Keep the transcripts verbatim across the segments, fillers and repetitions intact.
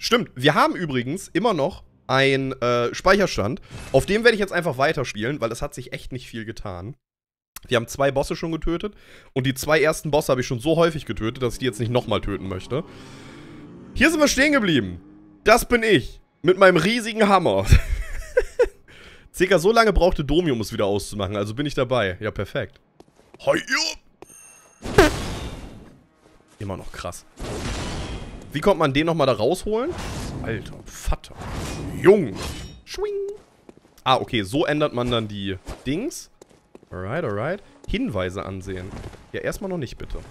Stimmt, wir haben übrigens immer noch einen äh, Speicherstand. Auf dem werde ich jetzt einfach weiterspielen, weil es hat sich echt nicht viel getan. Wir haben zwei Bosse schon getötet. Und die zwei ersten Bosse habe ich schon so häufig getötet, dass ich die jetzt nicht nochmal töten möchte. Hier sind wir stehen geblieben. Das bin ich. Mit meinem riesigen Hammer. Circa so lange brauchte Domi, um es wieder auszumachen. Also bin ich dabei. Ja, perfekt. Hoi, immer noch krass. Wie kommt man den nochmal da rausholen? Alter, Vater. Jung. Schwing. Ah, okay, so ändert man dann die Dings. Alright, alright. Hinweise ansehen. Ja, erstmal noch nicht, bitte.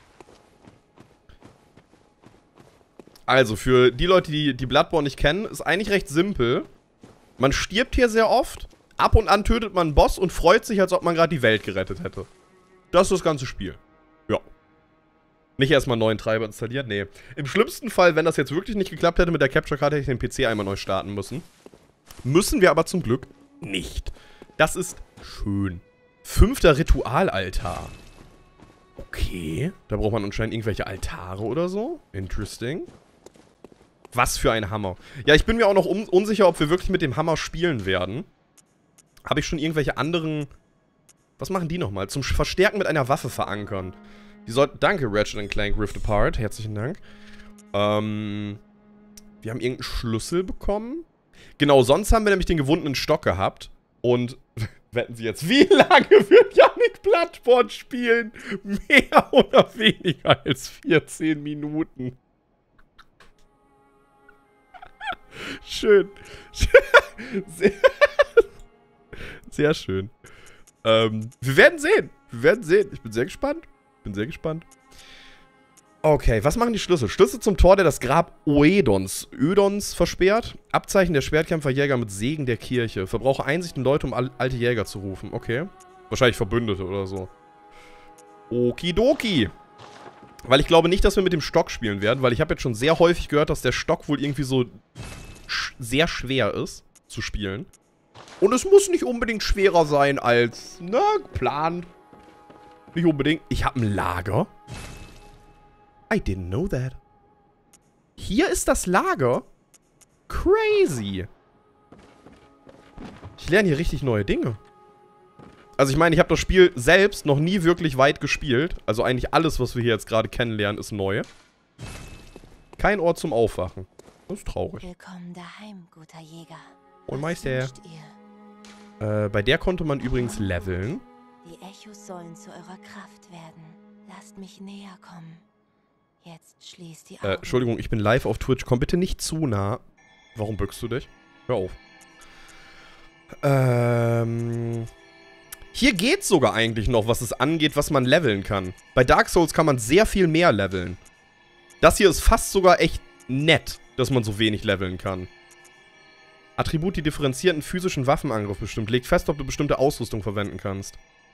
Also, für die Leute, die, die Bloodborne nicht kennen, ist eigentlich recht simpel. Man stirbt hier sehr oft. Ab und an tötet man einen Boss und freut sich, als ob man gerade die Welt gerettet hätte. Das ist das ganze Spiel. Ja. Nicht erstmal einen neuen Treiber installiert, nee. Im schlimmsten Fall, wenn das jetzt wirklich nicht geklappt hätte mit der Capture Card, hätte ich den P C einmal neu starten müssen. Müssen wir aber zum Glück nicht. Das ist schön. Fünfter Ritualaltar. Okay. Da braucht man anscheinend irgendwelche Altare oder so. Interesting. Was für ein Hammer. Ja, ich bin mir auch noch un unsicher, ob wir wirklich mit dem Hammer spielen werden. Habe ich schon irgendwelche anderen... Was machen die nochmal? Zum Verstärken mit einer Waffe verankern. Die sollten... Danke, Ratchet and Clank Rift Apart. Herzlichen Dank. Ähm... Wir haben irgendeinen Schlüssel bekommen. Genau, sonst haben wir nämlich den gewundenen Stock gehabt. Und... Wetten Sie jetzt, wie lange wird Yannick Bloodborne spielen? Mehr oder weniger als vierzehn Minuten. Schön. Sehr, sehr schön. Ähm, wir werden sehen. Wir werden sehen. Ich bin sehr gespannt. Bin sehr gespannt. Okay, was machen die Schlüssel? Schlüssel zum Tor, der das Grab Oedons, Ödons versperrt. Abzeichen der Schwertkämpferjäger mit Segen der Kirche. Verbrauche Einsicht und Leute, um alte Jäger zu rufen. Okay. Wahrscheinlich Verbündete oder so. Okidoki. Weil ich glaube nicht, dass wir mit dem Stock spielen werden, weil ich habe jetzt schon sehr häufig gehört, dass der Stock wohl irgendwie so sch sehr schwer ist zu spielen. Und es muss nicht unbedingt schwerer sein als, na, geplant. Nicht unbedingt. Ich habe ein Lager. I didn't know that. Hier ist das Lager? Crazy. Ich lerne hier richtig neue Dinge. Also ich meine, ich habe das Spiel selbst noch nie wirklich weit gespielt. Also eigentlich alles, was wir hier jetzt gerade kennenlernen, ist neu. Kein Ort zum Aufwachen. Das ist traurig. Willkommen daheim, guter Jäger. Und Meister. Äh, bei der konnte man übrigens leveln. Die Echos sollen zu eurer Kraft werden. Lasst mich näher kommen. Jetzt schließt die Augen. Äh, Entschuldigung, ich bin live auf Twitch. Komm bitte nicht zu nah. Warum bückst du dich? Hör auf. Ähm... Hier geht's sogar eigentlich noch, was es angeht, was man leveln kann. Bei Dark Souls kann man sehr viel mehr leveln. Das hier ist fast sogar echt nett, dass man so wenig leveln kann. Attribut, die differenzierten physischen Waffenangriff bestimmt. Legt fest, ob du bestimmte Ausrüstung verwenden kannst.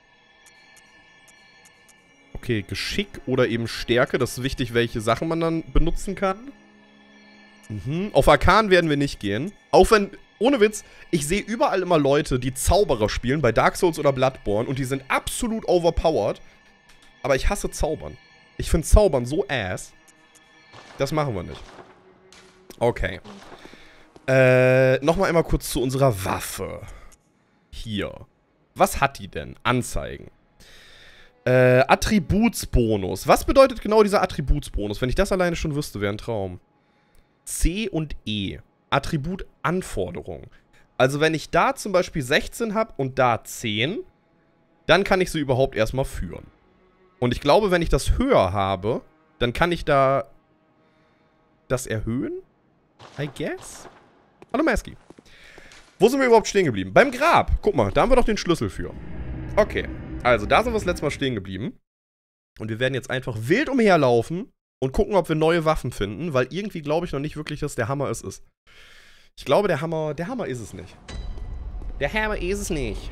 Okay, Geschick oder eben Stärke. Das ist wichtig, welche Sachen man dann benutzen kann. Mhm. Auf Arkan werden wir nicht gehen. Auch wenn... Ohne Witz, ich sehe überall immer Leute, die Zauberer spielen, bei Dark Souls oder Bloodborne, und die sind absolut overpowered. Aber ich hasse Zaubern. Ich finde Zaubern so ass. Das machen wir nicht. Okay. Äh, nochmal einmal kurz zu unserer Waffe. Hier. Was hat die denn? Anzeigen. Äh, Attributsbonus. Was bedeutet genau dieser Attributsbonus? Wenn ich das alleine schon wüsste, wäre ein Traum. C und E. Attributanforderung. Also wenn ich da zum Beispiel sechzehn habe und da zehn, dann kann ich sie überhaupt erstmal führen. Und ich glaube, wenn ich das höher habe, dann kann ich da das erhöhen? I guess? Hallo Maski. Wo sind wir überhaupt stehen geblieben? Beim Grab. Guck mal, da haben wir doch den Schlüssel für. Okay, also da sind wir das letzte Mal stehen geblieben. Und wir werden jetzt einfach wild umherlaufen und gucken, ob wir neue Waffen finden, weil irgendwie glaube ich noch nicht wirklich, dass der Hammer es ist. Ich glaube, der Hammer, der Hammer ist es nicht. Der Hammer ist es nicht.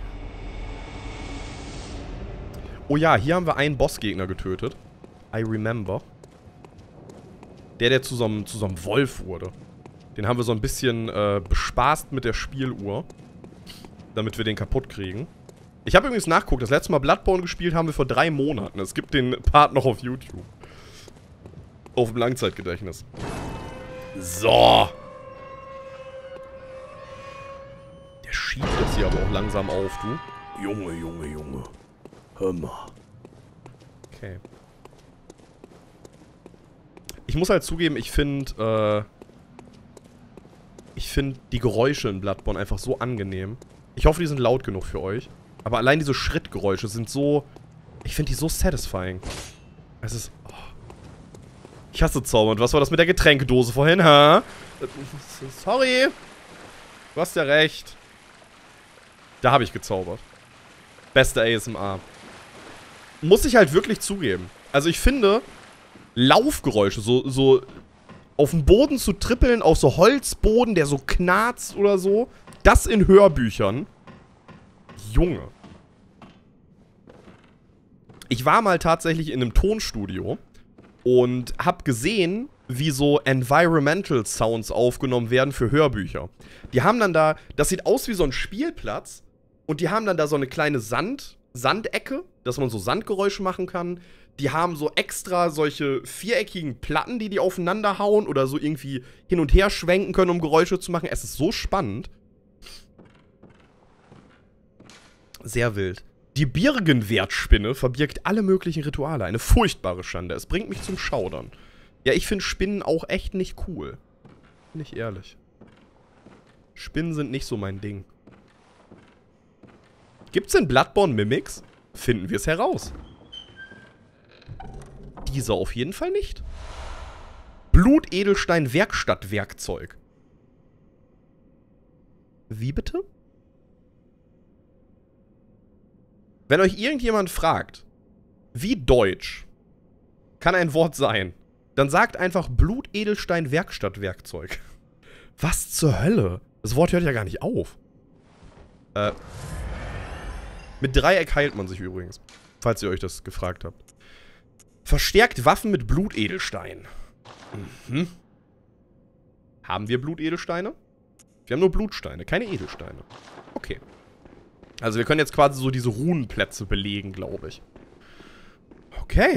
Oh ja, hier haben wir einen Bossgegner getötet. I remember. Der, der zu so einem, zu so einem Wolf wurde. Den haben wir so ein bisschen äh, bespaßt mit der Spieluhr. Damit wir den kaputt kriegen. Ich habe übrigens nachgeguckt, das letzte Mal Bloodborne gespielt haben wir vor drei Monaten. Es gibt den Part noch auf YouTube. Auf dem Langzeitgedächtnis. So. Der schiebt das hier aber auch langsam auf, du. Junge, Junge, Junge. Hör mal. Okay. Ich muss halt zugeben, ich finde, äh... Ich finde die Geräusche in Bloodborne einfach so angenehm. Ich hoffe, die sind laut genug für euch. Aber allein diese Schrittgeräusche sind so... Ich finde die so satisfying. Es ist... Oh. Ich hasse Zauber. Und was war das mit der Getränkedose vorhin, hä? Sorry. Du hast ja recht. Da habe ich gezaubert. Beste A S M R. Muss ich halt wirklich zugeben. Also ich finde... Laufgeräusche, so... so auf dem Boden zu trippeln, auf so Holzboden, der so knarzt oder so. Das in Hörbüchern. Junge. Ich war mal tatsächlich in einem Tonstudio und hab gesehen, wie so Environmental Sounds aufgenommen werden für Hörbücher. Die haben dann da, das sieht aus wie so ein Spielplatz und die haben dann da so eine kleine Sand, Sandecke, dass man so Sandgeräusche machen kann. Die haben so extra solche viereckigen Platten, die die aufeinander hauen oder so irgendwie hin und her schwenken können, um Geräusche zu machen. Es ist so spannend. Sehr wild. Die Birkenwertspinne verbirgt alle möglichen Rituale. Eine furchtbare Schande. Es bringt mich zum Schaudern. Ja, ich finde Spinnen auch echt nicht cool. Bin ich ehrlich. Spinnen sind nicht so mein Ding. Gibt's in Bloodborne Mimics? Finden wir es heraus. Dieser auf jeden Fall nicht. Blutedelstein-Werkstattwerkzeug. Wie bitte? Wenn euch irgendjemand fragt, wie deutsch kann ein Wort sein, dann sagt einfach Blutedelstein-Werkstattwerkzeug. Was zur Hölle? Das Wort hört ja gar nicht auf. Äh. Mit Dreieck heilt man sich übrigens. Falls ihr euch das gefragt habt. Verstärkt Waffen mit Blutedelstein. Mhm. Haben wir Blutedelsteine? Wir haben nur Blutsteine, keine Edelsteine. Okay. Also wir können jetzt quasi so diese Runenplätze belegen, glaube ich. Okay.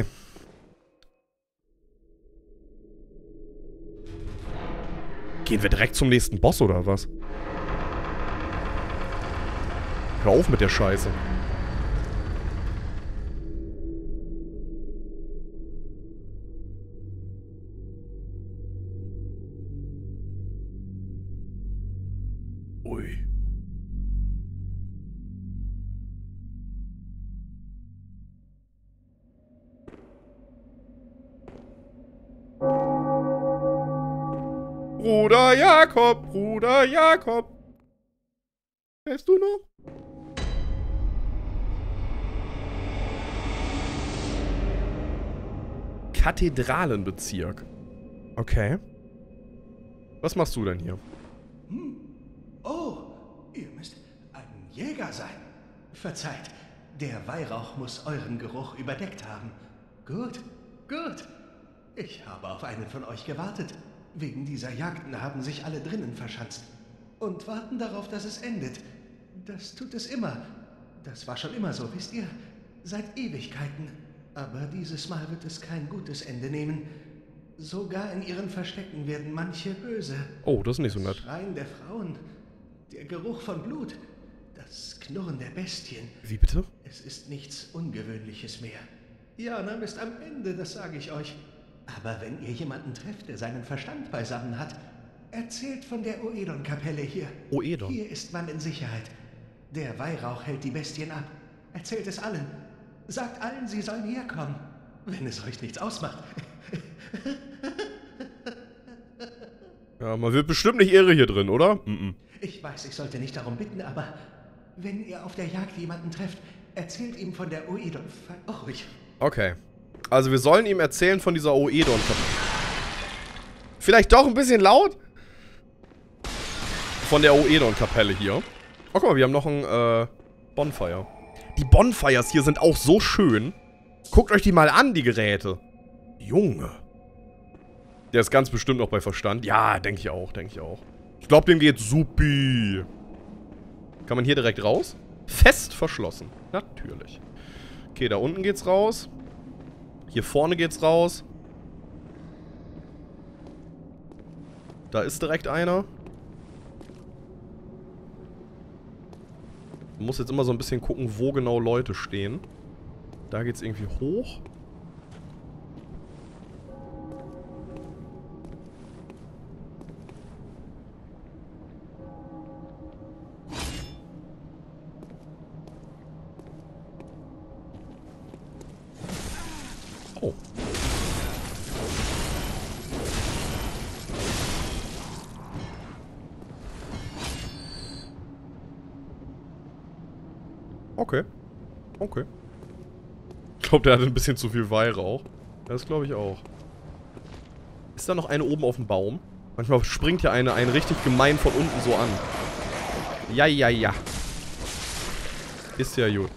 Gehen wir direkt zum nächsten Boss, oder was? Hör auf mit der Scheiße. Ui. Bruder Jakob, Bruder Jakob. Hörst du noch? Kathedralenbezirk. Okay. Was machst du denn hier? Hm. Oh, ihr müsst ein Jäger sein. Verzeiht, der Weihrauch muss euren Geruch überdeckt haben. Gut, gut. Ich habe auf einen von euch gewartet. Wegen dieser Jagden haben sich alle drinnen verschanzt. Und warten darauf, dass es endet. Das tut es immer. Das war schon immer so, wisst ihr? Seit Ewigkeiten. Aber dieses Mal wird es kein gutes Ende nehmen. Sogar in ihren Verstecken werden manche böse. Oh, das ist nicht so nett. Das Schreien der Frauen, der Geruch von Blut, das Knurren der Bestien. Wie bitte? Es ist nichts Ungewöhnliches mehr. Yharnam ist am Ende, das sage ich euch. Aber wenn ihr jemanden trefft, der seinen Verstand beisammen hat, erzählt von der Oedon-Kapelle hier. Oedon? Hier ist man in Sicherheit. Der Weihrauch hält die Bestien ab. Erzählt es allen. Sagt allen, sie sollen herkommen. Wenn es euch nichts ausmacht. Ja, man wird bestimmt nicht irre hier drin, oder? Mm-mm. Ich weiß, ich sollte nicht darum bitten, aber wenn ihr auf der Jagd jemanden trefft, erzählt ihm von der Oedon. Oh, ruhig. Okay. Also wir sollen ihm erzählen von dieser Oedon. Vielleicht doch ein bisschen laut? Von der Oedon-Kapelle hier. Oh, guck mal, wir haben noch ein äh, Bonfire. Die Bonfires hier sind auch so schön. Guckt euch die mal an, die Geräte. Junge. Der ist ganz bestimmt noch bei Verstand. Ja, denke ich auch, denke ich auch. Ich glaube, dem geht's supi. Kann man hier direkt raus? Fest verschlossen. Natürlich. Okay, da unten geht's raus. Hier vorne geht's raus. Da ist direkt einer. Man muss jetzt immer so ein bisschen gucken, wo genau Leute stehen. Da geht's irgendwie hoch. Oh. Okay. Okay. Ich glaube, der hatte ein bisschen zu viel Weihrauch. Das glaube ich auch. Ist da noch eine oben auf dem Baum? Manchmal springt ja eine, eine richtig gemein von unten so an. Ja, ja, ja. Ist ja gut.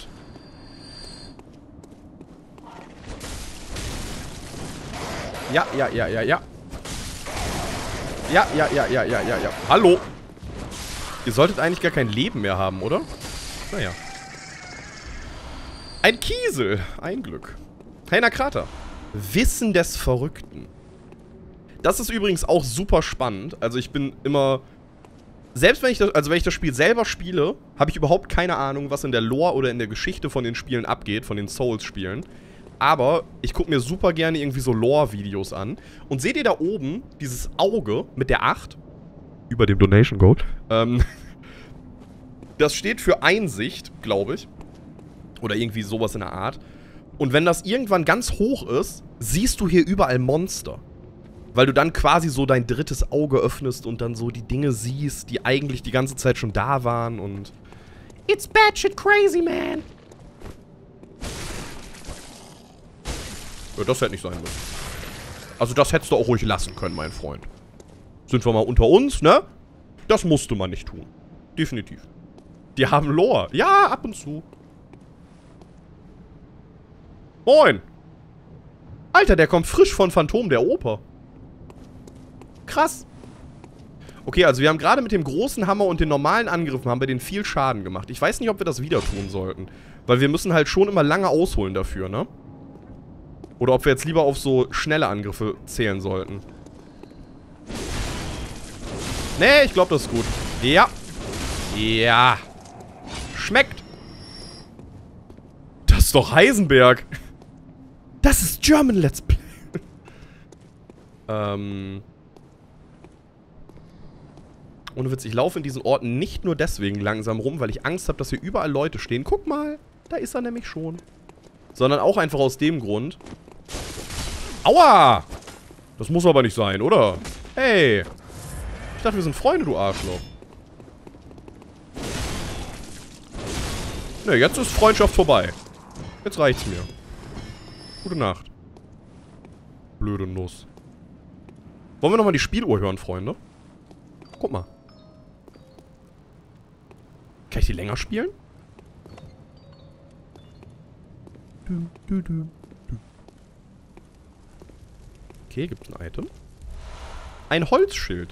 Ja, ja, ja, ja, ja. Ja, ja, ja, ja, ja, ja, ja. Hallo. Ihr solltet eigentlich gar kein Leben mehr haben, oder? Naja. Ein Kiesel. Ein Glück. Kleiner Krater. Wissen des Verrückten. Das ist übrigens auch super spannend. Also ich bin immer... Selbst wenn ich das, also wenn ich das Spiel selber spiele, habe ich überhaupt keine Ahnung, was in der Lore oder in der Geschichte von den Spielen abgeht, von den Souls-Spielen. Aber ich gucke mir super gerne irgendwie so Lore-Videos an. Und seht ihr da oben dieses Auge mit der acht? Über dem Donation Code. Ähm, das steht für Einsicht, glaube ich. Oder irgendwie sowas in der Art. Und wenn das irgendwann ganz hoch ist, siehst du hier überall Monster. Weil du dann quasi so dein drittes Auge öffnest und dann so die Dinge siehst, die eigentlich die ganze Zeit schon da waren und... It's batshit crazy, man! Ja, das hätte nicht sein müssen. Also das hättest du auch ruhig lassen können, mein Freund. Sind wir mal unter uns, ne? Das musste man nicht tun. Definitiv. Die haben Lore. Ja, ab und zu. Moin! Alter, der kommt frisch von Phantom der Oper. Krass. Okay, also wir haben gerade mit dem großen Hammer und den normalen Angriffen haben wir den viel Schaden gemacht. Ich weiß nicht, ob wir das wieder tun sollten. Weil wir müssen halt schon immer lange ausholen dafür, ne? Oder ob wir jetzt lieber auf so schnelle Angriffe zählen sollten. Nee, ich glaube, das ist gut. Ja. Ja. Schmeckt. Das ist doch Heisenberg. Das ist German Let's Play. ähm... Ohne Witz, ich laufe in diesen Orten nicht nur deswegen langsam rum, weil ich Angst habe, dass hier überall Leute stehen. Guck mal, da ist er nämlich schon. Sondern auch einfach aus dem Grund. Aua! Das muss aber nicht sein, oder? Hey! Ich dachte, wir sind Freunde, du Arschloch. Ne, jetzt ist Freundschaft vorbei. Jetzt reicht's mir. Gute Nacht. Blöde Nuss. Wollen wir nochmal die Spieluhr hören, Freunde? Guck mal. Kann ich die länger spielen? Okay, gibt's ein Item. Ein Holzschild.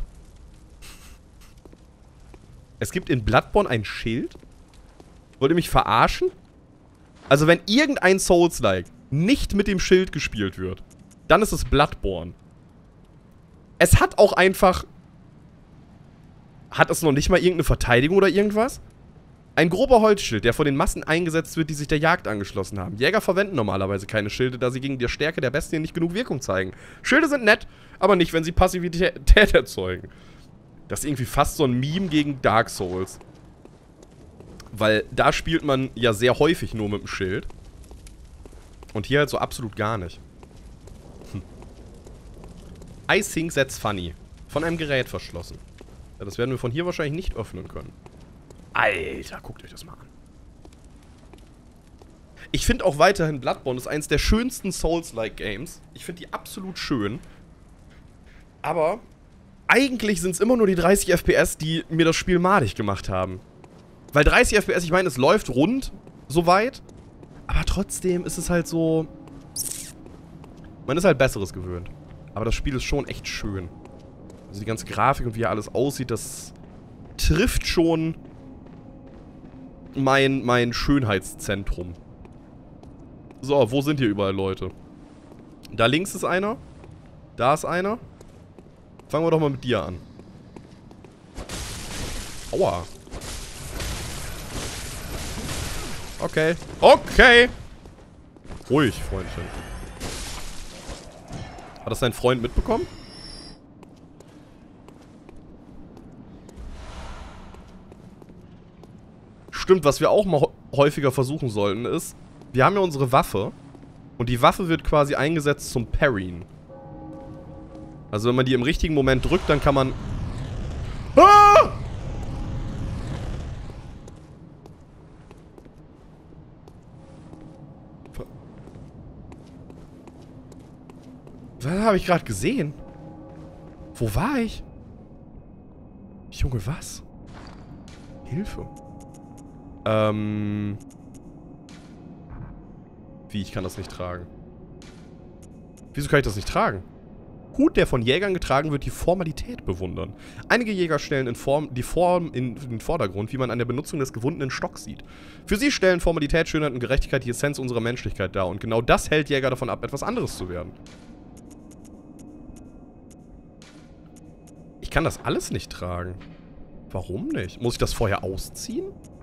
Es gibt in Bloodborne ein Schild? Wollt ihr mich verarschen? Also wenn irgendein Souls-like nicht mit dem Schild gespielt wird, dann ist es Bloodborne. Es hat auch einfach... Hat es noch nicht mal irgendeine Verteidigung oder irgendwas? Ein grober Holzschild, der von den Massen eingesetzt wird, die sich der Jagd angeschlossen haben. Jäger verwenden normalerweise keine Schilde, da sie gegen die Stärke der Bestien nicht genug Wirkung zeigen. Schilde sind nett, aber nicht, wenn sie Passivität erzeugen. Das ist irgendwie fast so ein Meme gegen Dark Souls. Weil da spielt man ja sehr häufig nur mit dem Schild. Und hier halt so absolut gar nicht. Hm. I think that's funny. Von einem Gerät verschlossen. Ja, das werden wir von hier wahrscheinlich nicht öffnen können. Alter, guckt euch das mal an. Ich finde auch weiterhin Bloodborne ist eins der schönsten Souls-like Games. Ich finde die absolut schön. Aber eigentlich sind es immer nur die dreißig F P S, die mir das Spiel madig gemacht haben. Weil dreißig F P S, ich meine, es läuft rund, soweit. Aber trotzdem ist es halt so... Man ist halt Besseres gewöhnt. Aber das Spiel ist schon echt schön. Also die ganze Grafik und wie hier alles aussieht, das trifft schon mein, mein Schönheitszentrum. So, wo sind hier überall Leute? Da links ist einer. Da ist einer. Fangen wir doch mal mit dir an. Aua. Okay. Okay. Ruhig, Freundchen. Hat das dein Freund mitbekommen? Stimmt, was wir auch mal häufiger versuchen sollten ist, wir haben ja unsere Waffe und die Waffe wird quasi eingesetzt zum Parryen. Also wenn man die im richtigen Moment drückt, dann kann man... Ah! Was habe ich gerade gesehen? Wo war ich? Junge, was? Hilfe. Ähm... Wie, ich kann das nicht tragen. Wieso kann ich das nicht tragen? Hut, der von Jägern getragen wird, die Formalität bewundern. Einige Jäger stellen in Form, die Form in den Vordergrund, wie man an der Benutzung des gewundenen Stocks sieht. Für sie stellen Formalität, Schönheit und Gerechtigkeit die Essenz unserer Menschlichkeit dar. Und genau das hält Jäger davon ab, etwas anderes zu werden. Ich kann das alles nicht tragen. Warum nicht? Muss ich das vorher ausziehen?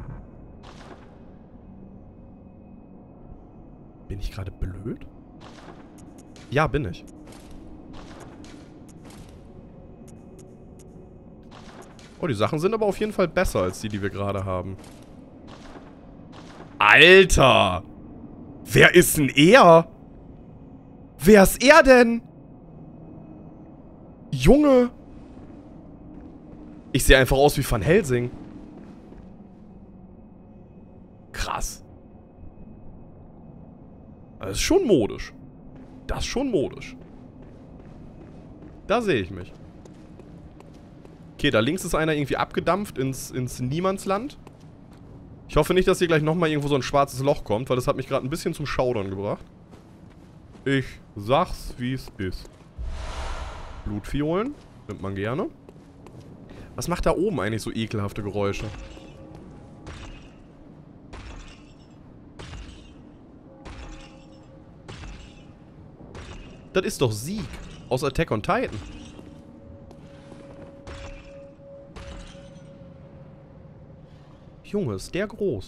Bin ich gerade blöd? Ja, bin ich. Oh, die Sachen sind aber auf jeden Fall besser als die, die wir gerade haben. Alter! Wer ist denn er? Wer ist er denn? Junge! Ich sehe einfach aus wie Van Helsing. Krass. Das ist schon modisch. Das ist schon modisch. Da sehe ich mich. Okay, da links ist einer irgendwie abgedampft ins, ins Niemandsland. Ich hoffe nicht, dass hier gleich nochmal irgendwo so ein schwarzes Loch kommt, weil das hat mich gerade ein bisschen zum Schaudern gebracht. Ich sag's, wie es ist. Blutviolen. Nimmt man gerne. Was macht da oben eigentlich so ekelhafte Geräusche? Das ist doch Sieg. Aus Attack on Titan. Junge, ist der groß.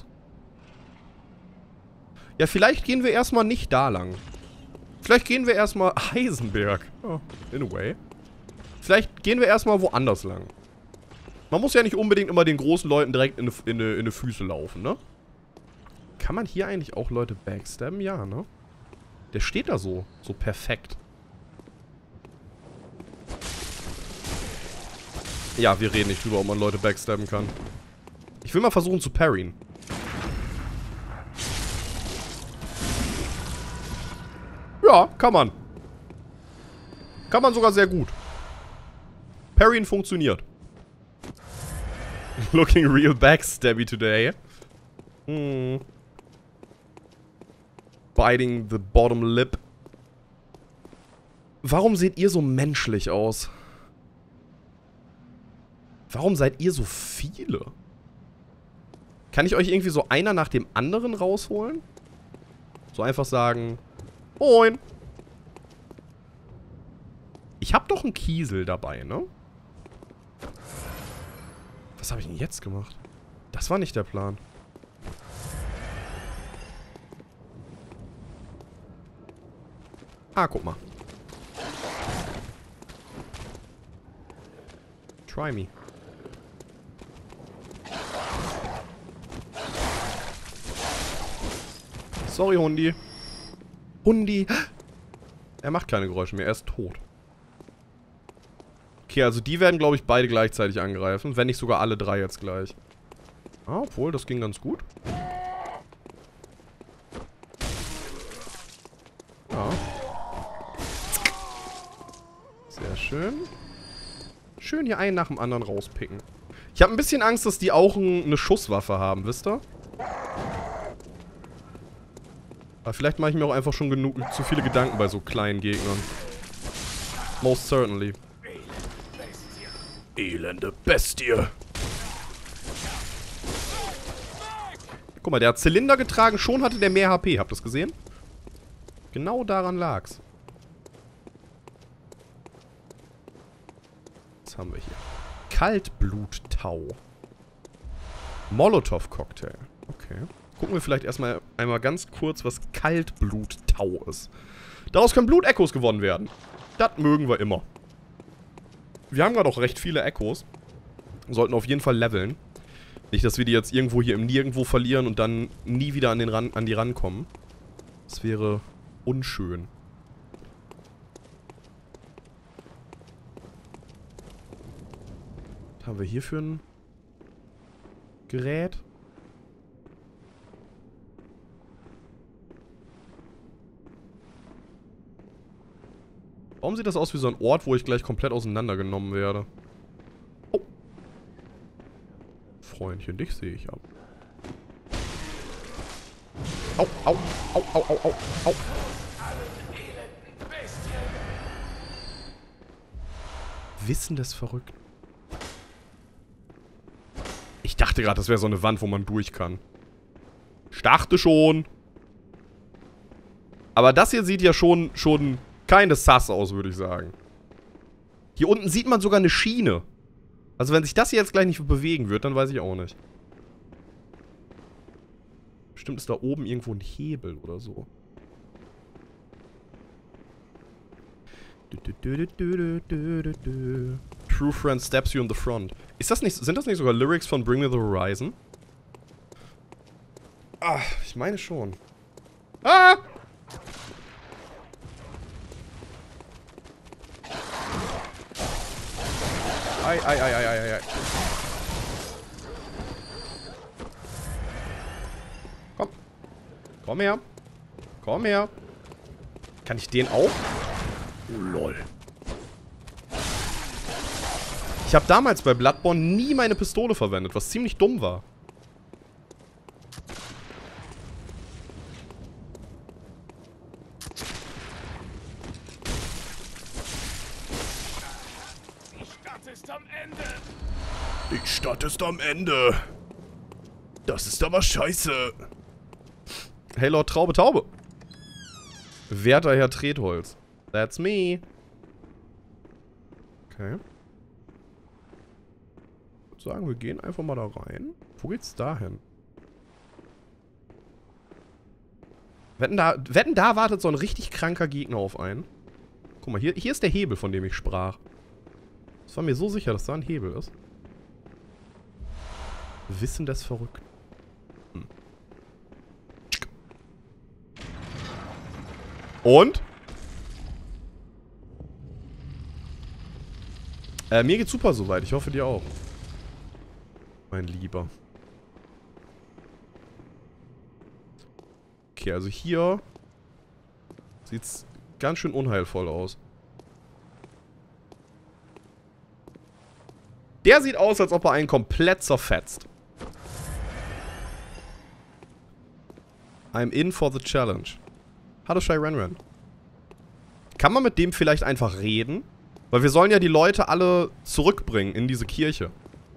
Ja, vielleicht gehen wir erstmal nicht da lang. Vielleicht gehen wir erstmal... Heisenberg. Oh, in a way. Vielleicht gehen wir erstmal woanders lang. Man muss ja nicht unbedingt immer den großen Leuten direkt in die, in die, in die Füße laufen, ne? Kann man hier eigentlich auch Leute backstabben? Ja, ne? Der steht da so. So perfekt. Ja, wir reden nicht drüber, ob man Leute backstabben kann. Ich will mal versuchen zu parryen. Ja, kann man. Kann man sogar sehr gut. Parryen funktioniert. Looking real backstabby today. Hm. Biting the bottom lip. Warum seht ihr so menschlich aus? Warum seid ihr so viele? Kann ich euch irgendwie so einer nach dem anderen rausholen? So einfach sagen... Moin! Ich hab doch einen Kiesel dabei, ne? Was habe ich denn jetzt gemacht? Das war nicht der Plan. Ah, guck mal. Try me. Sorry, Hundi. Hundi. Er macht keine Geräusche mehr. Er ist tot. Okay, also die werden, glaube ich, beide gleichzeitig angreifen. Wenn nicht sogar alle drei jetzt gleich. Ah, obwohl, das ging ganz gut. Ja. Sehr schön. Schön hier einen nach dem anderen rauspicken. Ich habe ein bisschen Angst, dass die auch ein, eine Schusswaffe haben, wisst ihr? Aber vielleicht mache ich mir auch einfach schon genug zu viele Gedanken bei so kleinen Gegnern. Most certainly. Elende Bestie. Guck mal, der hat Zylinder getragen, schon hatte der mehr H P. Habt ihr das gesehen? Genau daran lag's. Was haben wir hier? Kaltbluttau. Molotow-Cocktail. Okay. Gucken wir vielleicht erstmal einmal ganz kurz, was Kaltblut-Tau ist. Daraus können Blut-Echos gewonnen werden. Das mögen wir immer. Wir haben gerade auch recht viele Echos. Sollten auf jeden Fall leveln. Nicht, dass wir die jetzt irgendwo hier im Nirgendwo verlieren und dann nie wieder an, den Ran an die rankommen. Das wäre unschön. Was haben wir hier für ein Gerät? Warum sieht das aus wie so ein Ort, wo ich gleich komplett auseinandergenommen werde? Oh. Freundchen, dich sehe ich ab. Au, au, au, au, au, au, au. Wissen des Verrückten. Ich dachte gerade, das wäre so eine Wand, wo man durch kann. Ich dachte schon. Aber das hier sieht ja schon, schon keine Sass aus, würde ich sagen. Hier unten sieht man sogar eine Schiene. Also wenn sich das hier jetzt gleich nicht bewegen wird, dann weiß ich auch nicht. Bestimmt ist da oben irgendwo ein Hebel oder so. True friend stabs you in the front. Ist das nicht, sind das nicht sogar Lyrics von Bring Me the Horizon? Ah, ich meine schon. Ah! Ei, ei, ei, ei, ei, ei. Komm. Komm her. Komm her. Kann ich den auch? Oh, lol. Ich habe damals bei Bloodborne nie meine Pistole verwendet, was ziemlich dumm war. Die Stadt ist am Ende. Das ist aber scheiße. Hey Lord Traube Taube. Werter Herr Tretholz. That's me. Okay. Ich würde sagen, wir gehen einfach mal da rein. Wo geht's da hin? Wetten da, wetten da wartet so ein richtig kranker Gegner auf einen. Guck mal, hier, hier ist der Hebel, von dem ich sprach. Das war mir so sicher, dass da ein Hebel ist. Wissen des Verrückten. Hm. Und? Äh, mir geht's super soweit. Ich hoffe, dir auch. Mein Lieber. Okay, also hier sieht's ganz schön unheilvoll aus. Der sieht aus, als ob er einen komplett zerfetzt. I'm in for the challenge. Hallo Shai Renren. Kann man mit dem vielleicht einfach reden? Weil wir sollen ja die Leute alle zurückbringen in diese Kirche.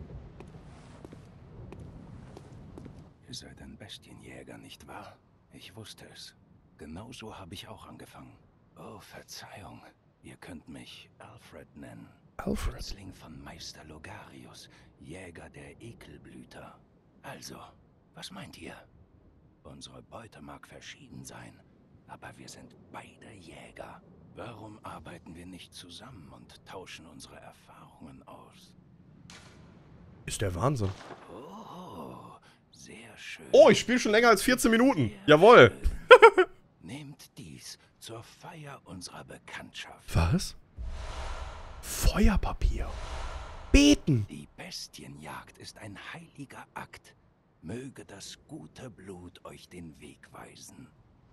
Ihr seid ein Bestienjäger, nicht wahr? Ich wusste es. Genauso habe ich auch angefangen. Oh, Verzeihung. Ihr könnt mich Alfred nennen. Alfred? Schützling von Meister Logarius, Jäger der Ekelblüter. Also, was meint ihr? Unsere Beute mag verschieden sein, aber wir sind beide Jäger. Warum arbeiten wir nicht zusammen und tauschen unsere Erfahrungen aus? Ist der Wahnsinn. Oh, sehr schön. Oh, ich spiele schon länger als vierzehn Minuten. Jawohl. Nehmt dies zur Feier unserer Bekanntschaft. Was? Feuerpapier. Beten. Die Bestienjagd ist ein heiliger Akt. Möge das gute Blut euch den Weg weisen.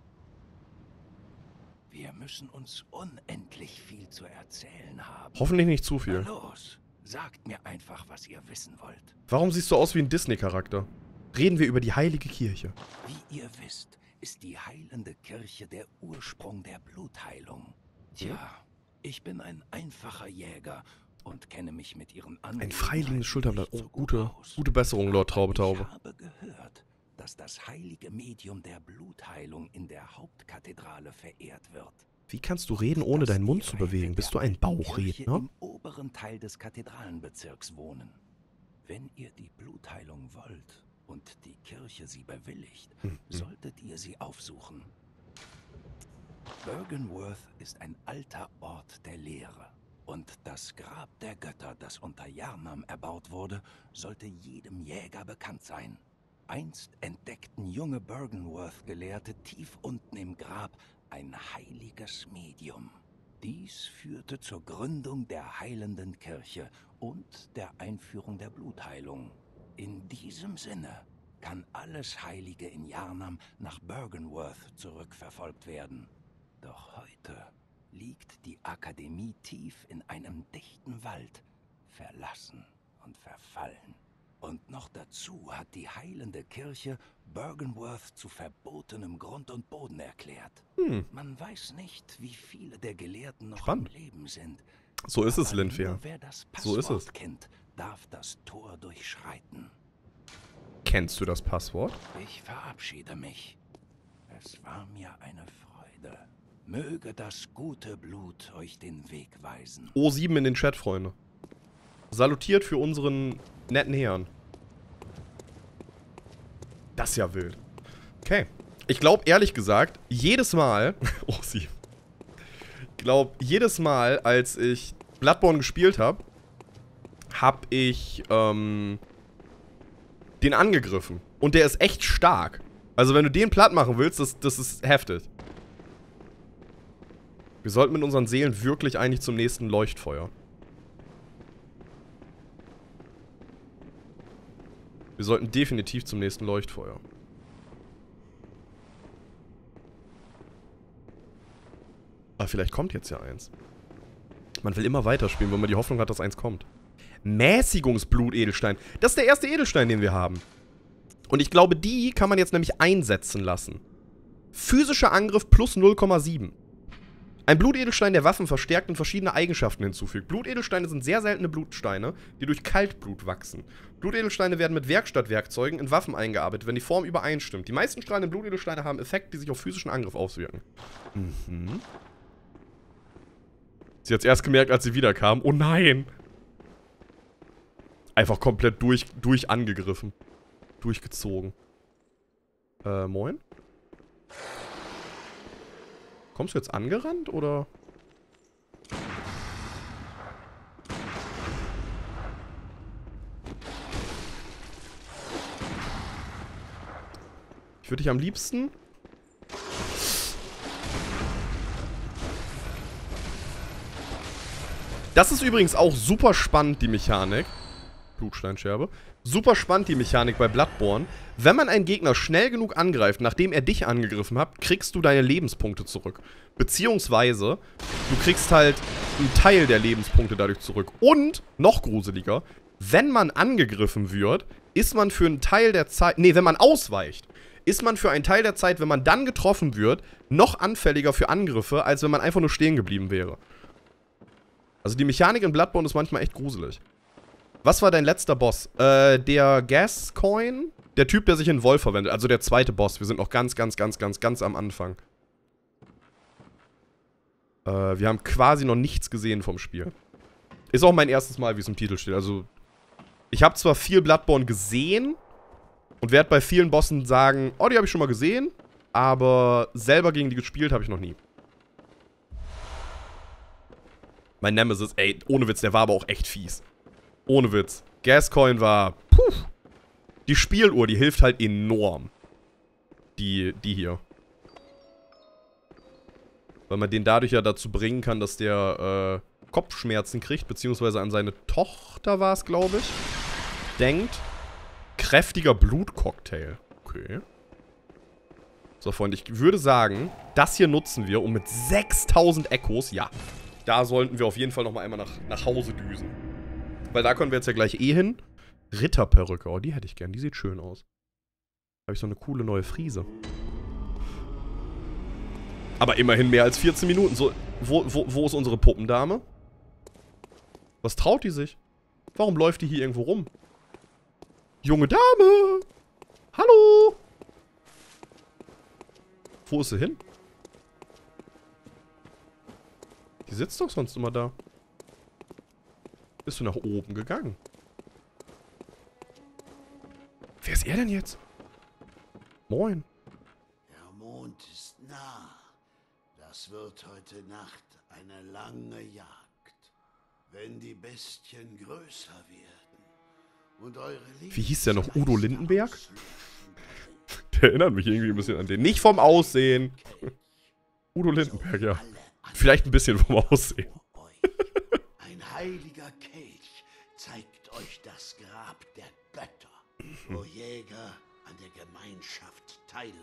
Wir müssen uns unendlich viel zu erzählen haben. Hoffentlich nicht zu viel. Na los, sagt mir einfach, was ihr wissen wollt. Warum siehst du aus wie ein Disney-Charakter? Reden wir über die heilige Kirche. Wie ihr wisst, ist die heilende Kirche der Ursprung der Blutheilung. Tja, ich bin ein einfacher Jäger und kenne mich mit ihren Anliegen Ein freiliegendes Schulterblatt. Oh, so gute, gute Besserung, Lord Traube Taube. Ich habe gehört, dass das heilige Medium der Blutheilung in der Hauptkathedrale verehrt wird. Wie kannst du reden, ohne deinen Mund zu bewegen? Bist du ein Bauchredner? Im oberen Teil des Kathedralenbezirks wohnen. Wenn ihr die Blutheilung wollt, und die Kirche sie bewilligt, Mhm. solltet ihr sie aufsuchen. Byrgenwerth ist ein alter Ort der Lehre. Und das Grab der Götter, das unter Yharnam erbaut wurde, sollte jedem Jäger bekannt sein. Einst entdeckten junge Byrgenwerth-Gelehrte tief unten im Grab ein heiliges Medium. Dies führte zur Gründung der heilenden Kirche und der Einführung der Blutheilung. In diesem Sinne kann alles Heilige in Yharnam nach Byrgenwerth zurückverfolgt werden. Doch heute liegt die Akademie tief in einem dichten Wald, verlassen und verfallen. Und noch dazu hat die heilende Kirche Byrgenwerth zu verbotenem Grund und Boden erklärt. Hm. Man weiß nicht, wie viele der Gelehrten noch Spannend. am Leben sind. So ist es, Aber Linfair. nur wer das So ist Passwort es. kennt, darf das Tor durchschreiten. Kennst du das Passwort? Ich verabschiede mich. Es war mir eine Freude. Möge das gute Blut euch den Weg weisen. O sieben in den Chat, Freunde. Salutiert für unseren netten Herrn. Das ist ja wild. Okay. Ich glaube, ehrlich gesagt, jedes Mal... O sieben. Ich glaube, jedes Mal, als ich Bloodborne gespielt habe, habe ich ähm, den angegriffen. Und der ist echt stark. Also wenn du den platt machen willst, das, das ist heftig. Wir sollten mit unseren Seelen wirklich eigentlich zum nächsten Leuchtfeuer. Wir sollten definitiv zum nächsten Leuchtfeuer. Aber vielleicht kommt jetzt ja eins. Man will immer weiterspielen, wenn man die Hoffnung hat, dass eins kommt. Mäßigungsblut-Edelstein. Das ist der erste Edelstein, den wir haben. Und ich glaube, die kann man jetzt nämlich einsetzen lassen. Physischer Angriff plus null Komma sieben. Ein Blutedelstein, der Waffen verstärkt und verschiedene Eigenschaften hinzufügt. Blutedelsteine sind sehr seltene Blutsteine, die durch Kaltblut wachsen. Blutedelsteine werden mit Werkstattwerkzeugen in Waffen eingearbeitet, wenn die Form übereinstimmt. Die meisten strahlenden Blutedelsteine haben Effekte, die sich auf physischen Angriff auswirken. Mhm. Sie hat es erst gemerkt, als sie wiederkam. Oh nein! Einfach komplett durch, durch angegriffen. Durchgezogen. Äh, moin? Kommst du jetzt angerannt, oder? Ich würde dich am liebsten... Das ist übrigens auch super spannend, die Mechanik. Blutsteinscherbe. Super spannend, die Mechanik bei Bloodborne. Wenn man einen Gegner schnell genug angreift, nachdem er dich angegriffen hat, kriegst du deine Lebenspunkte zurück. Beziehungsweise, du kriegst halt einen Teil der Lebenspunkte dadurch zurück. Und, noch gruseliger, wenn man angegriffen wird, ist man für einen Teil der Zeit... Nee, wenn man ausweicht, ist man für einen Teil der Zeit, wenn man dann getroffen wird, noch anfälliger für Angriffe, als wenn man einfach nur stehen geblieben wäre. Also die Mechanik in Bloodborne ist manchmal echt gruselig. Was war dein letzter Boss? Äh, der Gascoigne? Der Typ, der sich in Wolf verwendet. Also der zweite Boss. Wir sind noch ganz, ganz, ganz, ganz, ganz am Anfang. Äh, wir haben quasi noch nichts gesehen vom Spiel. Ist auch mein erstes Mal, wie es im Titel steht. Also, ich habe zwar viel Bloodborne gesehen und werde bei vielen Bossen sagen, oh, die habe ich schon mal gesehen, aber selber gegen die gespielt habe ich noch nie. Mein Nemesis, ey, ohne Witz, der war aber auch echt fies. Ohne Witz. Gascoigne war, puh. Die Spieluhr, die hilft halt enorm. Die, die hier. Weil man den dadurch ja dazu bringen kann, dass der äh, Kopfschmerzen kriegt, beziehungsweise an seine Tochter war es, glaube ich. Denkt, kräftiger Blutcocktail. Okay. So, Freunde, ich würde sagen, das hier nutzen wir, um mit sechstausend Echos, ja, da sollten wir auf jeden Fall nochmal einmal nach, nach Hause düsen. Weil da können wir jetzt ja gleich eh hin. Ritterperücke, oh, die hätte ich gern, die sieht schön aus. Da habe ich so eine coole neue Frise. Aber immerhin mehr als vierzehn Minuten. So, wo, wo, wo ist unsere Puppendame? Was traut die sich? Warum läuft die hier irgendwo rum? Junge Dame! Hallo! Wo ist sie hin? Die sitzt doch sonst immer da. Bist du nach oben gegangen? Wer ist er denn jetzt? Moin. Der Mond ist nah. Das wird heute Nacht eine lange Jagd. Wenn die Bestien größer werden und eure Wie hieß der noch? Udo Lindenberg? Der erinnert mich irgendwie ein bisschen an den. Nicht vom Aussehen. Udo Lindenberg, ja. Vielleicht ein bisschen vom Aussehen. Ein heiliger Kelch zeigt euch das Grab der Götter, wo Jäger an der Gemeinschaft teilhaben.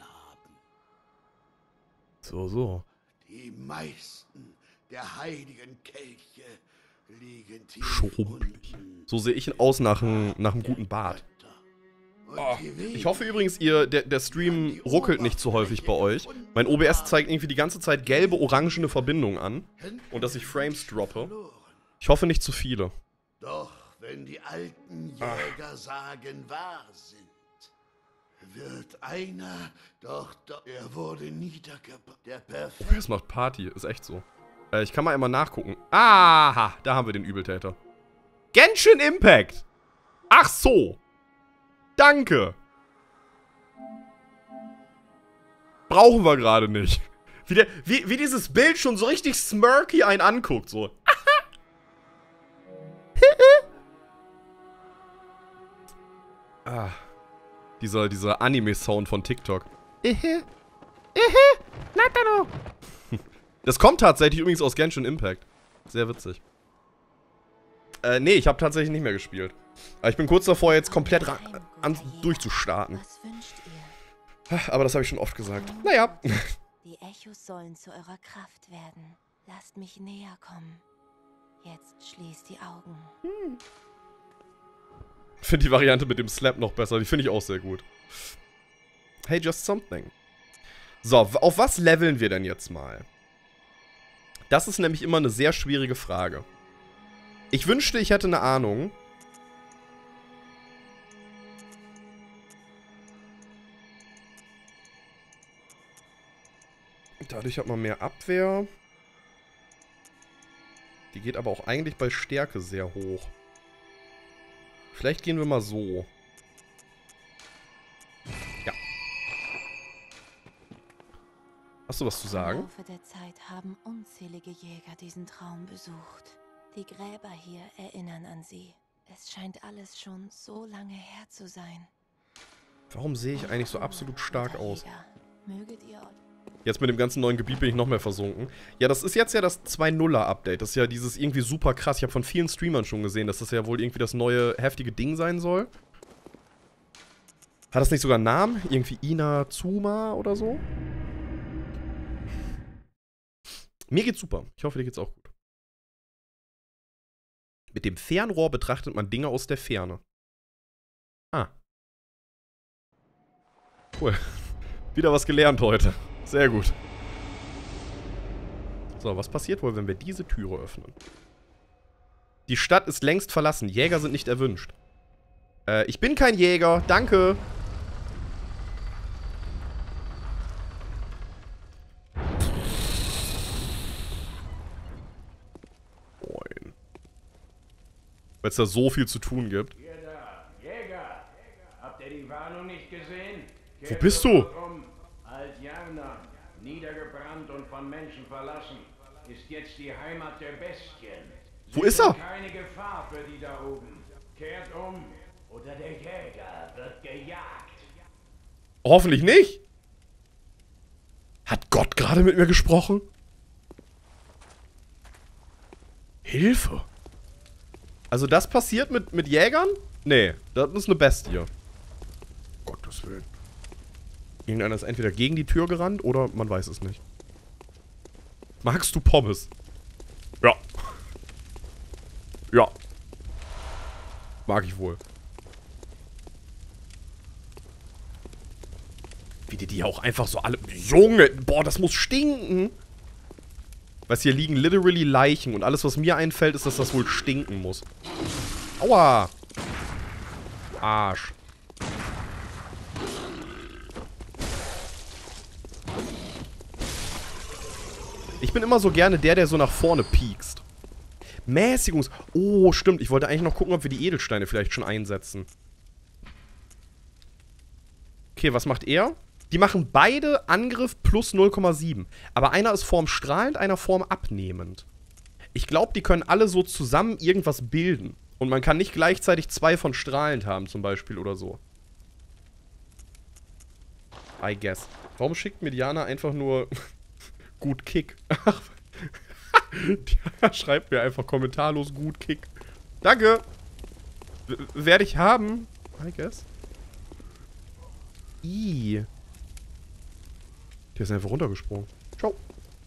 So, so. Die meisten der heiligen Kelche liegen tief Schrumpelig. unten. So sehe ich ihn aus nach einem nach einem guten Bad. Oh, ich hoffe übrigens, ihr, der, der Stream ruckelt nicht zu häufig bei euch. Mein O B S zeigt irgendwie die ganze Zeit gelbe, orangene Verbindungen an. Und dass ich Frames droppe. Ich hoffe nicht zu viele. Doch wenn die alten Jäger sagen, wahr sind, wird einer, doch, doch, er wurde niedergebracht. Der Perfekt. Es macht Party, ist echt so. Äh, ich kann mal einmal nachgucken. Aha, da haben wir den Übeltäter. Genshin Impact. Ach so. Danke. Brauchen wir gerade nicht. Wie, der, wie, wie dieses Bild schon so richtig smirky einen anguckt, so. Ah. Dieser, dieser Anime-Sound von TikTok. Das kommt tatsächlich übrigens aus Genshin Impact. Sehr witzig. Äh, nee, ich habe tatsächlich nicht mehr gespielt. Aber ich bin kurz davor, jetzt komplett an durchzustarten. Was wünscht ihr? Aber das habe ich schon oft gesagt. Naja. Die Echos sollen zu eurer Kraft werden. Lasst mich näher kommen. Jetzt schließt die Augen. Hm. Ich finde die Variante mit dem Slap noch besser. Die finde ich auch sehr gut. Hey, just something. So, auf was leveln wir denn jetzt mal? Das ist nämlich immer eine sehr schwierige Frage. Ich wünschte, ich hätte eine Ahnung. Dadurch hat man mehr Abwehr. Die geht aber auch eigentlich bei Stärke sehr hoch. Vielleicht gehen wir mal so. Ja. Hast du was zu sagen? Im Laufe der Zeit haben unzählige Jäger diesen Traum besucht. Die Gräber hier erinnern an sie. Es scheint alles schon so lange her zu sein. Warum sehe ich eigentlich so absolut stark aus? Möget ihr... Jetzt mit dem ganzen neuen Gebiet bin ich noch mehr versunken. Ja, das ist jetzt ja das zwei Punkt null Update. Das ist ja dieses irgendwie super krass. Ich habe von vielen Streamern schon gesehen, dass das ja wohl irgendwie das neue heftige Ding sein soll. Hat das nicht sogar einen Namen? Irgendwie Inazuma oder so? Mir geht's super. Ich hoffe, dir geht's auch gut. Mit dem Fernrohr betrachtet man Dinge aus der Ferne. Ah. Cool. Wieder was gelernt heute. Sehr gut. So, was passiert wohl, wenn wir diese Türe öffnen? Die Stadt ist längst verlassen. Jäger sind nicht erwünscht. Äh, ich bin kein Jäger. Danke. Moin. Weil es da so viel zu tun gibt. Ihr da, Jäger. Habt ihr die Warnung nicht gesehen? Wo bist du? Alt-Jarna, niedergebrannt und von Menschen verlassen, ist jetzt die Heimat der Bestien. Wo ist er? Keine Gefahr für die da oben. Kehrt um, oder der Jäger wird gejagt. Hoffentlich nicht. Hat Gott gerade mit mir gesprochen? Hilfe. Also das passiert mit, mit Jägern? Nee, das ist eine Bestie. Gottes Willen. Irgendeiner ist entweder gegen die Tür gerannt oder man weiß es nicht. Magst du Pommes? Ja. Ja. Mag ich wohl. Wie die die auch einfach so alle... Junge, boah, das muss stinken. Weißt du, hier liegen literally Leichen und alles, was mir einfällt, ist, dass das wohl stinken muss. Aua. Arsch. Ich bin immer so gerne der, der so nach vorne piekst. Mäßigungs... Oh, stimmt. Ich wollte eigentlich noch gucken, ob wir die Edelsteine vielleicht schon einsetzen. Okay, was macht er? Die machen beide Angriff plus null Komma sieben. Aber einer ist formstrahlend, einer formabnehmend. Ich glaube, die können alle so zusammen irgendwas bilden. Und man kann nicht gleichzeitig zwei von strahlend haben, zum Beispiel, oder so. I guess. Warum schickt mir Diana einfach nur gut Kick? Diana schreibt mir einfach kommentarlos gut Kick. Danke. W werde ich haben. I guess. Ih. Der ist einfach runtergesprungen. Ciao.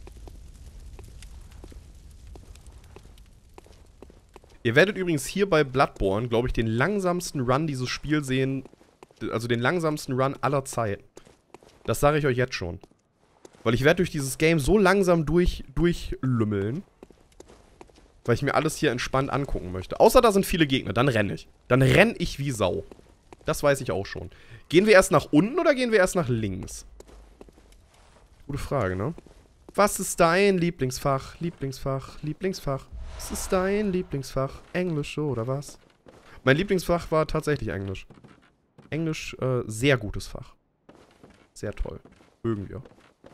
Ihr werdet übrigens hier bei Bloodborne, glaube ich, den langsamsten Run dieses Spiel sehen. Also den langsamsten Run aller Zeiten. Das sage ich euch jetzt schon. Weil ich werde durch dieses Game so langsam durch, durchlümmeln. Weil ich mir alles hier entspannt angucken möchte. Außer da sind viele Gegner, dann renne ich. Dann renne ich wie Sau. Das weiß ich auch schon. Gehen wir erst nach unten oder gehen wir erst nach links? Gute Frage, ne? Was ist dein Lieblingsfach? Lieblingsfach, Lieblingsfach. Was ist dein Lieblingsfach? Englisch oder was? Mein Lieblingsfach war tatsächlich Englisch. Englisch, äh, sehr gutes Fach. Sehr toll. Mögen wir.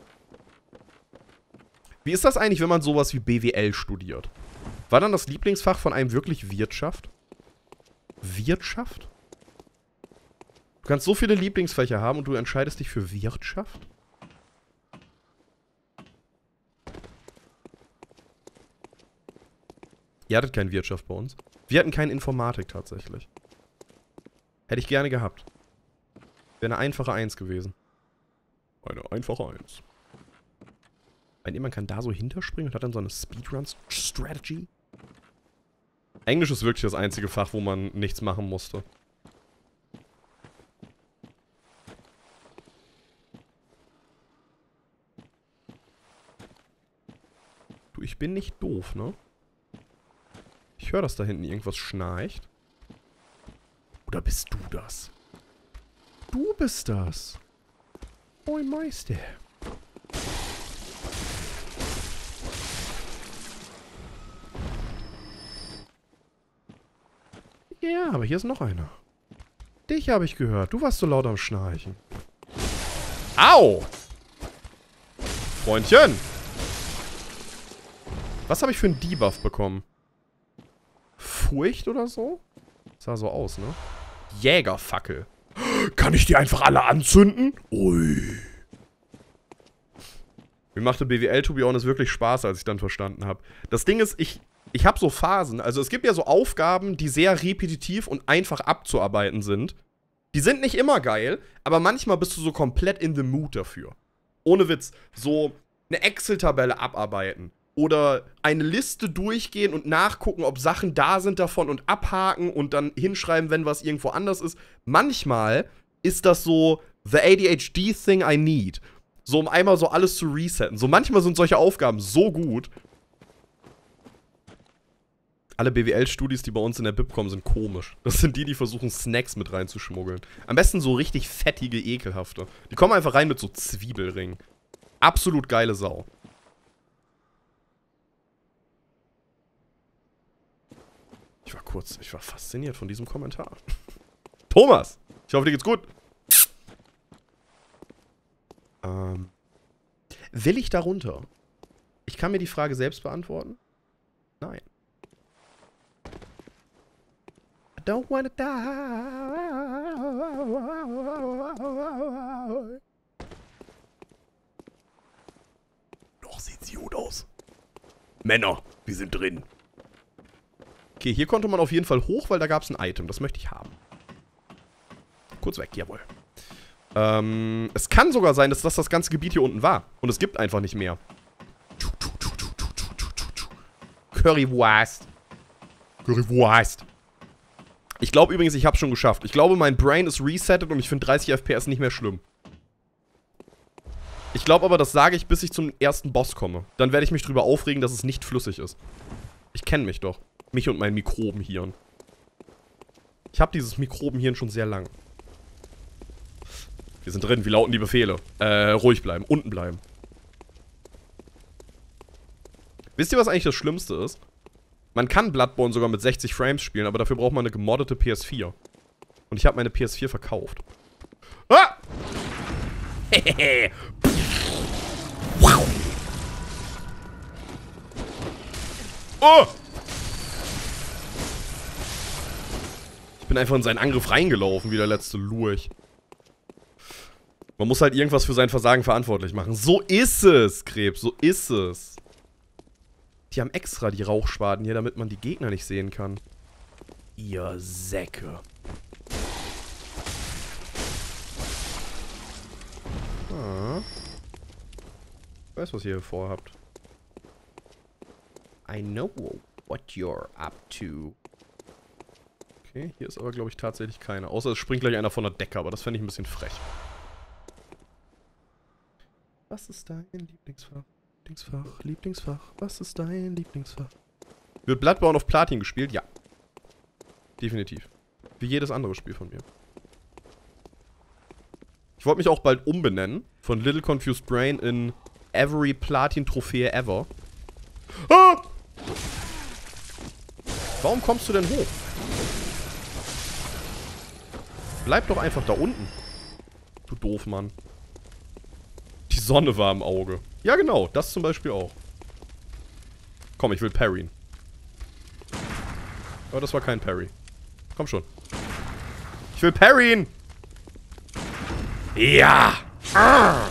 Wie ist das eigentlich, wenn man sowas wie B W L studiert? War dann das Lieblingsfach von einem wirklich Wirtschaft? Wirtschaft? Du kannst so viele Lieblingsfächer haben und du entscheidest dich für Wirtschaft? Ihr hattet keine Wirtschaft bei uns. Wir hatten keine Informatik tatsächlich. Hätte ich gerne gehabt. Wäre eine einfache eins gewesen. Eine einfache eins. Meint ihr, man kann da so hinterspringen und hat dann so eine Speedrun-Strategy? Englisch ist wirklich das einzige Fach, wo man nichts machen musste. Du, ich bin nicht doof, ne? Ich höre, dass da hinten irgendwas schnarcht. Oder bist du das? Du bist das. Moin Meister. Ja, aber hier ist noch einer. Dich habe ich gehört. Du warst so laut am Schnarchen. Au! Freundchen! Was habe ich für einen Debuff bekommen? Furcht oder so? Sah so aus, ne? Jägerfackel. Kann ich die einfach alle anzünden? Ui. Mir machte B W L, to be honest, wirklich Spaß, als ich dann verstanden habe. Das Ding ist, ich, ich habe so Phasen. Also es gibt ja so Aufgaben, die sehr repetitiv und einfach abzuarbeiten sind. Die sind nicht immer geil, aber manchmal bist du so komplett in the mood dafür. Ohne Witz. So eine Excel-Tabelle abarbeiten. Oder eine Liste durchgehen und nachgucken, ob Sachen da sind davon und abhaken und dann hinschreiben, wenn was irgendwo anders ist. Manchmal ist das so the A D H D thing I need. So, um einmal so alles zu resetten. So, manchmal sind solche Aufgaben so gut. Alle B W L-Studis, die bei uns in der Bib kommen, sind komisch. Das sind die, die versuchen, Snacks mit reinzuschmuggeln. Am besten so richtig fettige, ekelhafte. Die kommen einfach rein mit so Zwiebelringen. Absolut geile Sau. Ich war kurz, ich war fasziniert von diesem Kommentar. Thomas, ich hoffe, dir geht's gut. Ähm, will ich da runter? Ich kann mir die Frage selbst beantworten. Nein. I don't wanna die. Noch sieht's gut aus. Männer, wir sind drin. Okay, hier konnte man auf jeden Fall hoch, weil da gab es ein Item. Das möchte ich haben. Kurz weg, jawohl. Ähm, es kann sogar sein, dass das das ganze Gebiet hier unten war. Und es gibt einfach nicht mehr. Currywurst. Currywurst. Ich glaube übrigens, ich habe es schon geschafft. Ich glaube, mein Brain ist resettet und ich finde dreißig F P S nicht mehr schlimm. Ich glaube aber, das sage ich, bis ich zum ersten Boss komme. Dann werde ich mich drüber aufregen, dass es nicht flüssig ist. Ich kenne mich doch. Mich und mein Mikrobenhirn. Ich habe dieses Mikrobenhirn schon sehr lang. Wir sind drin. Wie lauten die Befehle? Äh, ruhig bleiben. Unten bleiben. Wisst ihr, was eigentlich das Schlimmste ist? Man kann Bloodborne sogar mit sechzig Frames spielen, aber dafür braucht man eine gemoddete P S vier. Und ich habe meine P S vier verkauft. Ah! Wow. Oh! Ich bin einfach in seinen Angriff reingelaufen, wie der letzte Lurch. Man muss halt irgendwas für sein Versagen verantwortlich machen. So ist es, Krebs, so ist es. Die haben extra die Rauchschwaden hier, damit man die Gegner nicht sehen kann. Ihr Säcke. Ah. Ich weiß, was ihr hier vorhabt. I know what you're up to. Okay, hier ist aber, glaube ich, tatsächlich keiner. Außer es springt gleich einer von der Decke, aber das fände ich ein bisschen frech. Was ist dein Lieblingsfach? Lieblingsfach, Lieblingsfach. Was ist dein Lieblingsfach? Wird Bloodborne auf Platin gespielt? Ja. Definitiv. Wie jedes andere Spiel von mir. Ich wollte mich auch bald umbenennen. Von Little Confused Brain in Every Platin-Trophäe ever. Ah! Warum kommst du denn hoch? Bleib doch einfach da unten. Du doof, Mann. Die Sonne war im Auge. Ja, genau. Das zum Beispiel auch. Komm, ich will parryen. Aber das war kein Parry. Komm schon. Ich will parryen! Ja! Ah!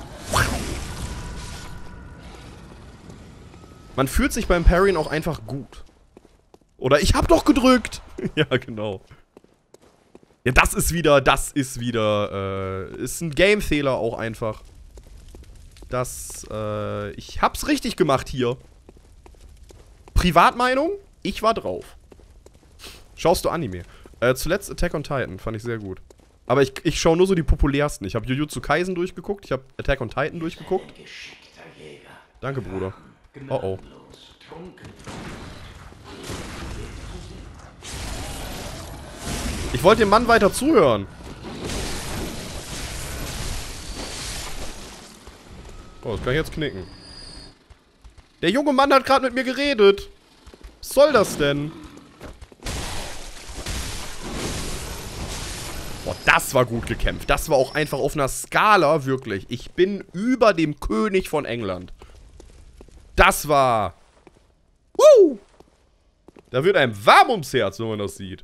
Man fühlt sich beim Parryen auch einfach gut. Oder ich hab doch gedrückt! Ja, genau. Ja, das ist wieder, das ist wieder, äh, ist ein Game-Fehler auch einfach. Das, äh, ich hab's richtig gemacht hier. Privatmeinung? Ich war drauf. Schaust du Anime? Äh, zuletzt Attack on Titan, fand ich sehr gut. Aber ich, ich schaue nur so die populärsten. Ich habe Jujutsu Kaisen durchgeguckt, ich habe Attack on Titan durchgeguckt. Danke, Bruder. Oh oh. Ich wollte dem Mann weiter zuhören. Oh, das kann ich jetzt knicken. Der junge Mann hat gerade mit mir geredet. Was soll das denn? Boah, das war gut gekämpft. Das war auch einfach auf einer Skala, wirklich. Ich bin über dem König von England. Das war... Woo! Da wird einem warm ums Herz, wenn man das sieht.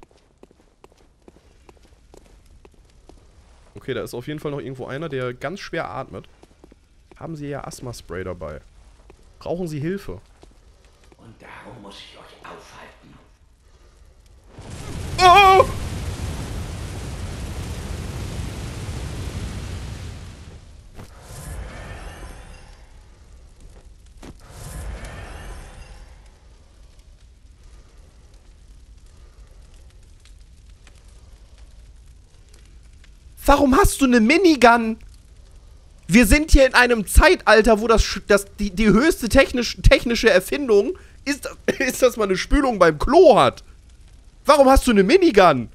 Okay, da ist auf jeden Fall noch irgendwo einer, der ganz schwer atmet. Haben Sie ja Asthma-Spray dabei. Brauchen Sie Hilfe? Und darum muss ich euch aufhalten. Oh! Warum hast du eine Minigun? Wir sind hier in einem Zeitalter, wo das, das die, die höchste technisch, technische Erfindung ist, ist, dass man eine Spülung beim Klo hat. Warum hast du eine Minigun?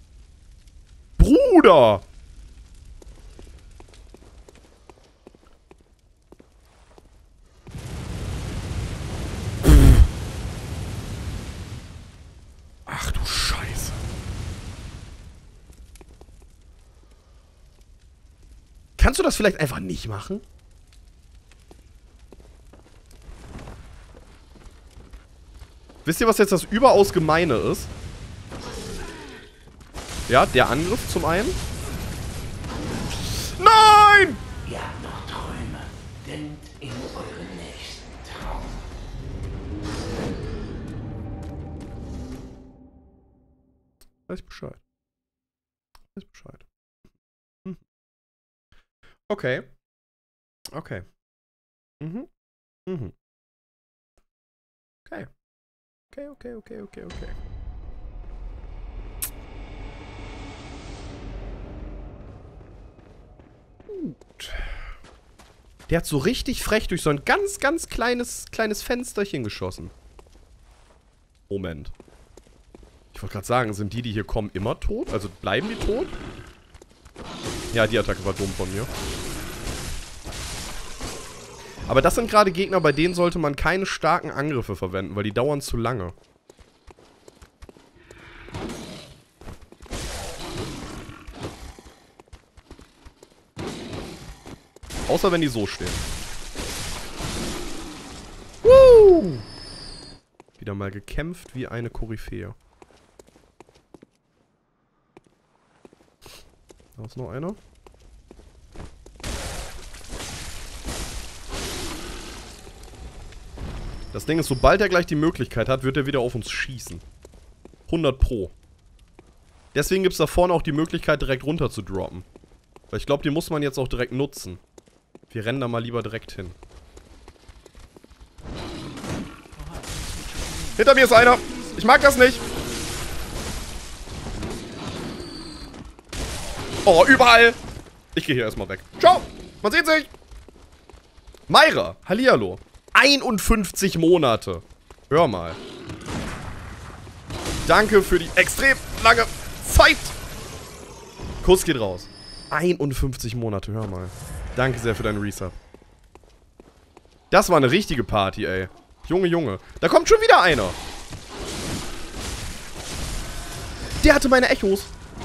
Bruder! Ach du Scheiße. Kannst du das vielleicht einfach nicht machen? Wisst ihr, was jetzt das überaus Gemeine ist? Ja, der Angriff zum einen. Nein! Ihr habt noch Träume. Denkt in euren nächsten Traum. Weiß Bescheid. Weiß Bescheid. Hm. Okay. Okay. Mhm. Mhm. Okay. Okay, okay, okay, okay, okay. Gut. Der hat so richtig frech durch so ein ganz, ganz kleines, kleines Fensterchen geschossen. Moment. Ich wollte gerade sagen, sind die, die hier kommen, immer tot? Also bleiben die tot? Ja, die Attacke war dumm von mir. Aber das sind gerade Gegner, bei denen sollte man keine starken Angriffe verwenden, weil die dauern zu lange. Außer wenn die so stehen. Woo! Wieder mal gekämpft wie eine Koryphäe. Da ist noch einer. Das Ding ist, sobald er gleich die Möglichkeit hat, wird er wieder auf uns schießen. hundert Pro. Deswegen gibt es da vorne auch die Möglichkeit, direkt runter zu droppen. Weil ich glaube, die muss man jetzt auch direkt nutzen. Wir rennen da mal lieber direkt hin. Hinter mir ist einer. Ich mag das nicht. Oh, überall. Ich gehe hier erstmal weg. Ciao. Man sieht sich. Mayra. Hallihallo. einundfünfzig Monate. Hör mal. Danke für die extrem lange Zeit. Kuss geht raus. einundfünfzig Monate, hör mal. Danke sehr für deinen Resub. Das war eine richtige Party, ey. Junge, Junge. Da kommt schon wieder einer. Der hatte meine Echos.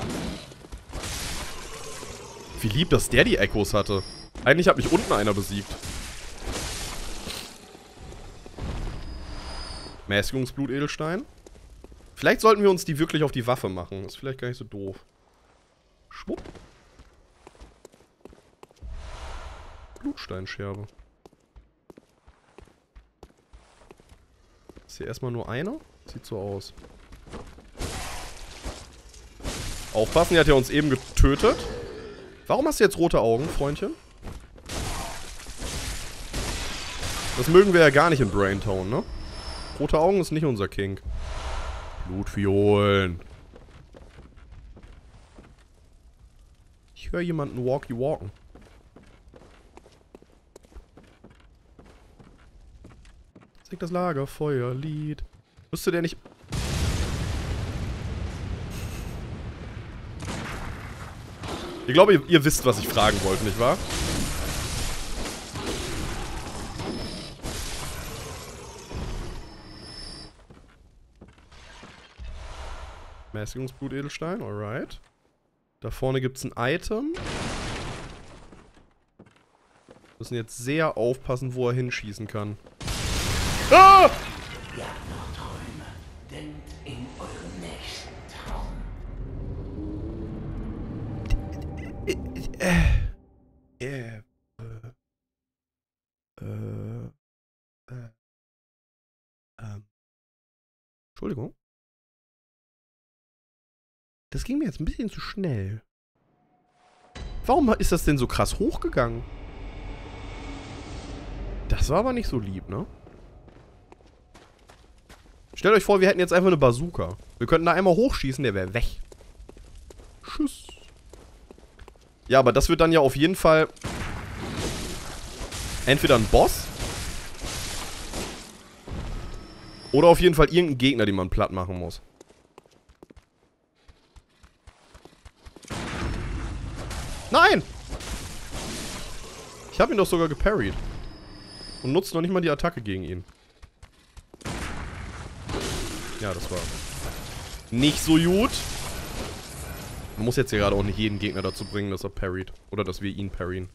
Wie lieb, dass der die Echos hatte. Eigentlich hat mich unten einer besiegt. Mäßigungsblut-Edelstein. Vielleicht sollten wir uns die wirklich auf die Waffe machen. Ist vielleicht gar nicht so doof. Schwupp. Blutsteinscherbe. Ist hier erstmal nur einer? Sieht so aus. Aufpassen, die hat ja uns eben getötet. Warum hast du jetzt rote Augen, Freundchen? Das mögen wir ja gar nicht in Braintown, ne? Rote Augen ist nicht unser King. Blutviolen. Ich höre jemanden walkie-walken. Singt das Lagerfeuerlied. Müsste der nicht... Ich glaube, ihr, ihr wisst, was ich fragen wollte, nicht wahr? Mäßigungsblut-Edelstein, alright. Da vorne gibt es ein Item. Wir müssen jetzt sehr aufpassen, wo er hinschießen kann. Ah! Ja, noch Träume. Denkt in euren nächsten Traum. Äh. Äh. Äh. Äh. Ähm. Entschuldigung. Das ging mir jetzt ein bisschen zu schnell. Warum ist das denn so krass hochgegangen? Das war aber nicht so lieb, ne? Stellt euch vor, wir hätten jetzt einfach eine Bazooka. Wir könnten da einmal hochschießen, der wäre weg. Tschüss. Ja, aber das wird dann ja auf jeden Fall entweder ein Boss oder auf jeden Fall irgendein Gegner, den man platt machen muss. Nein! Ich habe ihn doch sogar geparried. Und nutzt noch nicht mal die Attacke gegen ihn. Ja, das war nicht so gut. Man muss jetzt hier gerade auch nicht jeden Gegner dazu bringen, dass er parried. Oder dass wir ihn parryen.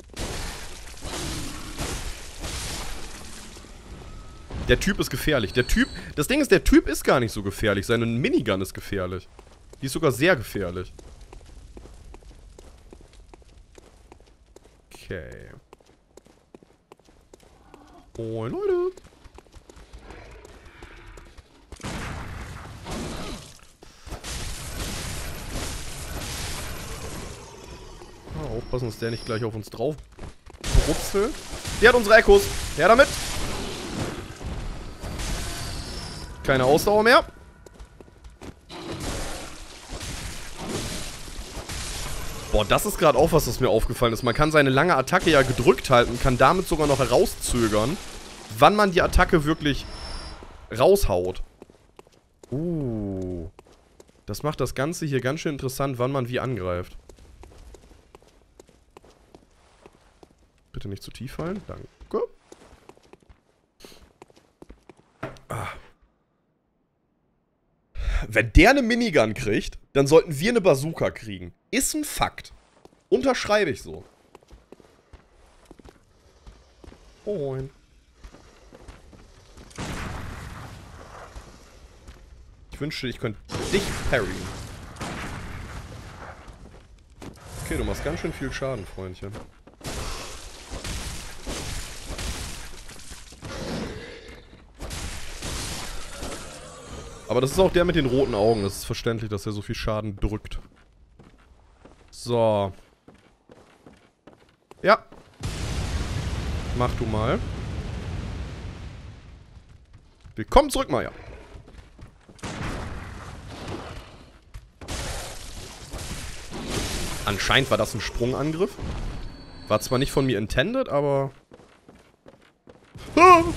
Der Typ ist gefährlich. Der Typ... Das Ding ist, der Typ ist gar nicht so gefährlich. Seine Minigun ist gefährlich. Die ist sogar sehr gefährlich. Okay. Oh, Leute. Oh, aufpassen, dass der nicht gleich auf uns drauf brutzelt. Der hat unsere Echos. Her damit. Keine Ausdauer mehr. Boah, das ist gerade auch was, was mir aufgefallen ist. Man kann seine lange Attacke ja gedrückt halten und kann damit sogar noch herauszögern, wann man die Attacke wirklich raushaut. Uh. Das macht das Ganze hier ganz schön interessant, wann man wie angreift. Bitte nicht zu tief fallen. Danke. Ah. Wenn der eine Minigun kriegt, dann sollten wir eine Bazooka kriegen. Ist ein Fakt. Unterschreibe ich so. Moin. Ich wünschte, ich könnte dich parryen. Okay, du machst ganz schön viel Schaden, Freundchen. Aber das ist auch der mit den roten Augen. Das ist verständlich, dass er so viel Schaden drückt. So. Ja. Mach du mal. Willkommen zurück, Maya. Anscheinend war das ein Sprungangriff. War zwar nicht von mir intended, aber... Ah!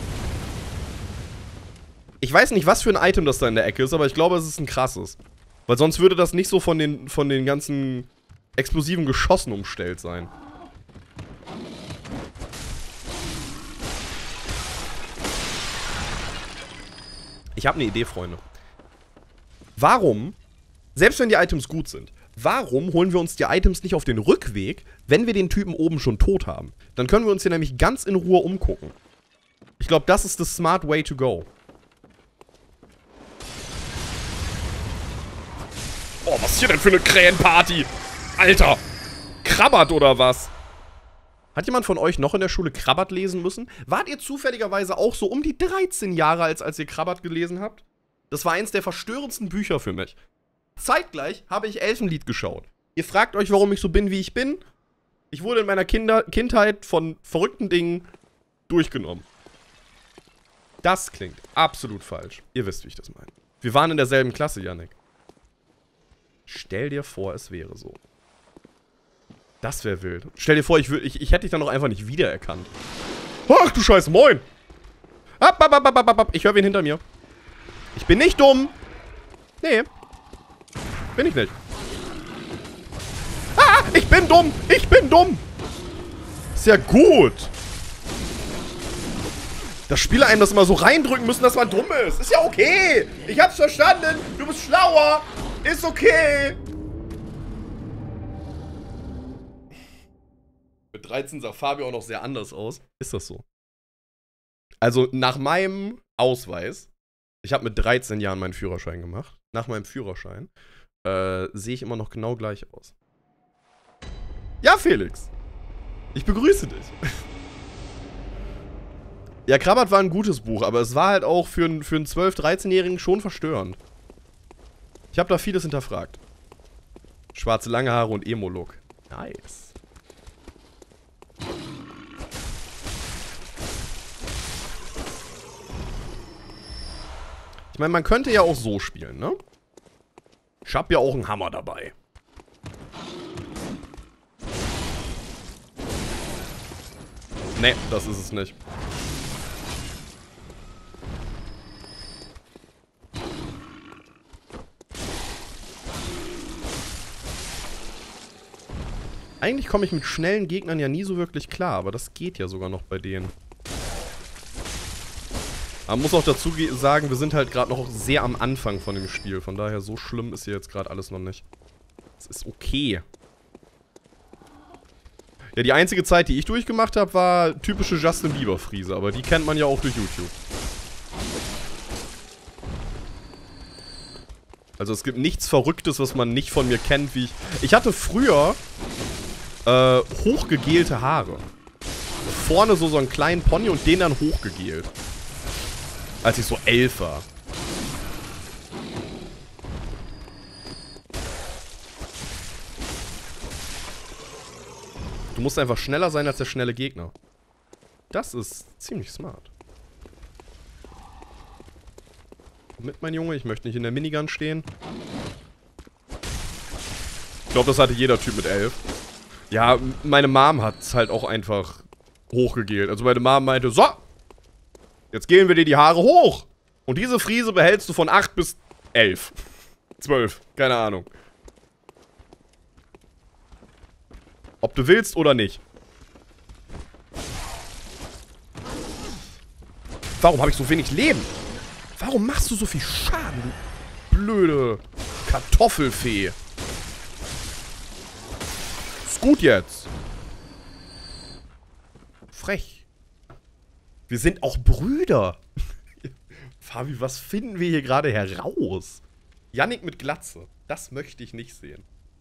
Ich weiß nicht, was für ein Item das da in der Ecke ist, aber ich glaube, es ist ein krasses. Weil sonst würde das nicht so von den, von den ganzen explosiven Geschossen umstellt sein. Ich habe eine Idee, Freunde. Warum, selbst wenn die Items gut sind, warum holen wir uns die Items nicht auf den Rückweg, wenn wir den Typen oben schon tot haben? Dann können wir uns hier nämlich ganz in Ruhe umgucken. Ich glaube, das ist the smart way to go. Oh, was ist hier denn für eine Krähenparty? Alter! Krabbert oder was? Hat jemand von euch noch in der Schule Krabbert lesen müssen? Wart ihr zufälligerweise auch so um die dreizehn Jahre alt, als ihr Krabbert gelesen habt? Das war eins der verstörendsten Bücher für mich. Zeitgleich habe ich Elfenlied geschaut. Ihr fragt euch, warum ich so bin, wie ich bin? Ich wurde in meiner Kinder Kindheit von verrückten Dingen durchgenommen. Das klingt absolut falsch. Ihr wisst, wie ich das meine. Wir waren in derselben Klasse, Yannick. Stell dir vor, es wäre so. Das wäre wild. Stell dir vor, ich, ich, ich hätte dich dann noch einfach nicht wiedererkannt. Ach du Scheiße, moin! Ab, ab, ab, ab, ab, ab. Ich höre wen hinter mir. Ich bin nicht dumm. Nee. Bin ich nicht. Ah, ich bin dumm. Ich bin dumm. Ist ja gut. Dass Spieler einem das immer so reindrücken müssen, dass man dumm ist. Ist ja okay. Ich hab's verstanden. Du bist schlauer. Ist okay. Mit dreizehn sah Fabio auch noch sehr anders aus. Ist das so? Also nach meinem Ausweis, ich habe mit dreizehn Jahren meinen Führerschein gemacht. Nach meinem Führerschein äh, sehe ich immer noch genau gleich aus. Ja, Felix. Ich begrüße dich. Ja, Krabbert war ein gutes Buch, aber es war halt auch für, für einen zwölf-, dreizehnjährigen schon verstörend. Ich habe da vieles hinterfragt. Schwarze lange Haare und Emo-Look. Nice. Ich meine, man könnte ja auch so spielen, ne? Ich hab ja auch einen Hammer dabei. Ne, das ist es nicht. Eigentlich komme ich mit schnellen Gegnern ja nie so wirklich klar, aber das geht ja sogar noch bei denen. Man muss auch dazu sagen, wir sind halt gerade noch sehr am Anfang von dem Spiel. Von daher, so schlimm ist hier jetzt gerade alles noch nicht. Es ist okay. Ja, die einzige Zeit, die ich durchgemacht habe, war typische Justin Bieber-Friese. Aber die kennt man ja auch durch YouTube. Also es gibt nichts Verrücktes, was man nicht von mir kennt, wie ich... Ich hatte früher äh, hochgegelte Haare. Vorne so, so einen kleinen Pony und den dann hochgegelt. Als ich so elf war. Du musst einfach schneller sein als der schnelle Gegner. Das ist ziemlich smart. Mit, mein Junge, ich möchte nicht in der Minigun stehen. Ich glaube, das hatte jeder Typ mit elf. Ja, meine Mom hat es halt auch einfach hochgegelt. Also meine Mom meinte, so, jetzt gelen wir dir die Haare hoch. Und diese Frise behältst du von acht bis elf. zwölf, keine Ahnung. Ob du willst oder nicht. Warum habe ich so wenig Leben? Warum machst du so viel Schaden, du blöde Kartoffelfee? Ist gut jetzt. Frech. Wir sind auch Brüder. Fabi, was finden wir hier gerade heraus? Yannick mit Glatze. Das möchte ich nicht sehen.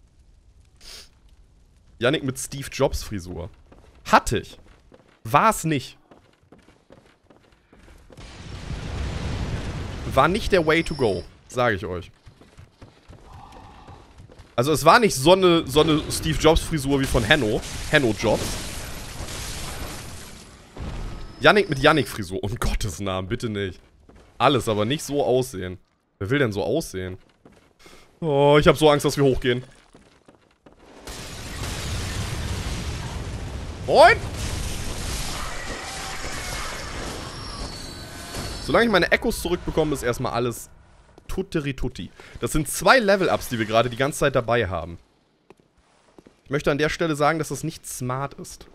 Yannick mit Steve Jobs Frisur. Hatte ich. War es nicht. War nicht der Way to go. Sage ich euch. Also es war nicht so eine, so eine Steve Jobs Frisur wie von Hanno. Hanno Jobs. Yannick mit Yannick Frisur. Um Gottes Namen, bitte nicht. Alles, aber nicht so aussehen. Wer will denn so aussehen? Oh, ich habe so Angst, dass wir hochgehen. Moin! Solange ich meine Echos zurückbekomme, ist erstmal alles tutti. Das sind zwei Level-Ups, die wir gerade die ganze Zeit dabei haben. Ich möchte an der Stelle sagen, dass das nicht smart ist.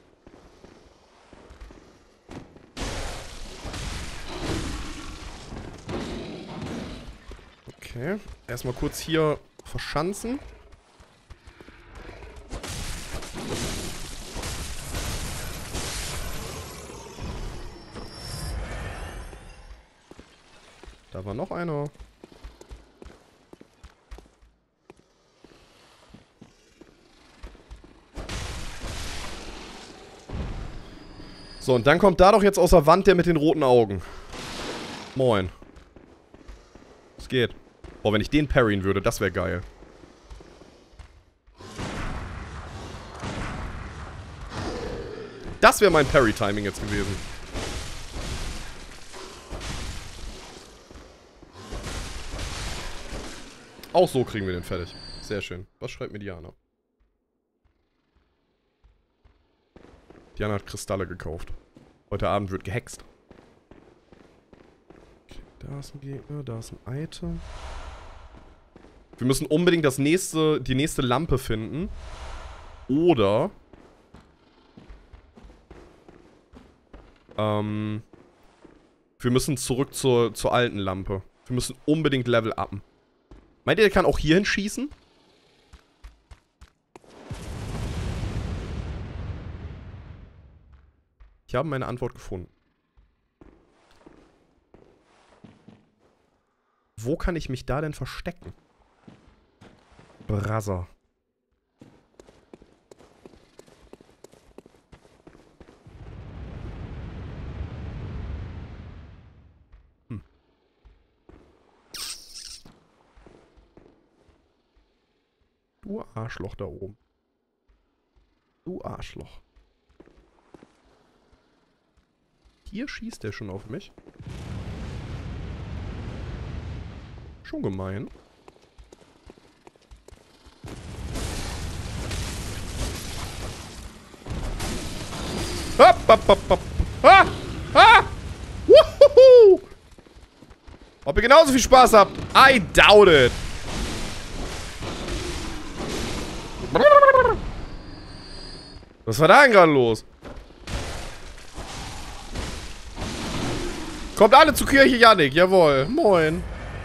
Okay, erstmal kurz hier verschanzen. Da war noch einer. So, und dann kommt da doch jetzt aus der Wand der mit den roten Augen. Moin. Es geht. Boah, wenn ich den parryen würde, das wäre geil. Das wäre mein Parry-Timing jetzt gewesen. Auch so kriegen wir den fertig. Sehr schön. Was schreibt mir Diana? Diana hat Kristalle gekauft. Heute Abend wird gehext. Okay, da ist ein Gegner, da ist ein Item. Wir müssen unbedingt das nächste, die nächste Lampe finden. Oder... Ähm... Wir müssen zurück zur, zur alten Lampe. Wir müssen unbedingt Level upen. Meint ihr, der kann auch hierhin schießen? Ich habe meine Antwort gefunden. Wo kann ich mich da denn verstecken? Brother. Hm. Du Arschloch da oben. Du Arschloch. Hier schießt er schon auf mich. Schon gemein. Hopp, hopp, hopp, hopp. Ah! Ah! Wuhuhu! Ob ihr genauso viel Spaß habt? I doubt it. Was war da denn gerade los? Kommt alle zur Kirche, Yannick. Jawohl. Moin.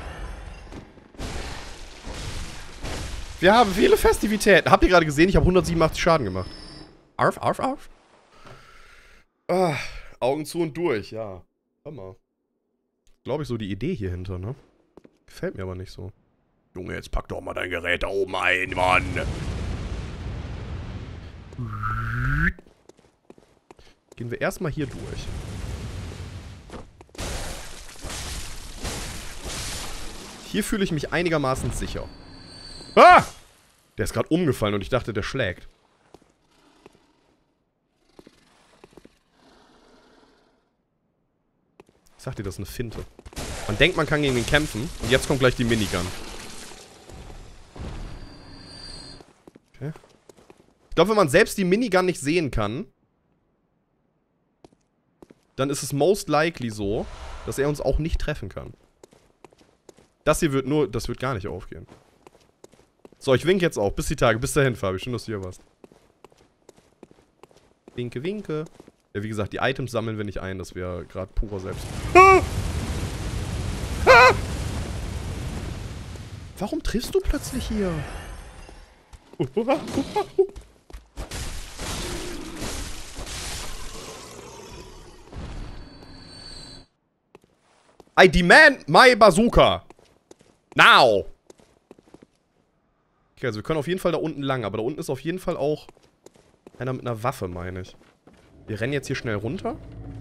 Wir haben viele Festivitäten. Habt ihr gerade gesehen? Ich habe hundertsiebenundachtzig Schaden gemacht. Arf, arf, arf. Ah, Augen zu und durch, ja. Hör mal. Glaube ich so die Idee hier hinter, ne? Gefällt mir aber nicht so. Junge, jetzt pack doch mal dein Gerät da oben ein, Mann. Gehen wir erstmal hier durch. Hier fühle ich mich einigermaßen sicher. Ah! Der ist gerade umgefallen und ich dachte, der schlägt. Ich sag dir, das ist eine Finte. Man denkt, man kann gegen ihn kämpfen. Und jetzt kommt gleich die Minigun. Okay. Ich glaube, wenn man selbst die Minigun nicht sehen kann, dann ist es most likely so, dass er uns auch nicht treffen kann. Das hier wird nur... Das wird gar nicht aufgehen. So, ich winke jetzt auch. Bis die Tage. Bis dahin, Fabi. Schön, dass du hier warst. Winke, winke. Ja, wie gesagt, die Items sammeln wir nicht ein. Das wäre gerade purer Selbst. Ah! Ah! Warum triffst du plötzlich hier? I demand my bazooka. Now. Okay, also wir können auf jeden Fall da unten lang. Aber da unten ist auf jeden Fall auch einer mit einer Waffe, meine ich. Wir rennen jetzt hier schnell runter.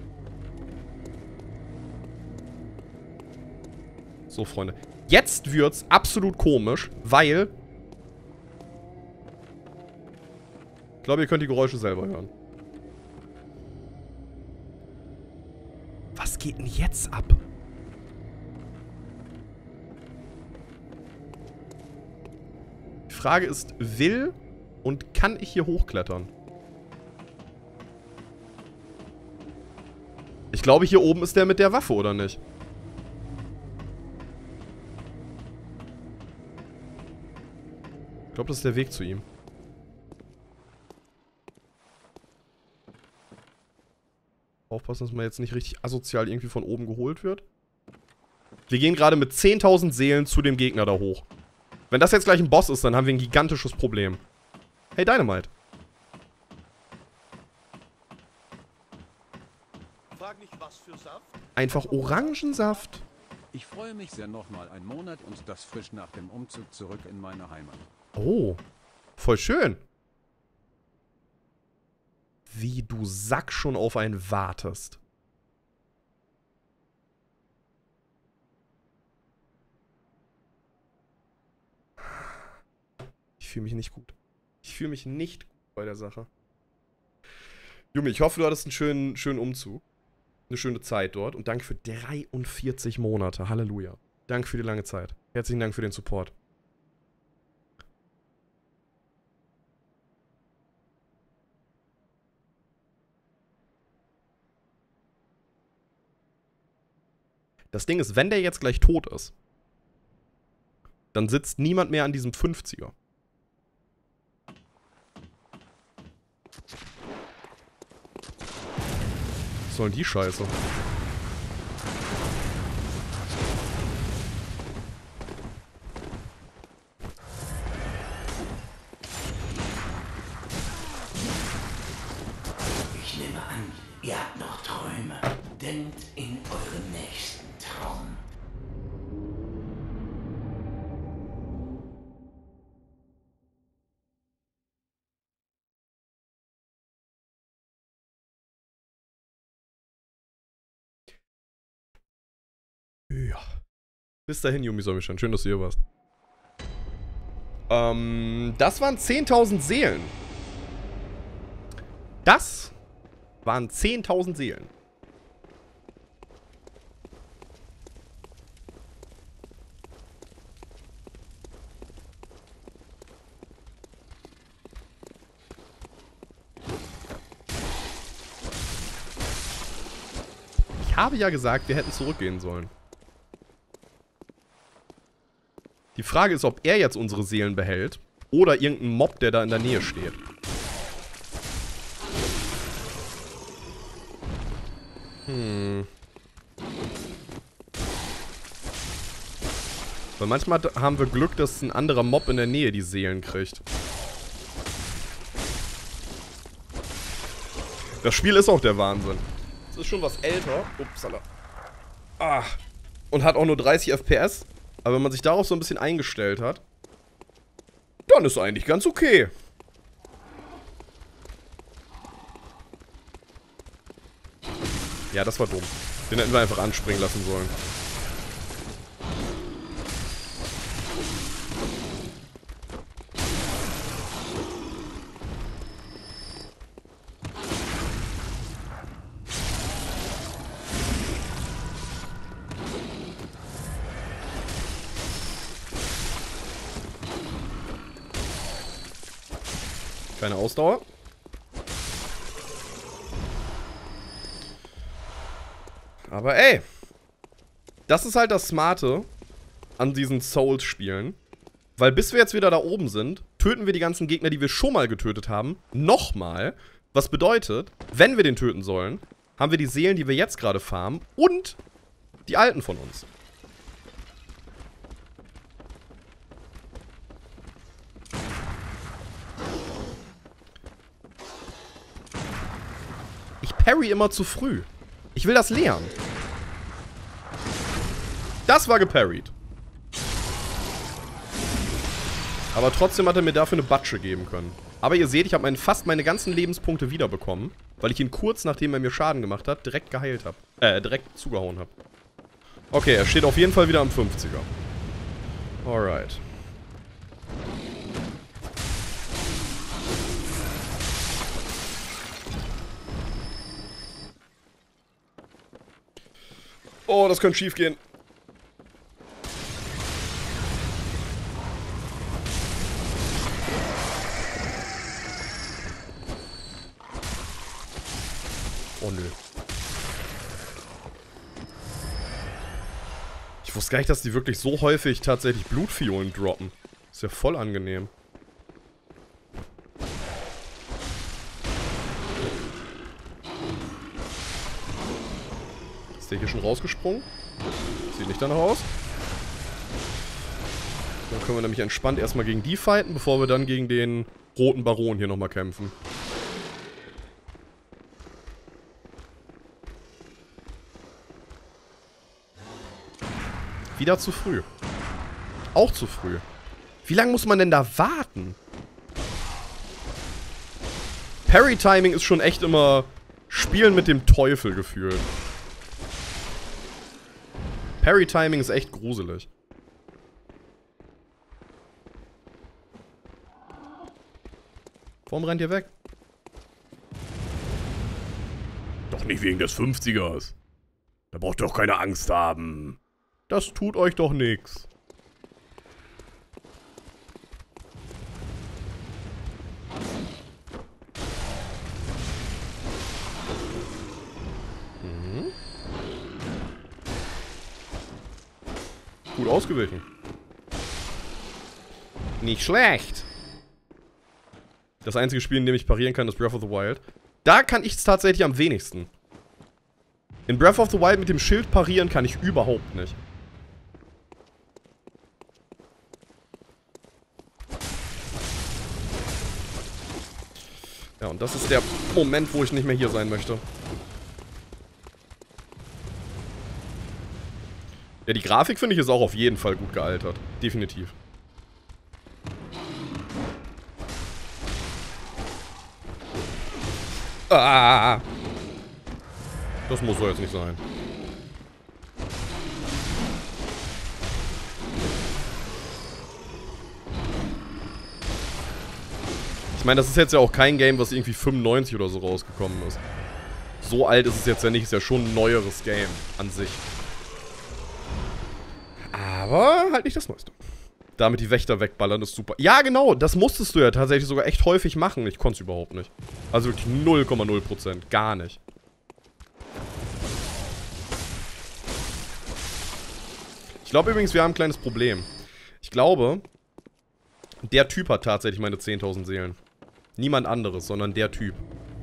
So, Freunde. Jetzt wird's absolut komisch, weil... Ich glaube, ihr könnt die Geräusche selber hören. Was geht denn jetzt ab? Die Frage ist, will und kann ich hier hochklettern? Ich glaube, hier oben ist der mit der Waffe, oder nicht? Ich glaube, das ist der Weg zu ihm. Aufpassen, dass man jetzt nicht richtig asozial irgendwie von oben geholt wird. Wir gehen gerade mit zehntausend Seelen zu dem Gegner da hoch. Wenn das jetzt gleich ein Boss ist, dann haben wir ein gigantisches Problem. Hey, Dynamite. Frag nicht, was für Saft? Einfach Orangensaft. Ich freue mich sehr, nochmal einen Monat und das frisch nach dem Umzug zurück in meine Heimat. Oh, voll schön. Wie du Sack schon auf einen wartest. Ich fühle mich nicht gut. Ich fühle mich nicht gut bei der Sache. Junge, ich hoffe, du hattest einen schönen, schönen Umzug. Eine schöne Zeit dort. Und danke für dreiundvierzig Monate. Halleluja. Danke für die lange Zeit. Herzlichen Dank für den Support. Das Ding ist, wenn der jetzt gleich tot ist, dann sitzt niemand mehr an diesem fünfziger. Was soll denn die Scheiße? Ich nehme an, ihr habt noch Träume. Denkt in euren nächsten Traum. Ja. Bis dahin, Yumi Somishan. Schön, dass du hier warst. Ähm, das waren zehntausend Seelen. Das waren zehntausend Seelen. Ich habe ja gesagt, wir hätten zurückgehen sollen. Die Frage ist, ob er jetzt unsere Seelen behält oder irgendein Mob, der da in der Nähe steht. Hm. Weil manchmal haben wir Glück, dass ein anderer Mob in der Nähe die Seelen kriegt. Das Spiel ist auch der Wahnsinn. Es ist schon was älter. Upsala. Ah. Und hat auch nur dreißig F P S. Aber wenn man sich darauf so ein bisschen eingestellt hat, dann ist eigentlich ganz okay. Ja, das war dumm. Den hätten wir einfach anspringen lassen sollen. Keine Ausdauer. Aber ey, das ist halt das Smarte an diesen Souls-Spielen. Weil bis wir jetzt wieder da oben sind, töten wir die ganzen Gegner, die wir schon mal getötet haben, nochmal. Was bedeutet, wenn wir den töten sollen, haben wir die Seelen, die wir jetzt gerade farmen und die alten von uns. Ich parry immer zu früh. Ich will das lernen. Das war geparried. Aber trotzdem hat er mir dafür eine Batsche geben können. Aber ihr seht, ich habe mein, fast meine ganzen Lebenspunkte wiederbekommen, weil ich ihn kurz, nachdem er mir Schaden gemacht hat, direkt geheilt habe. Äh, direkt zugehauen habe. Okay, er steht auf jeden Fall wieder am fünfziger. Alright. Oh, das könnte schief gehen. Oh nö. Ich wusste gar nicht, dass die wirklich so häufig tatsächlich Blutfiolen droppen. Ist ja voll angenehm. Ist der hier schon rausgesprungen? Sieht nicht danach aus. Dann können wir nämlich entspannt erstmal gegen die fighten, bevor wir dann gegen den roten Baron hier nochmal kämpfen. Wieder zu früh. Auch zu früh. Wie lange muss man denn da warten? Parry-Timing ist schon echt immer Spielen mit dem Teufel gefühlt. Parry-Timing ist echt gruselig. Warum rennt ihr weg? Doch nicht wegen des fünfzigers. Da braucht ihr doch keine Angst haben. Das tut euch doch nichts. Mhm. Gut ausgewichen. Nicht schlecht. Das einzige Spiel, in dem ich parieren kann, ist Breath of the Wild. Da kann ich es tatsächlich am wenigsten. In Breath of the Wild mit dem Schild parieren kann ich überhaupt nicht. Ja, und das ist der Moment, wo ich nicht mehr hier sein möchte. Ja, die Grafik, finde ich, ist auch auf jeden Fall gut gealtert. Definitiv. Ah! Das muss so jetzt nicht sein. Ich meine, das ist jetzt ja auch kein Game, was irgendwie fünfundneunzig oder so rausgekommen ist. So alt ist es jetzt ja nicht, ist ja schon ein neueres Game an sich. Aber halt nicht das Neueste. Damit die Wächter wegballern ist super. Ja, genau, das musstest du ja tatsächlich sogar echt häufig machen. Ich konnte es überhaupt nicht. Also wirklich null Komma null Prozent. Gar nicht. Ich glaube übrigens, wir haben ein kleines Problem. Ich glaube, der Typ hat tatsächlich meine zehntausend Seelen. Niemand anderes, sondern der Typ.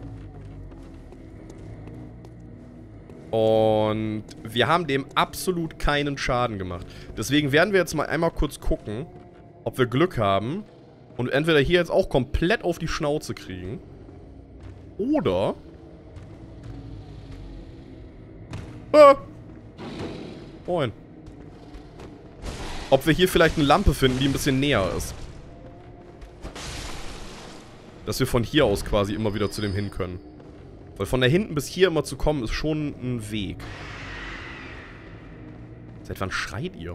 Und wir haben dem absolut keinen Schaden gemacht. Deswegen werden wir jetzt mal einmal kurz gucken, ob wir Glück haben und entweder hier jetzt auch komplett auf die Schnauze kriegen. Oder... Ah! Moin. Ob wir hier vielleicht eine Lampe finden, die ein bisschen näher ist. Dass wir von hier aus quasi immer wieder zu dem hin können. Weil von da hinten bis hier immer zu kommen, ist schon ein Weg. Seit wann schreit ihr?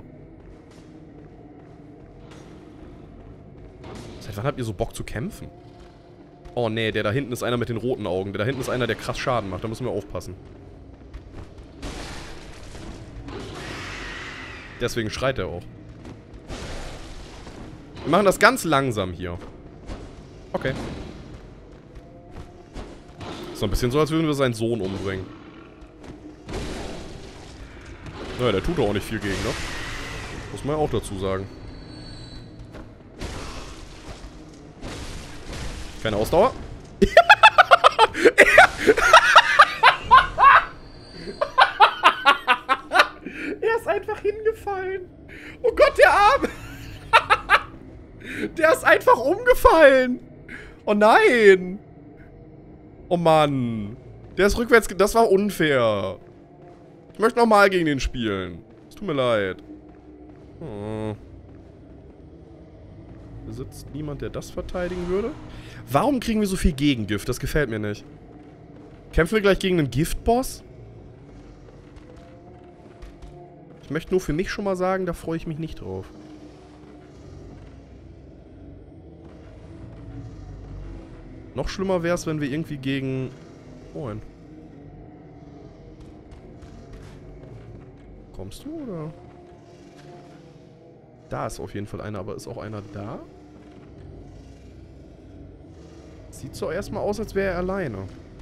Seit wann habt ihr so Bock zu kämpfen? Oh nee, der da hinten ist einer mit den roten Augen. Der da hinten ist einer, der krass Schaden macht. Da müssen wir aufpassen. Deswegen schreit er auch. Wir machen das ganz langsam hier. Okay. Ist so ein bisschen so, als würden wir seinen Sohn umbringen. Naja, der tut doch auch nicht viel gegen, ne? Muss man ja auch dazu sagen. Keine Ausdauer. Er ist einfach hingefallen. Oh Gott, der Arme. Der ist einfach umgefallen. Oh nein. Oh Mann. Der ist rückwärts... Das war unfair. Ich möchte nochmal gegen den spielen. Es tut mir leid. Oh. Hier sitzt niemand, der das verteidigen würde. Warum kriegen wir so viel Gegengift? Das gefällt mir nicht. Kämpfen wir gleich gegen einen Giftboss? Ich möchte nur für mich schon mal sagen, da freue ich mich nicht drauf. Noch schlimmer wäre es, wenn wir irgendwie gegen... Moin. Kommst du, oder? Da ist auf jeden Fall einer, aber ist auch einer da? Sieht so erstmal aus, als wäre er alleine.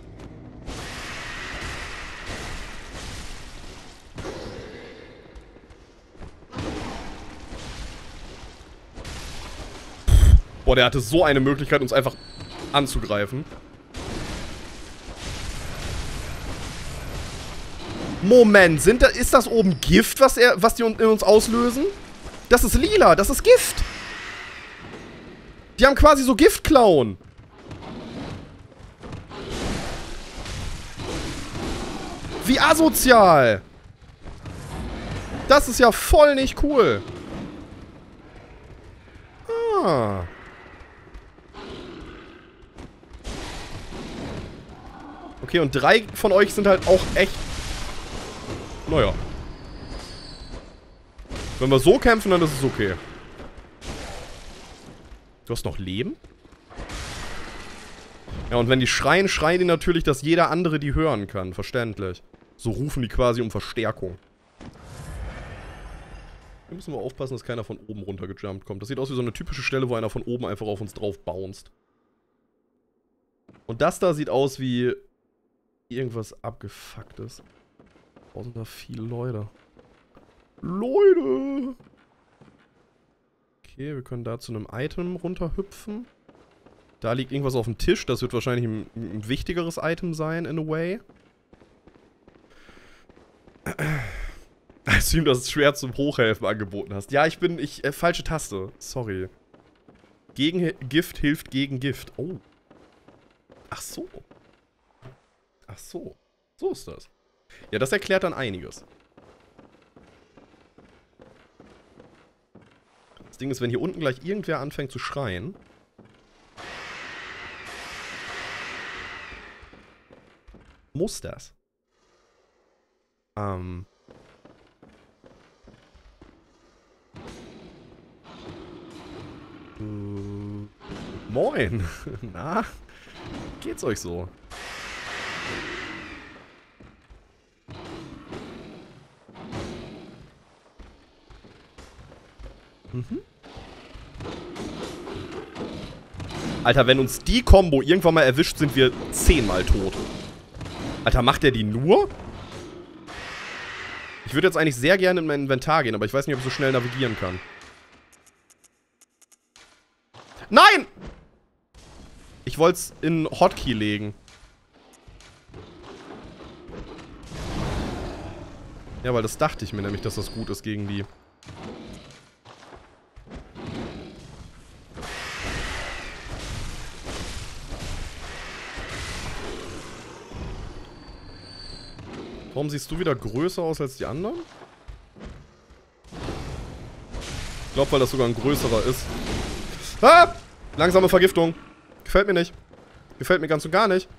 Boah, der hatte so eine Möglichkeit, uns einfach anzugreifen. Moment, sind da, ist das oben Gift, was, er, was die in uns auslösen? Das ist lila, das ist Gift. Die haben quasi so Giftklauen. Wie asozial. Das ist ja voll nicht cool. Ah. Okay, und drei von euch sind halt auch echt... Naja. Wenn wir so kämpfen, dann ist es okay. Du hast noch Leben? Ja, und wenn die schreien, schreien die natürlich, dass jeder andere die hören kann. Verständlich. So rufen die quasi um Verstärkung. Hier müssen wir aufpassen, dass keiner von oben runtergejumpt kommt. Das sieht aus wie so eine typische Stelle, wo einer von oben einfach auf uns drauf bounced. Und das da sieht aus wie... irgendwas Abgefucktes. Draußen da viele Leute. Leute! Okay, wir können da zu einem Item runterhüpfen. Da liegt irgendwas auf dem Tisch. Das wird wahrscheinlich ein, ein wichtigeres Item sein, in a way. Als du ihm das Schwert zum Hochhelfen angeboten hast. Ja, ich bin... ich äh, falsche Taste. Sorry. Gegen Gift hilft gegen Gift. Oh. Ach so. Ach so. So ist das. Ja, das erklärt dann einiges. Das Ding ist, wenn hier unten gleich irgendwer anfängt zu schreien... muss das. Ähm... Äh, moin. Na? Geht's euch so? Mhm. Alter, wenn uns die Combo irgendwann mal erwischt, sind wir zehnmal tot. Alter, macht der die nur? Ich würde jetzt eigentlich sehr gerne in mein Inventar gehen, aber ich weiß nicht, ob ich so schnell navigieren kann. Nein! Ich wollte es in Hotkey legen. Ja, weil das dachte ich mir nämlich, dass das gut ist gegen die. Warum siehst du wieder größer aus als die anderen? Ich glaube, weil das sogar ein größerer ist. Ah! Langsame Vergiftung. Gefällt mir nicht. Gefällt mir ganz und gar nicht.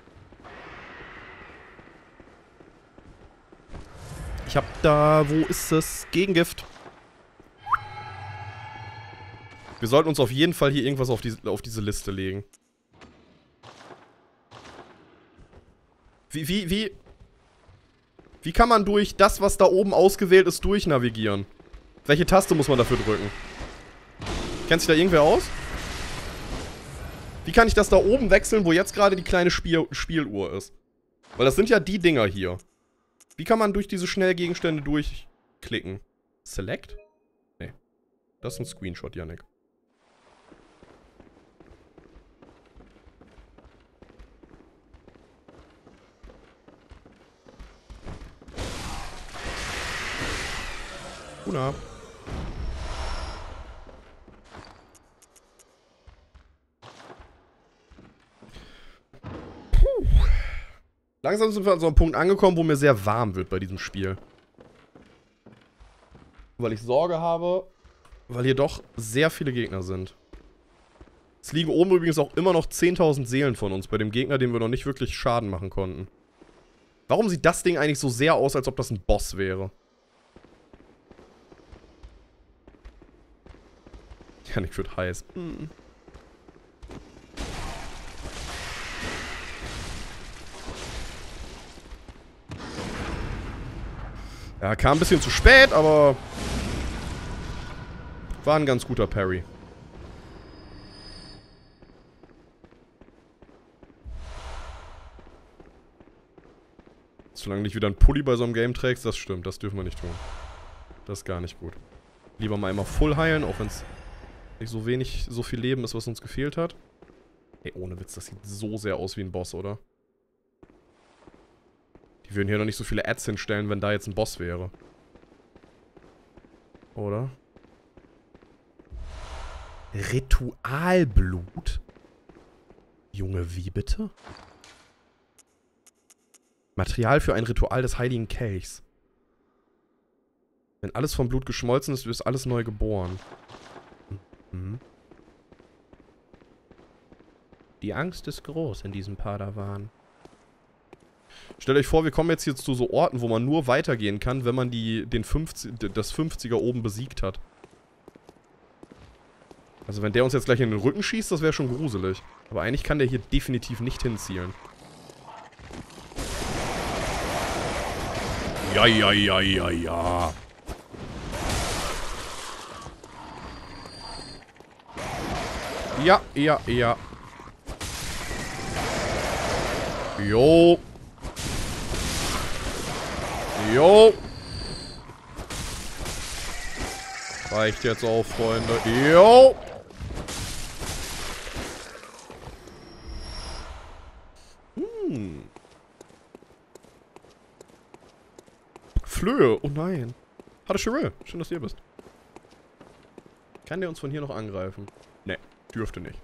Ich hab da... Wo ist es? Gegengift. Wir sollten uns auf jeden Fall hier irgendwas auf, die, auf diese Liste legen. Wie, wie, wie... Wie kann man durch das, was da oben ausgewählt ist, durchnavigieren? Welche Taste muss man dafür drücken? Kennt sich da irgendwer aus? Wie kann ich das da oben wechseln, wo jetzt gerade die kleine Spiel Spieluhr ist? Weil das sind ja die Dinger hier. Wie kann man durch diese Schnellgegenstände durchklicken? Select? Nee. Das ist ein Screenshot, Yannick. Una. Puh. Langsam sind wir an so einem Punkt angekommen, wo mir sehr warm wird bei diesem Spiel. Weil ich Sorge habe, weil hier doch sehr viele Gegner sind. Es liegen oben übrigens auch immer noch zehntausend Seelen von uns bei dem Gegner, dem wir noch nicht wirklich Schaden machen konnten. Warum sieht das Ding eigentlich so sehr aus, als ob das ein Boss wäre? Janik wird heiß. Hm. Ja, kam ein bisschen zu spät, aber war ein ganz guter Parry. Solange du nicht wieder einen Pulli bei so einem Game trägst, das stimmt, das dürfen wir nicht tun. Das ist gar nicht gut. Lieber mal einmal full heilen, auch wenn es nicht so wenig, so viel Leben ist, was uns gefehlt hat. Ey, ohne Witz, das sieht so sehr aus wie ein Boss, oder? Die würden hier noch nicht so viele Ads hinstellen, wenn da jetzt ein Boss wäre. Oder? Ritualblut? Junge, wie bitte? Material für ein Ritual des Heiligen Kelchs. Wenn alles vom Blut geschmolzen ist, ist alles neu geboren. Mhm. Die Angst ist groß in diesem Padawan. Stellt euch vor, wir kommen jetzt hier zu so Orten, wo man nur weitergehen kann, wenn man die, den fünfzig, das fünfziger oben besiegt hat. Also wenn der uns jetzt gleich in den Rücken schießt, das wäre schon gruselig. Aber eigentlich kann der hier definitiv nicht hinzielen. Ja, ja, ja, ja, ja. Ja, ja, ja. Jo. Jo. Reicht jetzt auch, Freunde. Jo. Hm. Flöhe. Oh nein. Hallo Cheryl. Schön, dass du hier bist. Kann der uns von hier noch angreifen? Ne, dürfte nicht.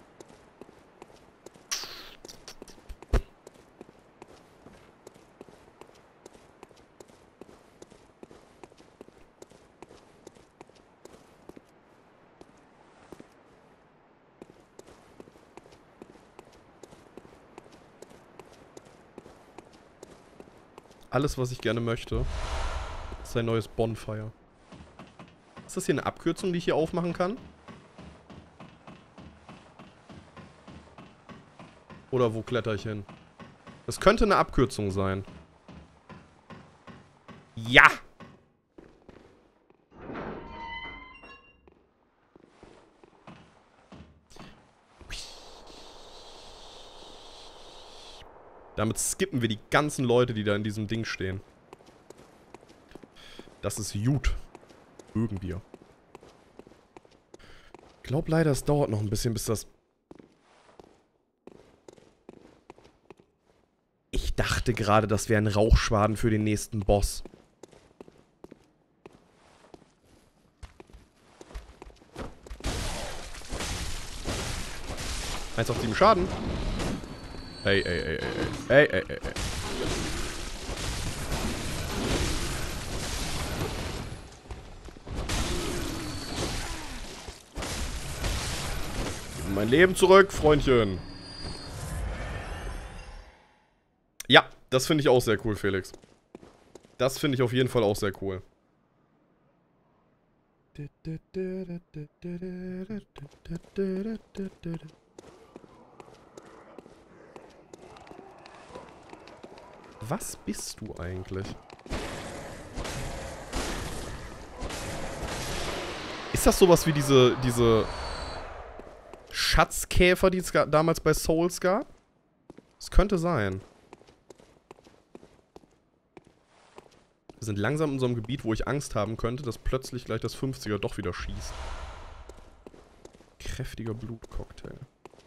Alles, was ich gerne möchte, ist ein neues Bonfire. Ist das hier eine Abkürzung, die ich hier aufmachen kann? Oder wo kletter ich hin? Das könnte eine Abkürzung sein. Ja! Damit skippen wir die ganzen Leute, die da in diesem Ding stehen. Das ist gut. Mögen wir. Ich glaube leider, es dauert noch ein bisschen, bis das... Ich dachte gerade, das wäre ein Rauchschwaden für den nächsten Boss. eins auf sieben Schaden. Ey, ey, ey, ey, ey, ey, ey, ey. Mein Leben zurück, Freundchen. Ja, das finde ich auch sehr cool, Felix. Das finde ich auf jeden Fall auch sehr cool. Was bist du eigentlich? Ist das sowas wie diese, diese Schatzkäfer, die es damals bei Souls gab? Es könnte sein. Wir sind langsam in so einem Gebiet, wo ich Angst haben könnte, dass plötzlich gleich das fünfziger doch wieder schießt. Kräftiger Blutcocktail.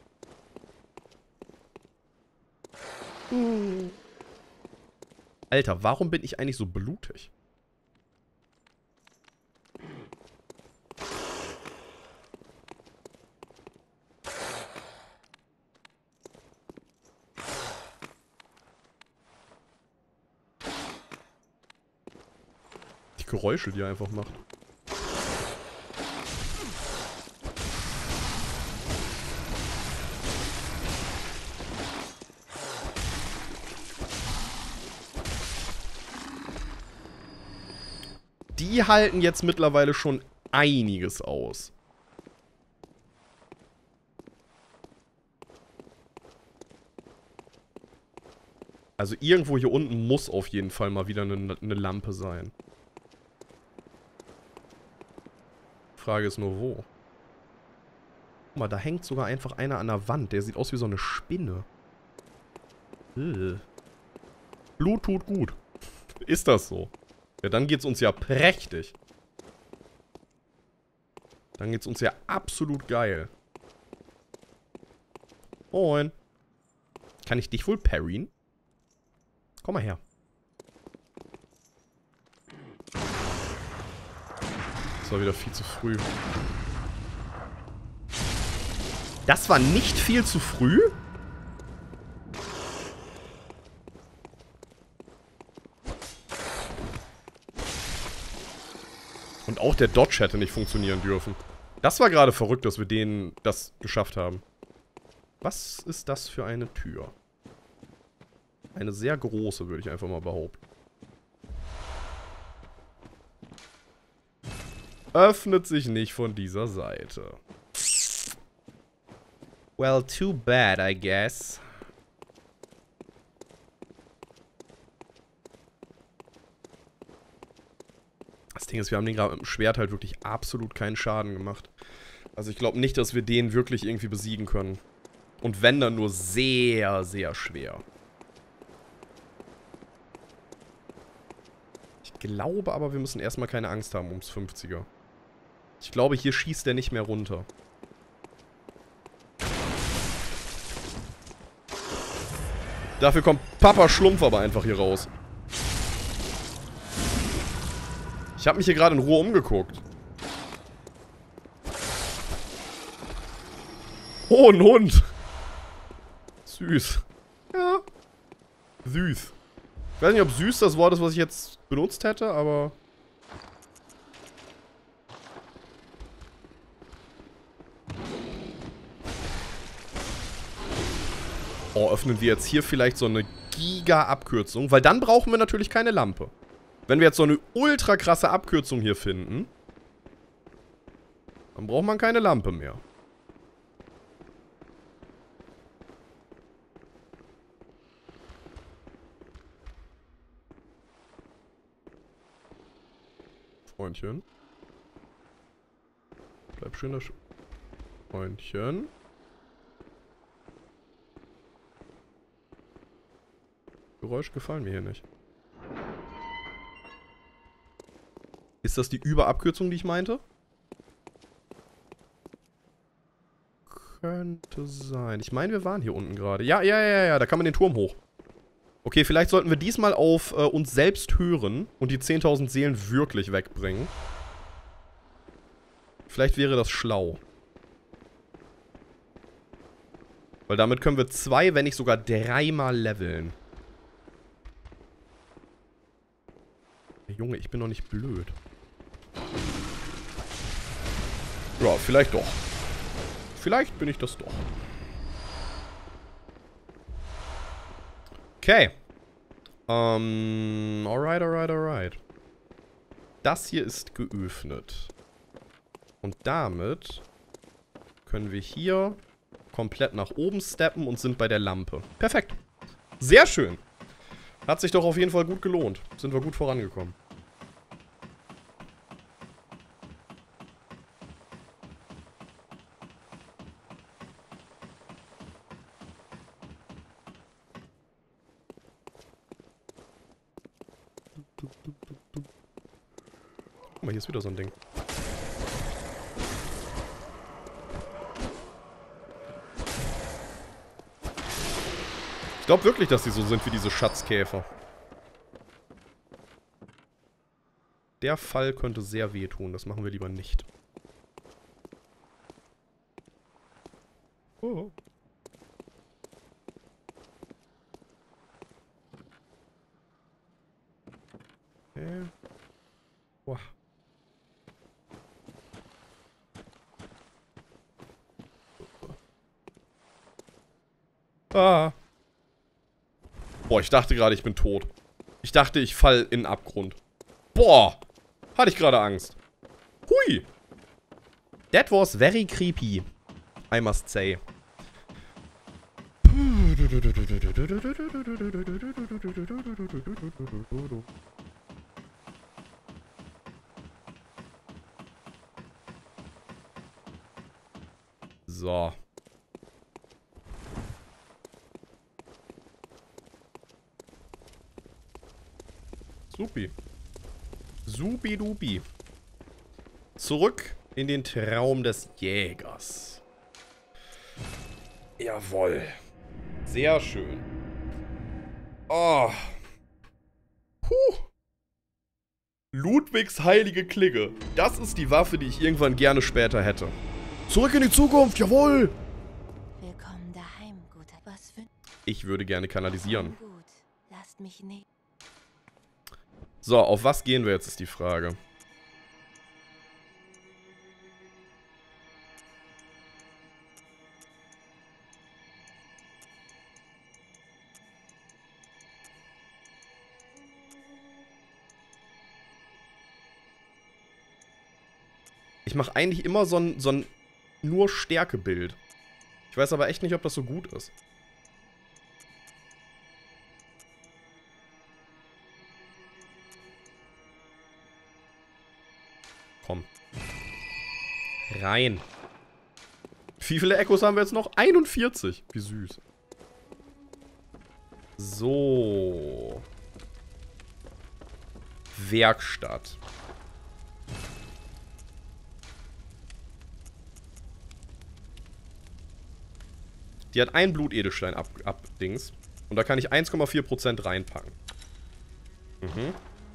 Hm. Alter, warum bin ich eigentlich so blutig? Die Geräusche, die er einfach macht. die halten jetzt mittlerweile schon einiges aus. Also irgendwo hier unten muss auf jeden Fall mal wieder eine, eine Lampe sein. Frage ist nur wo. Guck mal, da hängt sogar einfach einer an der Wand. Der sieht aus wie so eine Spinne. Ugh. Blut tut gut. Ist das so? Ja, dann geht's uns ja prächtig. Dann geht's uns ja absolut geil. Moin. Kann ich dich wohl parryen? Komm mal her. Das war wieder viel zu früh. Das war nicht viel zu früh? Und auch der Dodge hätte nicht funktionieren dürfen. Das war gerade verrückt, dass wir denen das geschafft haben. Was ist das für eine Tür? Eine sehr große, würde ich einfach mal behaupten. Öffnet sich nicht von dieser Seite. Well, too bad, I guess. Das Ding ist, wir haben den gerade mit dem Schwert halt wirklich absolut keinen Schaden gemacht. Also ich glaube nicht, dass wir den wirklich irgendwie besiegen können. Und wenn, dann nur sehr, sehr schwer. Ich glaube aber, wir müssen erstmal keine Angst haben ums fünfziger. Ich glaube, hier schießt der nicht mehr runter. Dafür kommt Papa Schlumpf aber einfach hier raus. Ich habe mich hier gerade in Ruhe umgeguckt. Oh, ein Hund. Süß. Ja. Süß. Ich weiß nicht, ob süß das Wort ist, was ich jetzt benutzt hätte, aber... Oh, öffnen wir jetzt hier vielleicht so eine Giga-Abkürzung? Weil dann brauchen wir natürlich keine Lampe. Wenn wir jetzt so eine ultra krasse Abkürzung hier finden, dann braucht man keine Lampe mehr. Freundchen. Bleib schön da. Freundchen. Geräusche gefallen mir hier nicht. Ist das die Überabkürzung, die ich meinte? Könnte sein. Ich meine, wir waren hier unten gerade. Ja, ja, ja, ja, da kann man den Turm hoch. Okay, vielleicht sollten wir diesmal auf äh, uns selbst hören und die zehntausend Seelen wirklich wegbringen. Vielleicht wäre das schlau. Weil damit können wir zwei, wenn nicht sogar dreimal leveln. Junge, ich bin doch nicht blöd. Ja, vielleicht doch. Vielleicht bin ich das doch. Okay. Ähm, alright, alright, alright. Das hier ist geöffnet. Und damit können wir hier komplett nach oben steppen und sind bei der Lampe. Perfekt. Sehr schön. Hat sich doch auf jeden Fall gut gelohnt. Sind wir gut vorangekommen. Guck mal, hier ist wieder so ein Ding. Ich glaube wirklich, dass die so sind wie diese Schatzkäfer. Der Fall könnte sehr wehtun. Das machen wir lieber nicht. Oh. Okay. Boah. Ah. Boah, ich dachte gerade, ich bin tot. Ich dachte, ich fall in den Abgrund. Boah. Hatte ich gerade Angst. Hui. That was very creepy. I must say. So. Supi. Supi-dupi. Zurück in den Traum des Jägers. Jawohl. Sehr schön. Oh. Puh. Ludwigs heilige Klinge. Das ist die Waffe, die ich irgendwann gerne später hätte. Zurück in die Zukunft, jawohl! Willkommen daheim, guter. Was für... Ich würde gerne kanalisieren. Gut, lasst mich nicht... So, auf was gehen wir jetzt, ist die Frage. Ich mache eigentlich immer so ein, so ein nur Stärkebild. Ich weiß aber echt nicht, ob das so gut ist. Komm. Rein. Wie viele Echos haben wir jetzt noch? einundvierzig. Wie süß. So. Werkstatt. Die hat ein Blutedelstein ab, ab Dings. Und da kann ich eins Komma vier Prozent reinpacken. Mhm.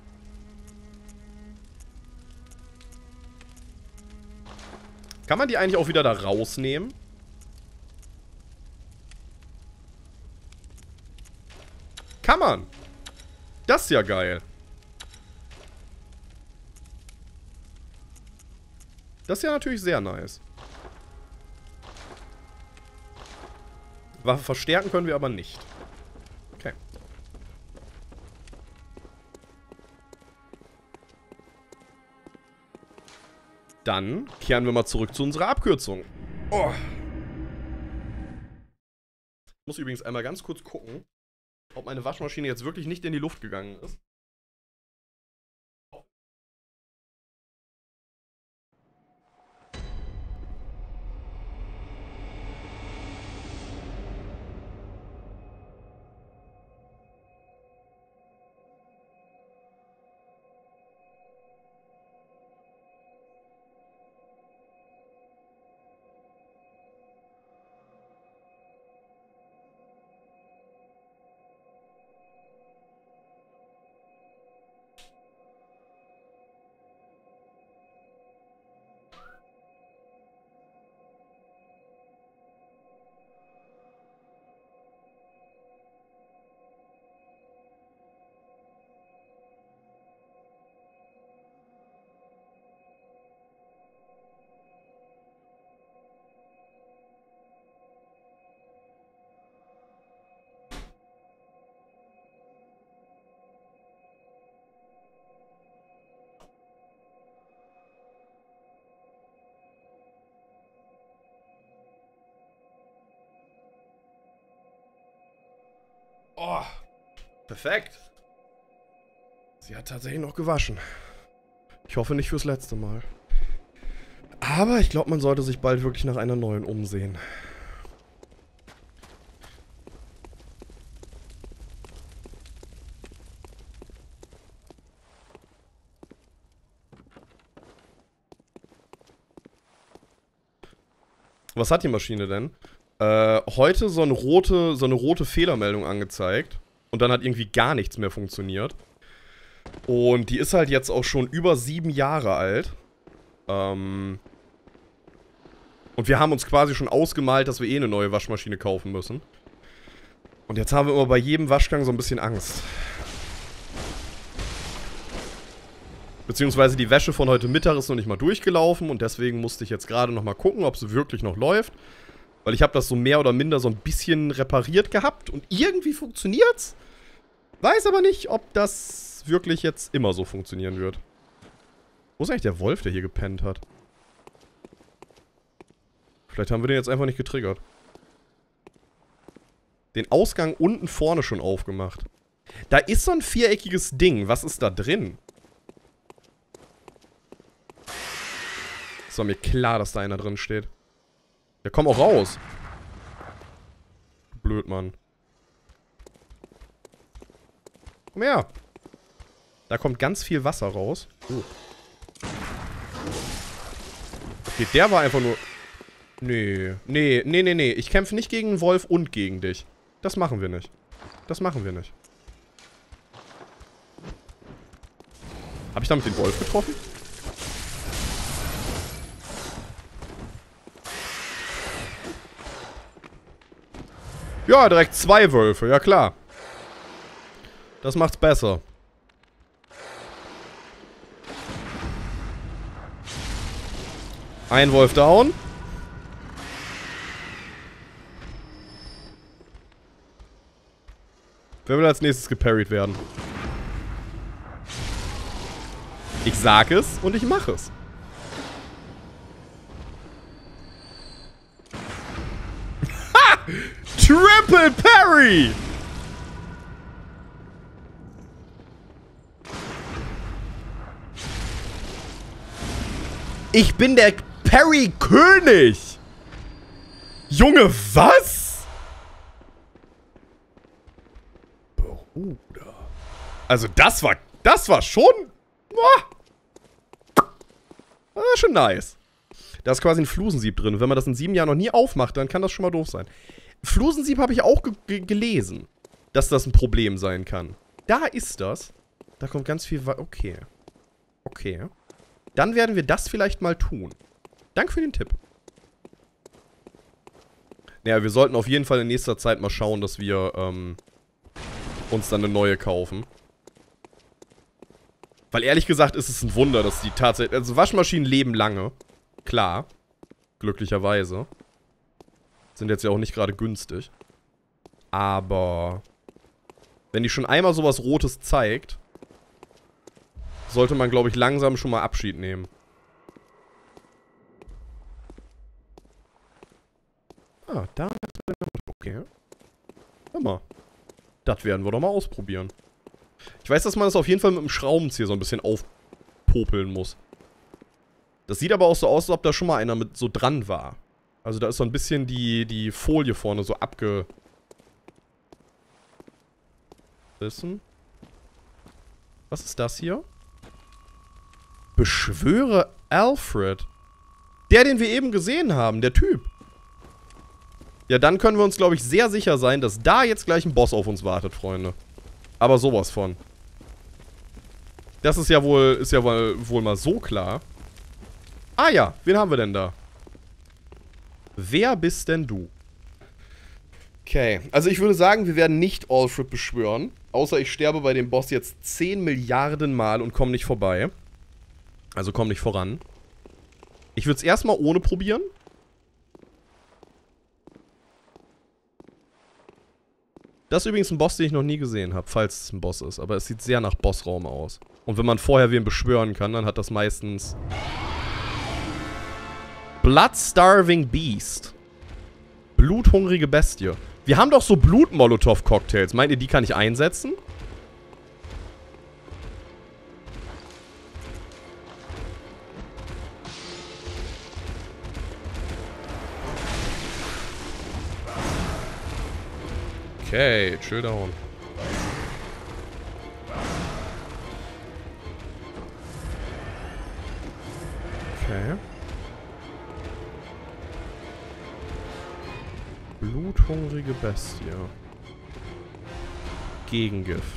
Kann man die eigentlich auch wieder da rausnehmen? Kann man. Das ist ja geil. Das ist ja natürlich sehr nice. Waffe verstärken können wir aber nicht. Okay. Dann kehren wir mal zurück zu unserer Abkürzung. Oh. Ich muss übrigens einmal ganz kurz gucken, ob meine Waschmaschine jetzt wirklich nicht in die Luft gegangen ist. Oh, perfekt. Sie hat tatsächlich noch gewaschen. Ich hoffe nicht fürs letzte Mal. Aber ich glaube, man sollte sich bald wirklich nach einer neuen umsehen. Was hat die Maschine denn? Äh, heute so eine rote, so eine rote Fehlermeldung angezeigt. Und dann hat irgendwie gar nichts mehr funktioniert. Und die ist halt jetzt auch schon über sieben Jahre alt. Ähm und wir haben uns quasi schon ausgemalt, dass wir eh eine neue Waschmaschine kaufen müssen. Und jetzt haben wir immer bei jedem Waschgang so ein bisschen Angst. Beziehungsweise die Wäsche von heute Mittag ist noch nicht mal durchgelaufen. Und deswegen musste ich jetzt gerade noch mal gucken, ob sie wirklich noch läuft. Weil ich habe das so mehr oder minder so ein bisschen repariert gehabt. Und irgendwie funktioniert's. Weiß aber nicht, ob das wirklich jetzt immer so funktionieren wird. Wo ist eigentlich der Wolf, der hier gepennt hat? Vielleicht haben wir den jetzt einfach nicht getriggert. Den Ausgang unten vorne schon aufgemacht. Da ist so ein viereckiges Ding. Was ist da drin? Ist doch mir klar, dass da einer drin steht. Ja, komm auch raus. Blöd, Mann. Komm her. Da kommt ganz viel Wasser raus. Oh. Okay, der war einfach nur... Nee, nee, nee, nee, nee. Ich kämpfe nicht gegen einen Wolf und gegen dich. Das machen wir nicht. Das machen wir nicht. Habe ich damit den Wolf getroffen? Ja, direkt zwei Wölfe. Ja, klar. Das macht's besser. Ein Wolf down. Wer will als nächstes geparried werden? Ich sag es und ich mache es. Ha! Triple Parry! Ich bin der Parry-König! Junge, was? Bruder. Also das war, das war schon... Das war schon nice. Da ist quasi ein Flusensieb drin. Wenn man das in sieben Jahren noch nie aufmacht, dann kann das schon mal doof sein. Flusensieb habe ich auch ge ge gelesen, dass das ein Problem sein kann. Da ist das. Da kommt ganz viel... Okay. Okay. Dann werden wir das vielleicht mal tun. Danke für den Tipp. Naja, wir sollten auf jeden Fall in nächster Zeit mal schauen, dass wir ähm, uns dann eine neue kaufen. Weil ehrlich gesagt ist es ein Wunder, dass die tatsächlich... Also Waschmaschinen leben lange. Klar. Glücklicherweise. Sind jetzt ja auch nicht gerade günstig. Aber... Wenn die schon einmal sowas Rotes zeigt... sollte man, glaube ich, langsam schon mal Abschied nehmen. Ah, da... Okay. Hör mal. Das werden wir doch mal ausprobieren. Ich weiß, dass man das auf jeden Fall mit dem Schraubenzieher so ein bisschen aufpopeln muss. Das sieht aber auch so aus, als ob da schon mal einer mit so dran war. Also da ist so ein bisschen die, die Folie vorne so abge... Wissen? Was ist das hier? Beschwöre Alfred. Der, den wir eben gesehen haben, der Typ. Ja, dann können wir uns, glaube ich, sehr sicher sein, dass da jetzt gleich ein Boss auf uns wartet, Freunde. Aber sowas von. Das ist ja wohl, ist ja wohl, wohl mal so klar. Ah ja, wen haben wir denn da? Wer bist denn du? Okay, also ich würde sagen, wir werden nicht Alfred beschwören. Außer ich sterbe bei dem Boss jetzt zehn Milliarden Mal und komme nicht vorbei. Also komm nicht voran. Ich würde es erstmal ohne probieren. Das ist übrigens ein Boss, den ich noch nie gesehen habe, falls es ein Boss ist. Aber es sieht sehr nach Bossraum aus. Und wenn man vorher wen beschwören kann, dann hat das meistens... Blood-Starving Beast. Bluthungrige Bestie. Wir haben doch so Blut-Molotov-Cocktails. Meint ihr, die kann ich einsetzen? Okay, chill down. Okay. Bluthungrige Bestie. Gegengift.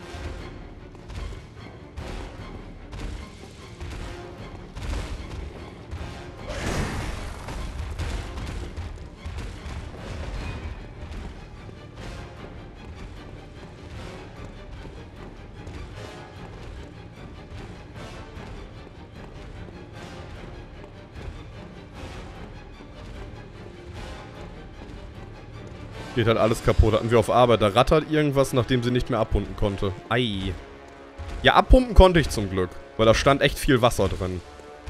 Geht halt alles kaputt. Hatten wir auf Arbeit. Da rattert irgendwas, nachdem sie nicht mehr abpumpen konnte. Ei. Ja, abpumpen konnte ich zum Glück. Weil da stand echt viel Wasser drin.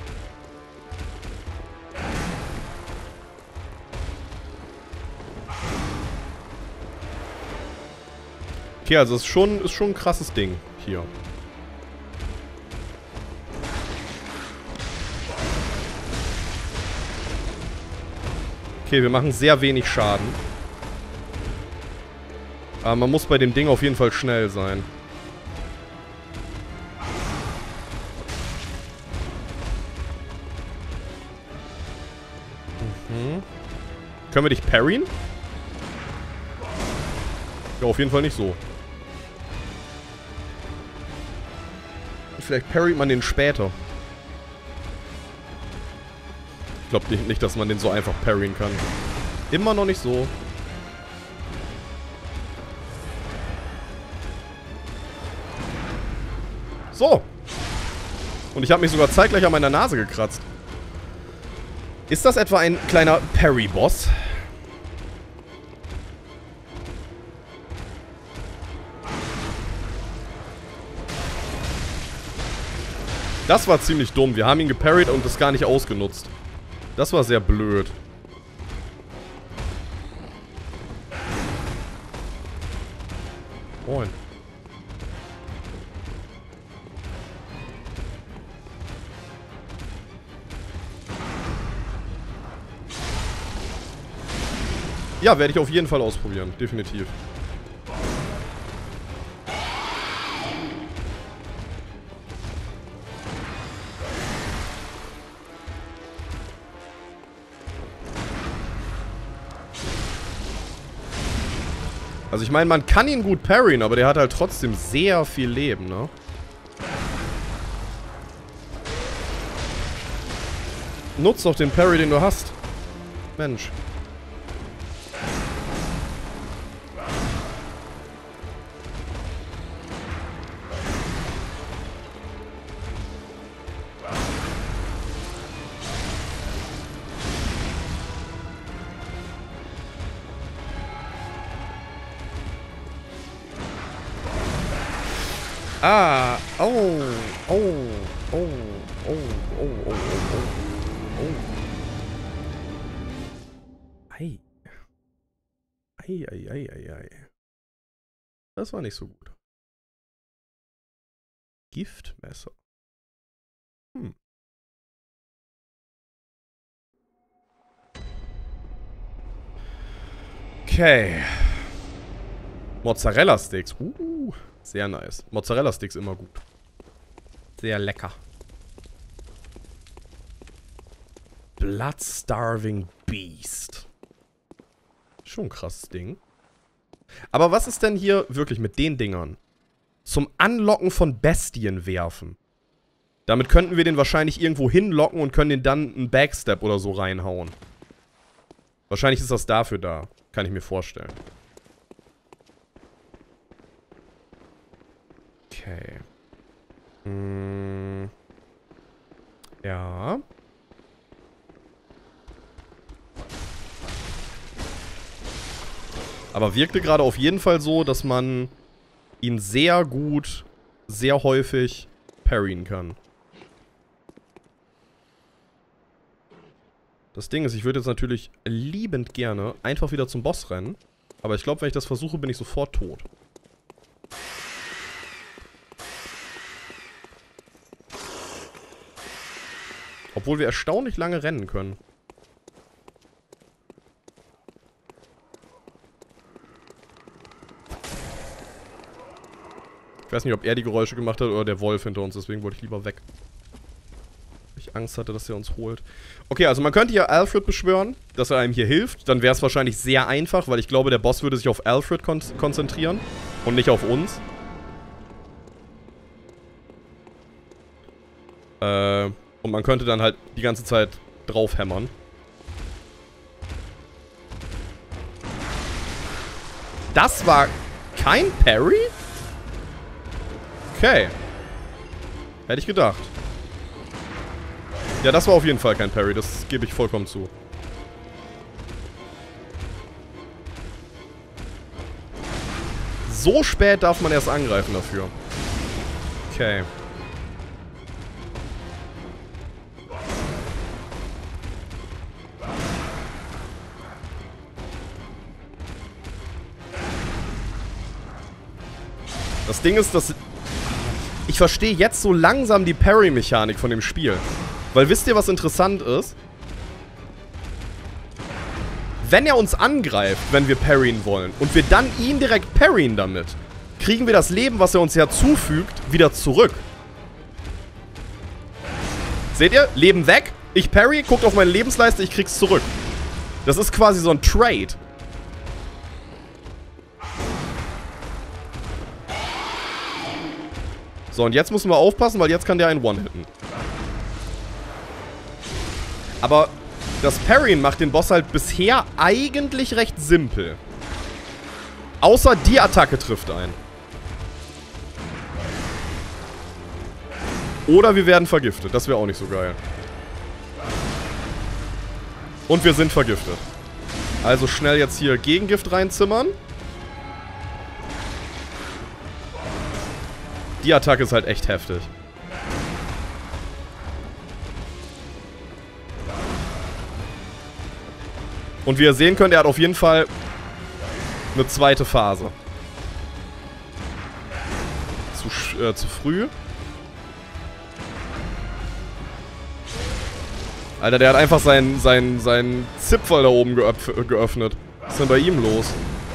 Okay, also es ist schon, ist schon ein krasses Ding hier. Okay, wir machen sehr wenig Schaden. Aber man muss bei dem Ding auf jeden Fall schnell sein. Mhm. Können wir dich parryen? Ja, auf jeden Fall nicht so. Vielleicht parryt man den später. Ich glaube nicht, nicht, dass man den so einfach parryen kann. Immer noch nicht so. So. Und ich habe mich sogar zeitgleich an meiner Nase gekratzt. Ist das etwa ein kleiner Parry-Boss? Das war ziemlich dumm. Wir haben ihn geparried und das gar nicht ausgenutzt. Das war sehr blöd. Moin. Ja, werde ich auf jeden Fall ausprobieren. Definitiv. Also ich meine, man kann ihn gut parryen, aber der hat halt trotzdem sehr viel Leben, ne? Nutz doch den Parry, den du hast. Mensch. Ah, oh, oh, oh, oh, oh, oh, oh, oh, oh. Ei. Ei, ei, ei, ei, ei. Das war nicht so gut. Giftmesser. Hm. Okay. Mozzarella-Sticks. Uh. Sehr nice. Mozzarella-Sticks immer gut. Sehr lecker. Blood-Starving Beast. Schon ein krasses Ding. Aber was ist denn hier wirklich mit den Dingern? Zum Anlocken von Bestien werfen. Damit könnten wir den wahrscheinlich irgendwo hinlocken und können den dann einen Backstep oder so reinhauen. Wahrscheinlich ist das dafür da. Kann ich mir vorstellen. Okay. Hm. Ja. Aber wirkte gerade auf jeden Fall so, dass man ihn sehr gut, sehr häufig parryen kann. Das Ding ist, ich würde jetzt natürlich liebend gerne einfach wieder zum Boss rennen. Aber ich glaube, wenn ich das versuche, bin ich sofort tot. Obwohl wir erstaunlich lange rennen können. Ich weiß nicht, ob er die Geräusche gemacht hat oder der Wolf hinter uns, deswegen wollte ich lieber weg. Ich Angst hatte, dass er uns holt. Okay, also man könnte hier Alfred beschwören, dass er einem hier hilft. Dann wäre es wahrscheinlich sehr einfach, weil ich glaube, der Boss würde sich auf Alfred kon konzentrieren und nicht auf uns. Äh... Und man könnte dann halt die ganze Zeit drauf hämmern. Das war kein Parry? Okay. Hätte ich gedacht. Ja, das war auf jeden Fall kein Parry. Das gebe ich vollkommen zu. So spät darf man erst angreifen dafür. Okay. Das Ding ist, dass... Ich verstehe jetzt so langsam die Parry-Mechanik von dem Spiel. Weil wisst ihr, was interessant ist? Wenn er uns angreift, wenn wir parryen wollen, und wir dann ihn direkt parryen damit, kriegen wir das Leben, was er uns ja zufügt, wieder zurück. Seht ihr? Leben weg. Ich parry, guckt auf meine Lebensleiste, ich krieg's zurück. Das ist quasi so ein Trade. So, und jetzt müssen wir aufpassen, weil jetzt kann der einen One-Hitten. Aber das Parryen macht den Boss halt bisher eigentlich recht simpel. Außer die Attacke trifft ein. Oder wir werden vergiftet. Das wäre auch nicht so geil. Und wir sind vergiftet. Also schnell jetzt hier Gegengift reinzimmern. Die Attacke ist halt echt heftig. Und wie ihr sehen könnt, er hat auf jeden Fall eine zweite Phase. Zu, äh, zu früh. Alter, der hat einfach seinen sein, sein Zipfel da oben geöffnet. Was ist denn bei ihm los?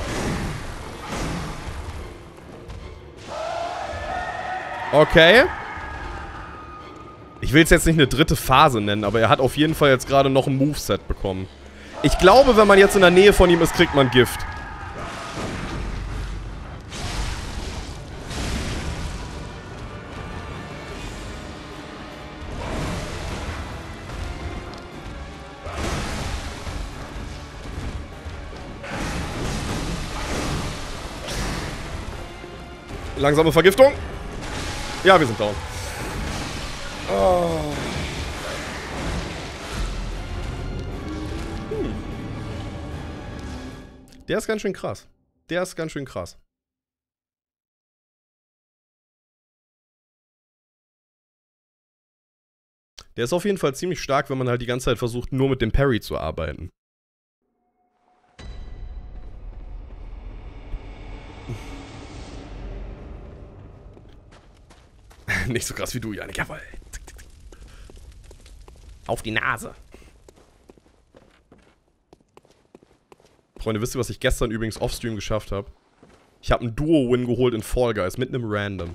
Okay. Ich will es jetzt nicht eine dritte Phase nennen, aber er hat auf jeden Fall jetzt gerade noch ein Moveset bekommen. Ich glaube, wenn man jetzt in der Nähe von ihm ist, kriegt man Gift. Langsame Vergiftung. Ja, wir sind down. Oh. Hm. Der ist ganz schön krass. Der ist ganz schön krass. Der ist auf jeden Fall ziemlich stark, wenn man halt die ganze Zeit versucht, nur mit dem Parry zu arbeiten. Nicht so krass wie du, Janik. Jawohl. Auf die Nase. Freunde, wisst ihr, was ich gestern übrigens offstream geschafft habe? Ich habe einen Duo-Win geholt in Fall Guys mit einem Random.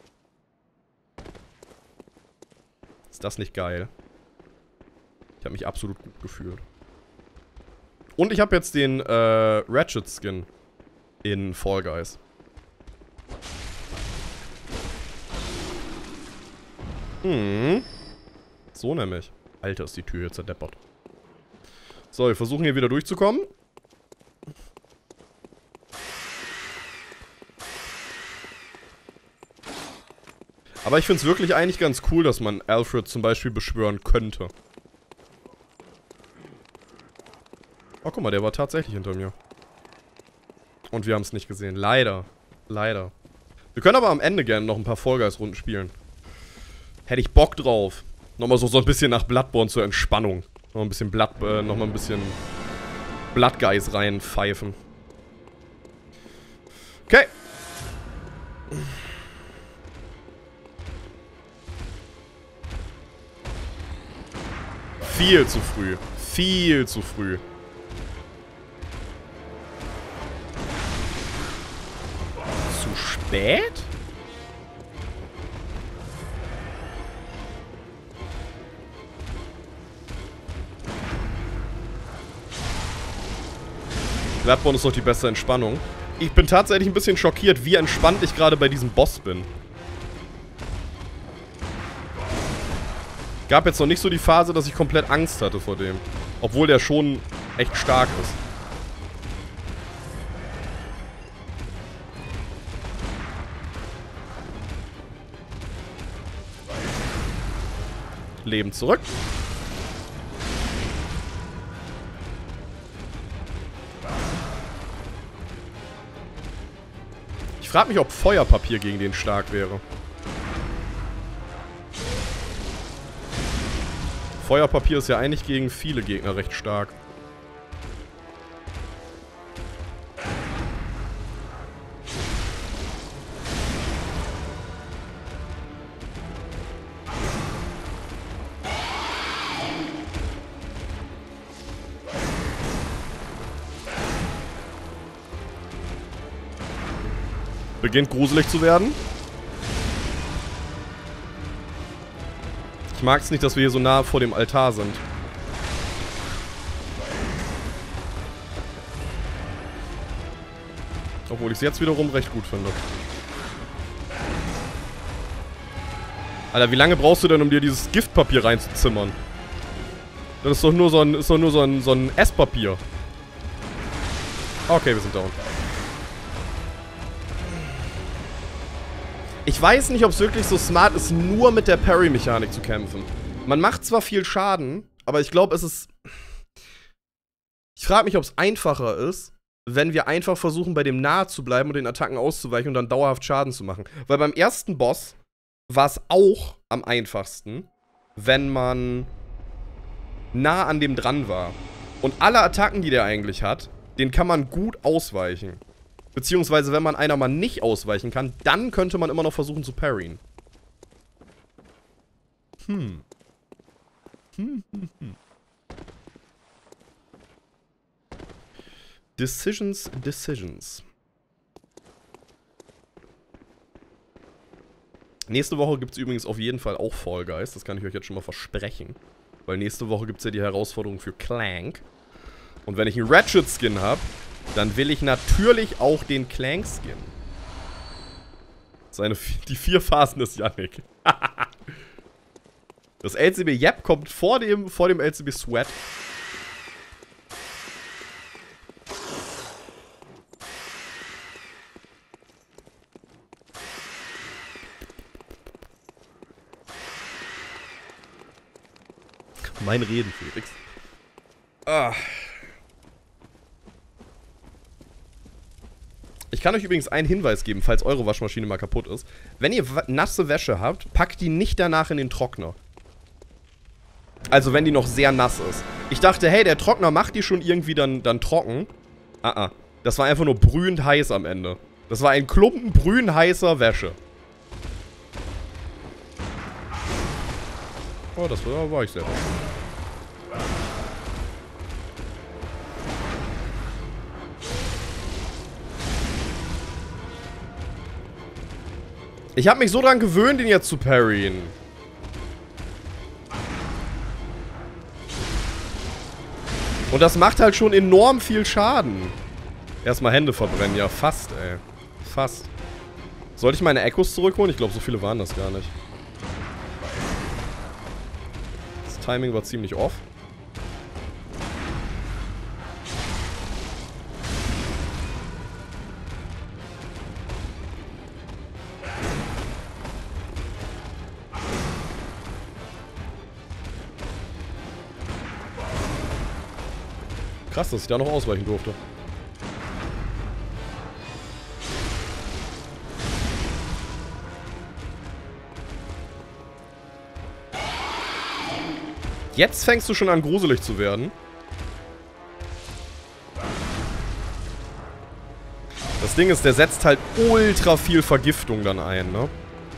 Ist das nicht geil? Ich habe mich absolut gut gefühlt. Und ich habe jetzt den äh, Ratchet-Skin in Fall Guys. Hm. So nämlich. Alter, ist die Tür jetzt zerdeppert. So, wir versuchen hier wieder durchzukommen. Aber ich finde es wirklich eigentlich ganz cool, dass man Alfred zum Beispiel beschwören könnte. Oh, guck mal, der war tatsächlich hinter mir. Und wir haben es nicht gesehen. Leider. Leider. Wir können aber am Ende gerne noch ein paar Fall Guys-Runden spielen. Hätte ich Bock drauf. Nochmal so, so ein bisschen nach Bloodborne zur Entspannung. Noch ein bisschen Blood, äh, noch mal ein bisschen Blood Guys reinpfeifen. Okay. Viel zu früh. Viel zu früh. Zu spät? Bloodborne ist doch die beste Entspannung. Ich bin tatsächlich ein bisschen schockiert, wie entspannt ich gerade bei diesem Boss bin. Gab jetzt noch nicht so die Phase, dass ich komplett Angst hatte vor dem. Obwohl der schon echt stark ist. Leben zurück. Ich frage mich, ob Feuerpapier gegen den stark wäre. Feuerpapier ist ja eigentlich gegen viele Gegner recht stark. Beginnt gruselig zu werden. Ich mag es nicht, dass wir hier so nah vor dem Altar sind. Obwohl ich es jetzt wiederum recht gut finde. Alter, wie lange brauchst du denn, um dir dieses Giftpapier reinzuzimmern? Das ist doch nur so ein, ist doch nur so ein, so ein Esspapier. Okay, wir sind down. Ich weiß nicht, ob es wirklich so smart ist, nur mit der Parry-Mechanik zu kämpfen. Man macht zwar viel Schaden, aber ich glaube, es ist... Ich frage mich, ob es einfacher ist, wenn wir einfach versuchen, bei dem nahe zu bleiben und den Attacken auszuweichen und dann dauerhaft Schaden zu machen. Weil beim ersten Boss war es auch am einfachsten, wenn man nah an dem dran war. Und alle Attacken, die der eigentlich hat, den kann man gut ausweichen. Beziehungsweise, wenn man einer mal nicht ausweichen kann, dann könnte man immer noch versuchen zu parryen. Hm. Hm, hm, hm. Decisions, Decisions. Nächste Woche gibt es übrigens auf jeden Fall auch Fall Guys. Das kann ich euch jetzt schon mal versprechen. Weil nächste Woche gibt es ja die Herausforderung für Clank. Und wenn ich einen Ratchet-Skin habe, dann will ich natürlich auch den Clank-Skin. Seine, die vier Phasen des Yannick. Das L C B Yep kommt vor dem, vor dem L C B Sweat. Mein Reden, Felix. Ah. Ich kann euch übrigens einen Hinweis geben, falls eure Waschmaschine mal kaputt ist. Wenn ihr nasse Wäsche habt, packt die nicht danach in den Trockner. Also wenn die noch sehr nass ist. Ich dachte, hey, der Trockner macht die schon irgendwie dann, dann trocken. Ah, ah. Das war einfach nur brühend heiß am Ende. Das war ein Klumpen brühend heißer Wäsche. Oh, das war, war ich selber. Ich habe mich so dran gewöhnt, ihn jetzt zu parryen. Und das macht halt schon enorm viel Schaden. Erstmal Hände verbrennen. Ja, fast, ey. Fast. Sollte ich meine Echos zurückholen? Ich glaube, so viele waren das gar nicht. Das Timing war ziemlich off. Krass, dass ich da noch ausweichen durfte. Jetzt fängst du schon an, gruselig zu werden. Das Ding ist, der setzt halt ultra viel Vergiftung dann ein, ne?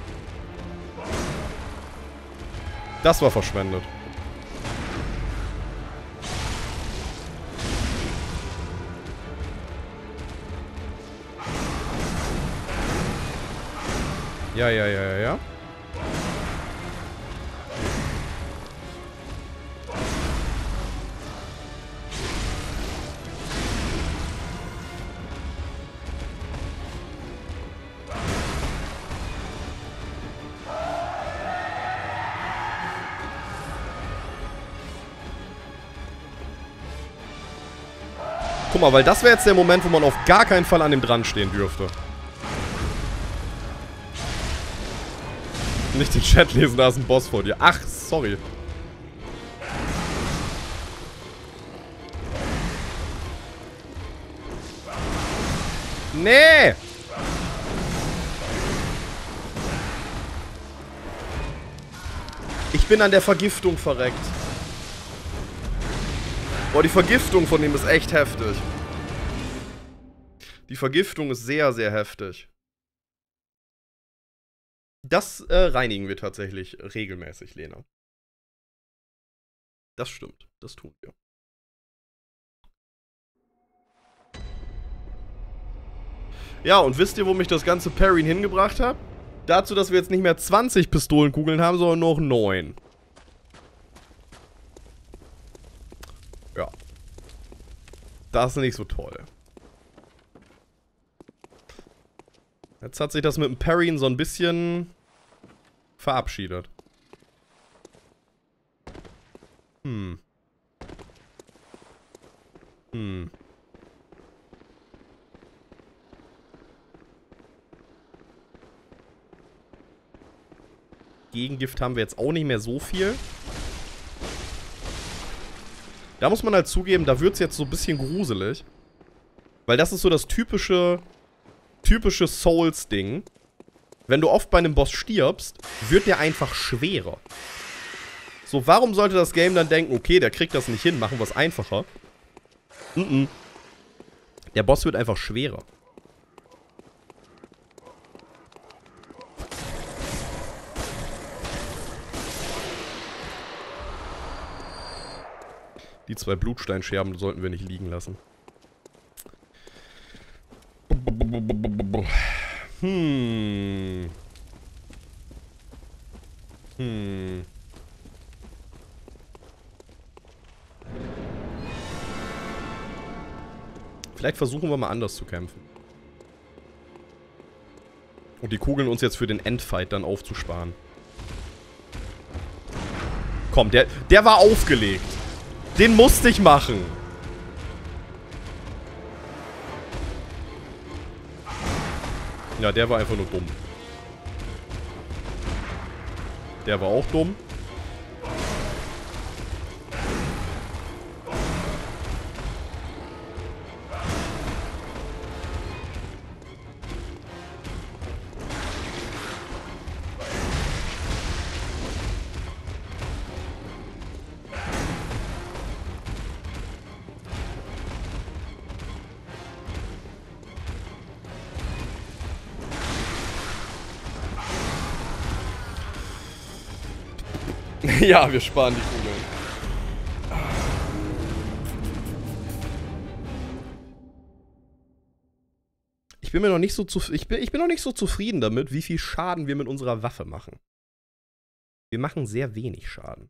Das war verschwendet. Ja, ja, ja, ja, ja. Guck mal, weil das wäre jetzt der Moment, wo man auf gar keinen Fall an dem dran stehen dürfte. Nicht den Chat lesen, da ist ein Boss vor dir. Ach, sorry. Nee! Ich bin an der Vergiftung verreckt. Boah, die Vergiftung von dem ist echt heftig. Die Vergiftung ist sehr, sehr heftig. Das äh, reinigen wir tatsächlich regelmäßig, Lena. Das stimmt. Das tun wir. Ja, und wisst ihr, wo mich das ganze Parryen hingebracht hat? Dazu, dass wir jetzt nicht mehr zwanzig Pistolenkugeln haben, sondern noch neun. Ja. Das ist nicht so toll. Jetzt hat sich das mit dem Parryen so ein bisschen verabschiedet. Hm. Hm. Gegengift haben wir jetzt auch nicht mehr so viel. Da muss man halt zugeben, da wird es jetzt so ein bisschen gruselig. Weil das ist so das typische, typische Souls-Ding. Wenn du oft bei einem Boss stirbst, wird der einfach schwerer. So, warum sollte das Game dann denken, okay, der kriegt das nicht hin, machen wir es einfacher? Mm-mm. Der Boss wird einfach schwerer. Die zwei Blutsteinscherben sollten wir nicht liegen lassen. Hm. Hm. Vielleicht versuchen wir mal anders zu kämpfen. Und die Kugeln uns jetzt für den Endfight dann aufzusparen. Komm, der, der war aufgelegt. Den musste ich machen. Ja, der war einfach nur dumm. Der war auch dumm. Ja, wir sparen die Kugeln. Ich bin mir noch nicht so zu, ich bin, ich bin noch nicht so zufrieden damit, wie viel Schaden wir mit unserer Waffe machen. Wir machen sehr wenig Schaden.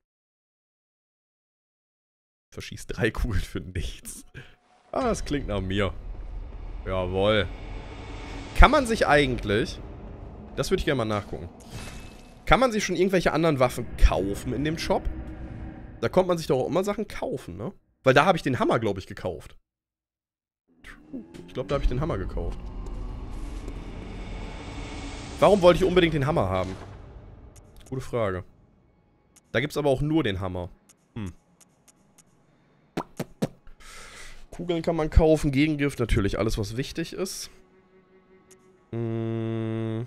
Verschießt drei Kugeln für nichts. Ah, das klingt nach mir. Jawohl. Kann man sich eigentlich... Das würde ich gerne mal nachgucken. Kann man sich schon irgendwelche anderen Waffen kaufen in dem Shop? Da kommt man sich doch auch immer Sachen kaufen, ne? Weil da habe ich den Hammer, glaube ich, gekauft. Ich glaube, da habe ich den Hammer gekauft. Warum wollte ich unbedingt den Hammer haben? Gute Frage. Da gibt es aber auch nur den Hammer. Hm. Kugeln kann man kaufen, Gegengift natürlich, alles was wichtig ist. Hm.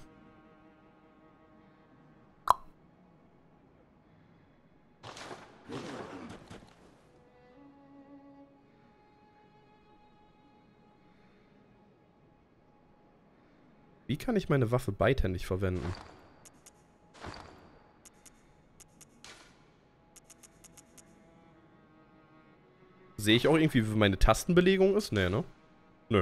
Wie kann ich meine Waffe beidhändig verwenden? Sehe ich auch irgendwie, wie meine Tastenbelegung ist? Nee, ne? Nö.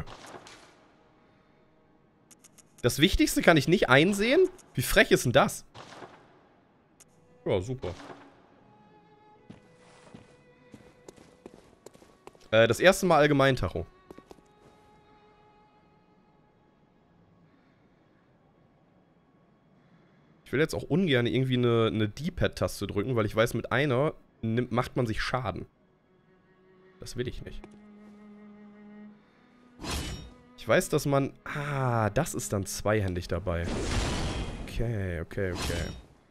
Das Wichtigste kann ich nicht einsehen? Wie frech ist denn das? Ja, super. Äh, das erste Mal Allgemeintacho. Ich will jetzt auch ungern irgendwie eine, eine D-Pad-Taste drücken, weil ich weiß, mit einer nimmt, macht man sich Schaden. Das will ich nicht. Ich weiß, dass man... Ah, das ist dann zweihändig dabei. Okay, okay, okay.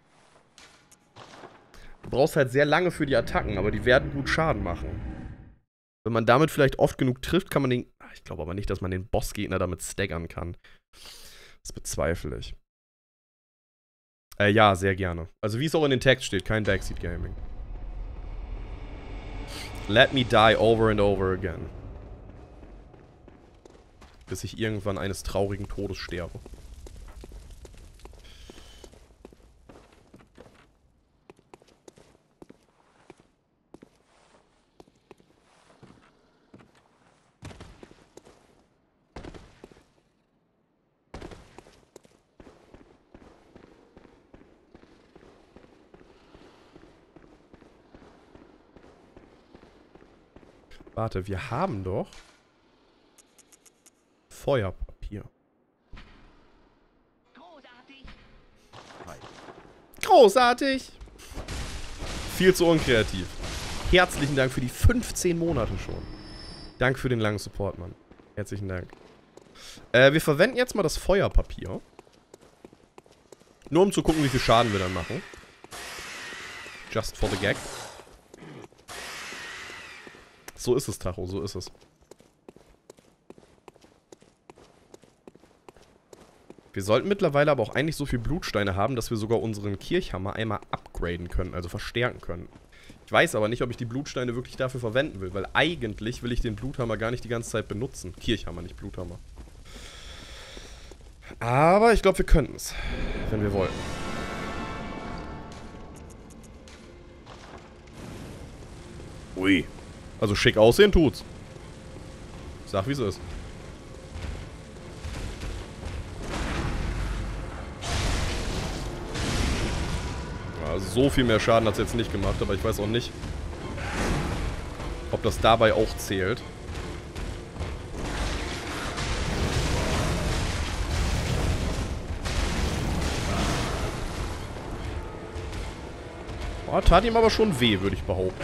Du brauchst halt sehr lange für die Attacken, aber die werden gut Schaden machen. Wenn man damit vielleicht oft genug trifft, kann man den... Ich glaube aber nicht, dass man den Bossgegner damit staggern kann. Das bezweifle ich. Äh, ja, sehr gerne. Also wie es auch in den Text steht, kein Backseat Gaming. Let me die over and over again. Bis ich irgendwann eines traurigen Todes sterbe. Warte, wir haben doch Feuerpapier. Großartig. Großartig! Viel zu unkreativ. Herzlichen Dank für die fünfzehn Monate schon. Danke für den langen Support, Mann. Herzlichen Dank. Äh, wir verwenden jetzt mal das Feuerpapier. Nur um zu gucken, wie viel Schaden wir dann machen. Just for the gag. So ist es, Tacho, so ist es. Wir sollten mittlerweile aber auch eigentlich so viel Blutsteine haben, dass wir sogar unseren Kirchhammer einmal upgraden können, also verstärken können. Ich weiß aber nicht, ob ich die Blutsteine wirklich dafür verwenden will, weil eigentlich will ich den Bluthammer gar nicht die ganze Zeit benutzen. Kirchhammer, nicht Bluthammer. Aber ich glaube, wir könnten es, wenn wir wollten. Ui. Also schick aussehen tut's. Sag, wie es ist. Ja, so viel mehr Schaden hat es jetzt nicht gemacht, aber ich weiß auch nicht, ob das dabei auch zählt. Oh, tat ihm aber schon weh, würde ich behaupten.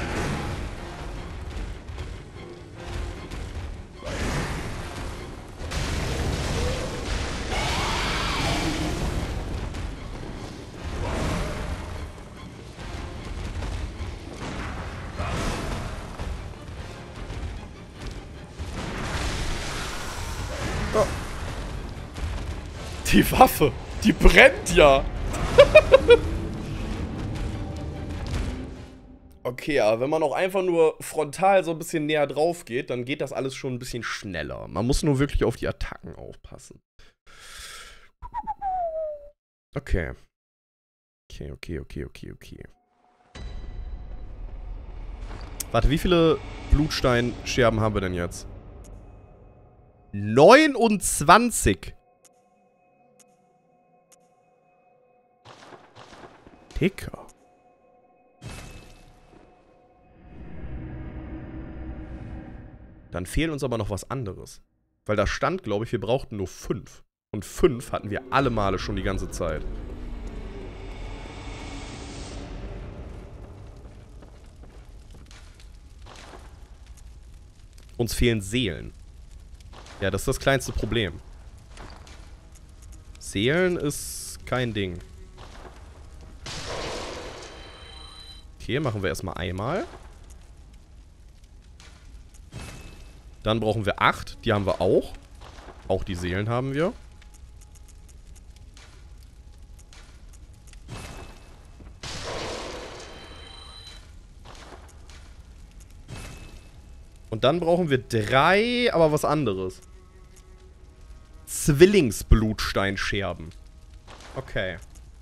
Oh. Die Waffe, die brennt ja. Okay, aber wenn man auch einfach nur frontal so ein bisschen näher drauf geht, dann geht das alles schon ein bisschen schneller. Man muss nur wirklich auf die Attacken aufpassen. Okay. Okay, okay, okay, okay, okay. Warte, wie viele Blutsteinscherben haben wir denn jetzt? neunundzwanzig. Dicker. Dann fehlen uns aber noch was anderes. Weil da stand, glaube ich, wir brauchten nur fünf. Und fünf hatten wir alle Male schon die ganze Zeit. Uns fehlen Seelen. Ja, das ist das kleinste Problem. Seelen ist kein Ding. Okay, machen wir erstmal einmal. Dann brauchen wir acht. Die haben wir auch. Auch die Seelen haben wir. Und dann brauchen wir drei, aber was anderes. Zwillingsblutsteinscherben. Okay.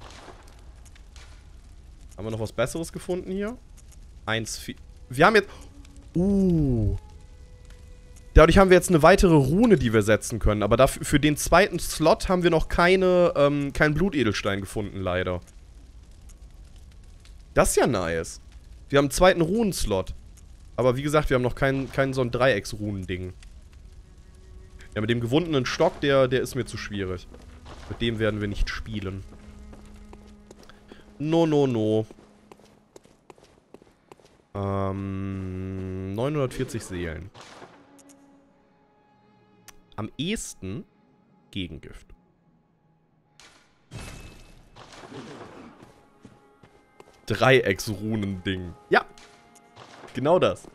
Haben wir noch was Besseres gefunden hier? Eins, vier. Wir haben jetzt... Uh... Dadurch haben wir jetzt eine weitere Rune, die wir setzen können. Aber dafür, für den zweiten Slot haben wir noch keine, ähm, keinen Blutedelstein gefunden, leider. Das ist ja nice. Wir haben einen zweiten Runenslot. Aber wie gesagt, wir haben noch keinen kein so ein Dreiecks-Runen-Ding. Ja, mit dem gewundenen Stock, der, der ist mir zu schwierig. Mit dem werden wir nicht spielen. No, no, no. Ähm, neunhundertvierzig Seelen. Am ehesten Gegengift. Dreiecksrunen-Ding. Ja. Genau das.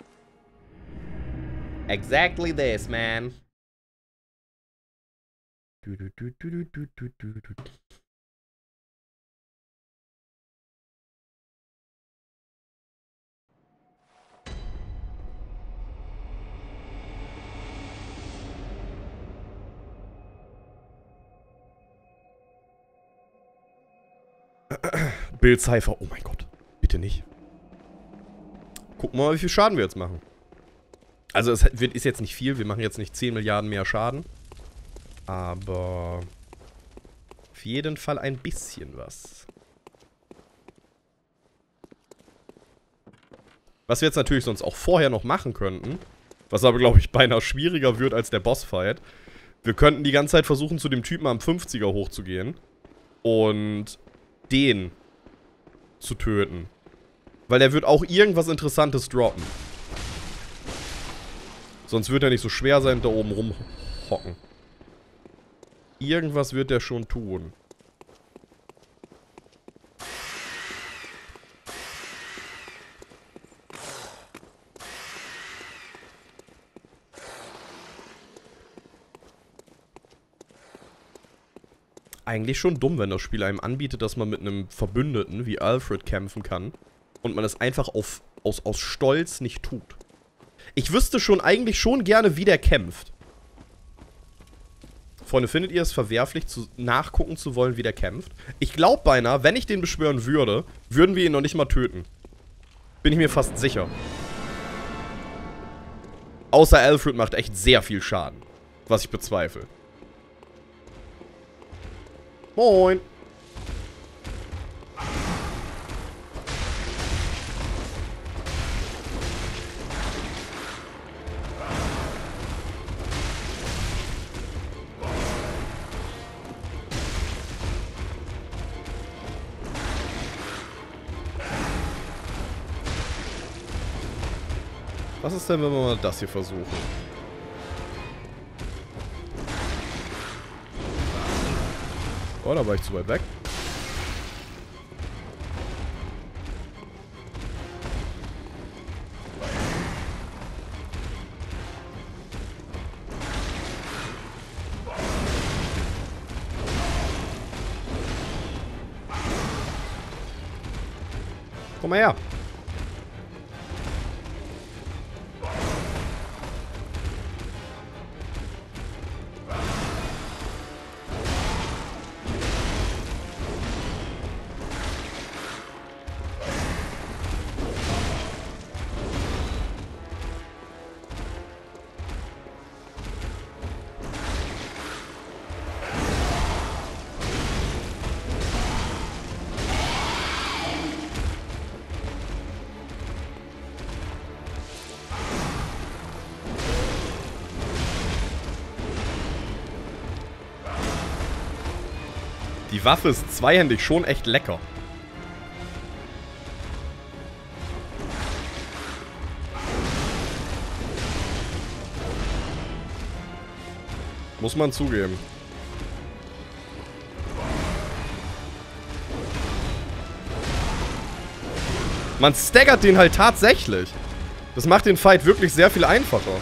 Exactly this, man. Du, du, du, du, du, du, du, du. Bill Cipher. Oh mein Gott. Bitte nicht. Gucken wir mal, wie viel Schaden wir jetzt machen. Also es wird, ist jetzt nicht viel. Wir machen jetzt nicht zehn Milliarden mehr Schaden. Aber auf jeden Fall ein bisschen was. Was wir jetzt natürlich sonst auch vorher noch machen könnten, Was aber, glaube ich, beinahe schwieriger wird als der Bossfight. Wir könnten die ganze Zeit versuchen, zu dem Typen am fünfziger hochzugehen. Und den zu töten. Weil der wird auch irgendwas Interessantes droppen. Sonst wird er nicht so schwer sein, da oben rumhocken. Irgendwas wird der schon tun. Eigentlich schon dumm, wenn das Spiel einem anbietet, dass man mit einem Verbündeten wie Alfred kämpfen kann. Und man es einfach auf, aus, aus Stolz nicht tut. Ich wüsste schon eigentlich schon gerne, wie der kämpft. Freunde, findet ihr es verwerflich, zu, nachgucken zu wollen, wie der kämpft? Ich glaube beinahe, wenn ich den beschwören würde, würden wir ihn noch nicht mal töten. Bin ich mir fast sicher. Außer Alfred macht echt sehr viel Schaden. Was ich bezweifle. Moin. Was ist denn, wenn wir mal das hier versuchen? Oh, da war ich zu weit weg. Komm mal her. Die Waffe ist zweihändig schon echt lecker. Muss man zugeben. Man staggert den halt tatsächlich. Das macht den Fight wirklich sehr viel einfacher.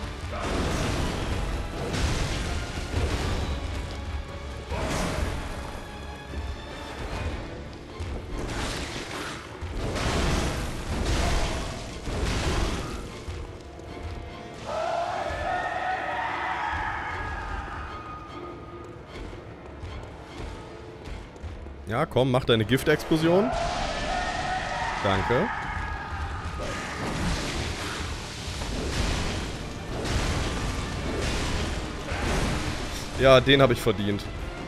Ja, komm, mach deine Giftexplosion. Danke. Ja, den habe ich verdient.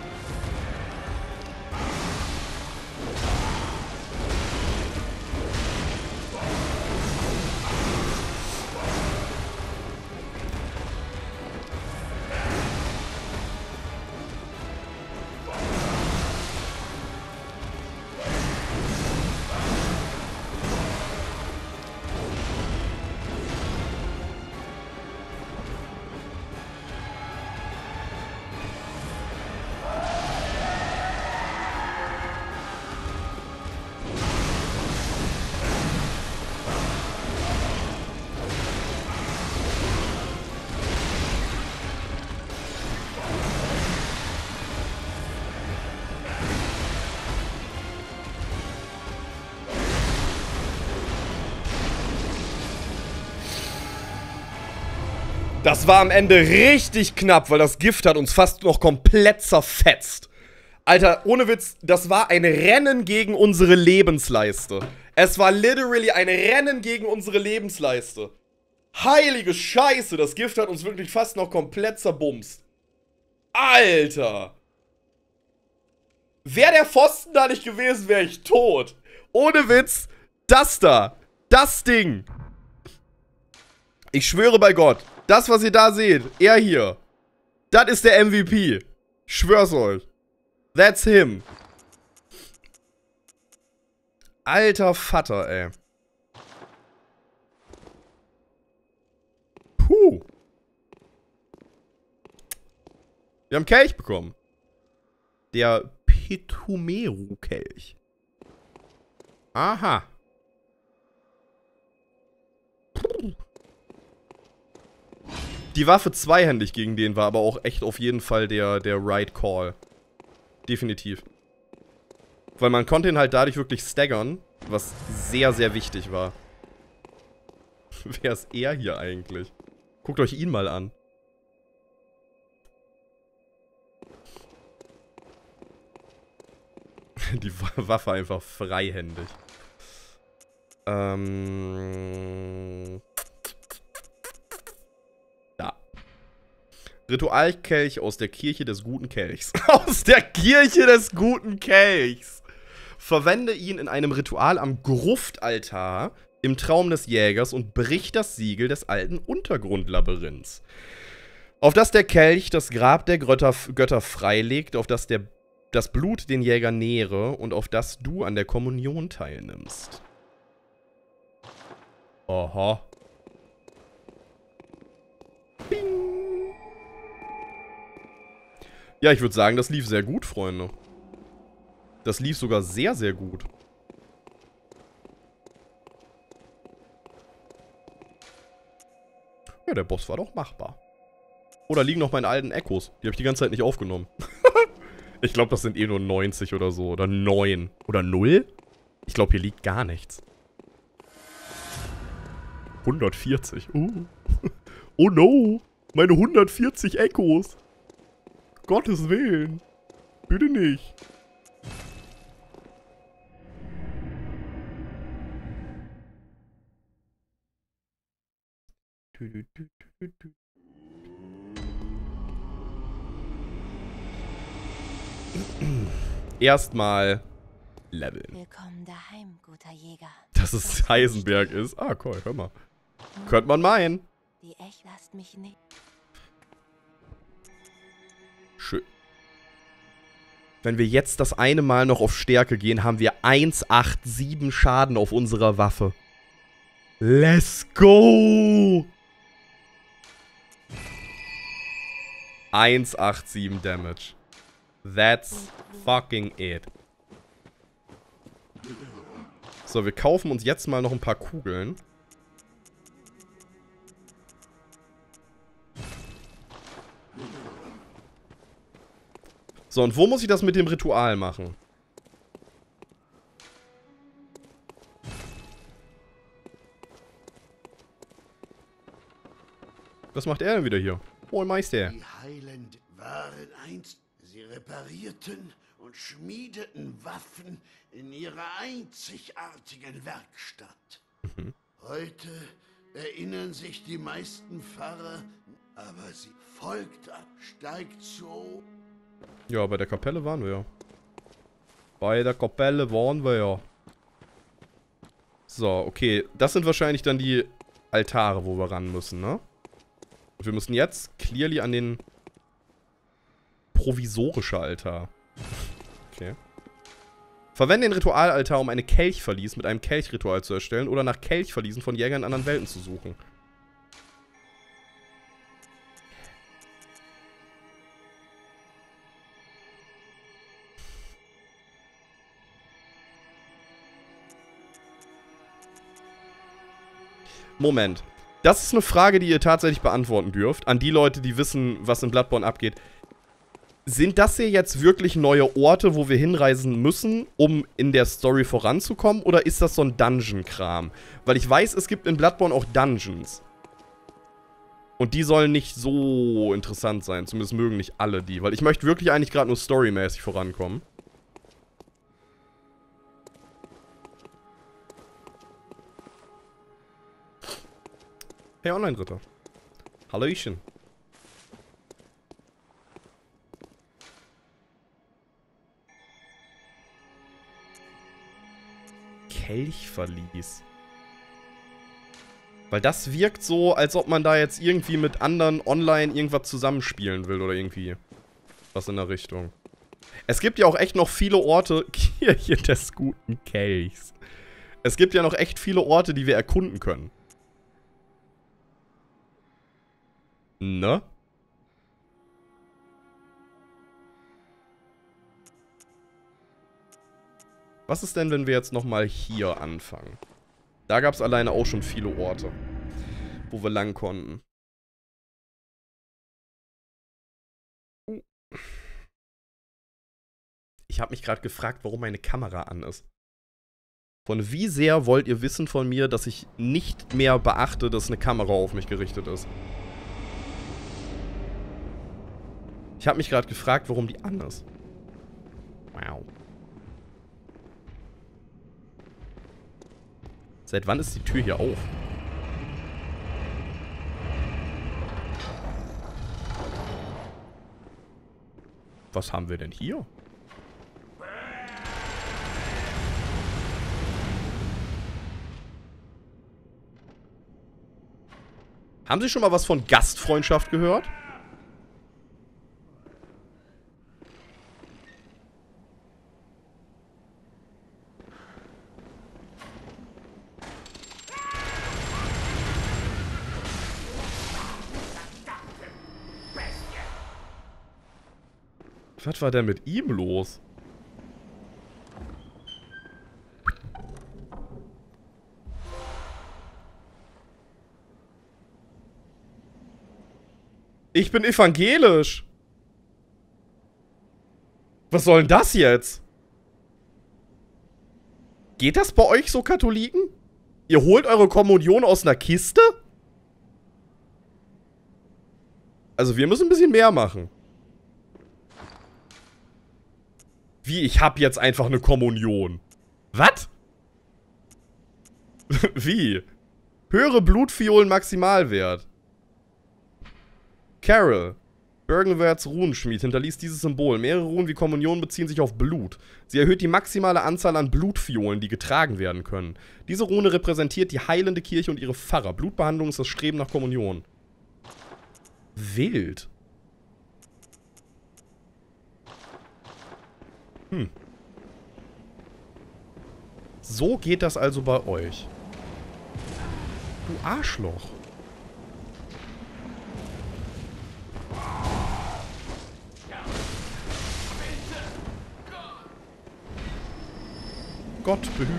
Das war am Ende richtig knapp, weil das Gift hat uns fast noch komplett zerfetzt. Alter, ohne Witz, das war ein Rennen gegen unsere Lebensleiste. Es war literally ein Rennen gegen unsere Lebensleiste. Heilige Scheiße, das Gift hat uns wirklich fast noch komplett zerbumst. Alter. Wäre der Pfosten da nicht gewesen, wäre ich tot. Ohne Witz, das da, das Ding. Ich schwöre bei Gott, das, was ihr da seht, er hier, das ist der M V P. Ich schwör's euch. That's him. Alter Vater, ey. Puh. Wir haben Kelch bekommen. Der Pitumeru-Kelch. Aha. Die Waffe zweihändig gegen den war aber auch echt auf jeden Fall der, der Right Call. Definitiv. Weil man konnte ihn halt dadurch wirklich staggern, was sehr, sehr wichtig war. Wer ist er hier eigentlich? Guckt euch ihn mal an. Die Waffe einfach freihändig. Ähm... Da. Ritualkelch aus der Kirche des guten Kelchs. Aus der Kirche des guten Kelchs. Verwende ihn in einem Ritual am Gruftaltar im Traum des Jägers und brich das Siegel des alten Untergrundlabyrinths. Auf das der Kelch das Grab der Götter, Götter freilegt, auf das der, das Blut den Jäger nähre und auf das du an der Kommunion teilnimmst. Aha. Bing. Ja, ich würde sagen, das lief sehr gut, Freunde. Das lief sogar sehr, sehr gut. Ja, der Boss war doch machbar. Oder liegen noch meine alten Echos. Die habe ich die ganze Zeit nicht aufgenommen. Ich glaube, das sind eh nur neunzig oder so. Oder neun. Oder null? Ich glaube, hier liegt gar nichts. hundertvierzig. Uh. Oh no. Meine hundertvierzig Echos. Gottes Willen. Bitte nicht. Erstmal leveln. Willkommen daheim, guter Jäger. Dass es Heisenberg ist. Ah, cool, hör mal. Könnte man meinen. Die Ech lasst mich nicht. Schön. Wenn wir jetzt das eine Mal noch auf Stärke gehen, haben wir hundertsiebenundachtzig Schaden auf unserer Waffe. Let's go! hundertsiebenundachtzig Damage. That's fucking it. So, wir kaufen uns jetzt mal noch ein paar Kugeln. So, und wo muss ich das mit dem Ritual machen? Was macht er denn wieder hier? Moin Meister. Die Highland waren einst, sie reparierten und schmiedeten Waffen in ihrer einzigartigen Werkstatt. Mhm. Heute erinnern sich die meisten Pfarrer, aber sie folgt ab, steigt so. Ja, bei der Kapelle waren wir ja. Bei der Kapelle waren wir ja. So, okay. Das sind wahrscheinlich dann die Altare, wo wir ran müssen, ne? Und wir müssen jetzt clearly an den provisorischen Altar. Okay. Verwende den Ritualaltar, um eine Kelchverlies mit einem Kelchritual zu erstellen oder nach Kelchverliesen von Jägern in anderen Welten zu suchen. Moment. Das ist eine Frage, die ihr tatsächlich beantworten dürft. An die Leute, die wissen, was in Bloodborne abgeht. Sind das hier jetzt wirklich neue Orte, wo wir hinreisen müssen, um in der Story voranzukommen? Oder ist das so ein Dungeon-Kram? Weil ich weiß, es gibt in Bloodborne auch Dungeons. Und die sollen nicht so interessant sein. Zumindest mögen nicht alle die. Weil ich möchte wirklich eigentlich gerade nur storymäßig vorankommen. Hey, Online-Ritter. Hallöchen. Kelchverlies. Weil das wirkt so, als ob man da jetzt irgendwie mit anderen online irgendwas zusammenspielen will oder irgendwie was in der Richtung. Es gibt ja auch echt noch viele Orte, Kirche des guten Kelchs. Es gibt ja noch echt viele Orte, die wir erkunden können. Ne? Was ist denn, wenn wir jetzt nochmal hier anfangen? Da gab es alleine auch schon viele Orte, wo wir lang konnten. Ich habe mich gerade gefragt, warum meine Kamera an ist. Von wie sehr wollt ihr wissen von mir, dass ich nicht mehr beachte, dass eine Kamera auf mich gerichtet ist? Ich habe mich gerade gefragt, warum die an ist. Wow. Seit wann ist die Tür hier auf? Was haben wir denn hier? Haben Sie schon mal was von Gastfreundschaft gehört? Was war denn mit ihm los? Ich bin evangelisch. Was soll denn das jetzt? Geht das bei euch so, Katholiken? Ihr holt eure Kommunion aus einer Kiste? Also wir müssen ein bisschen mehr machen. Wie, ich hab jetzt einfach eine Kommunion? Was? Wie? Höhere Blutviolen Maximalwert. Carol. Bergenwerts Runenschmied hinterließ dieses Symbol. Mehrere Runen wie Kommunion beziehen sich auf Blut. Sie erhöht die maximale Anzahl an Blutviolen, die getragen werden können. Diese Rune repräsentiert die heilende Kirche und ihre Pfarrer. Blutbehandlung ist das Streben nach Kommunion. Wild. Hm. So geht das also bei euch. Du Arschloch. Gott behüte.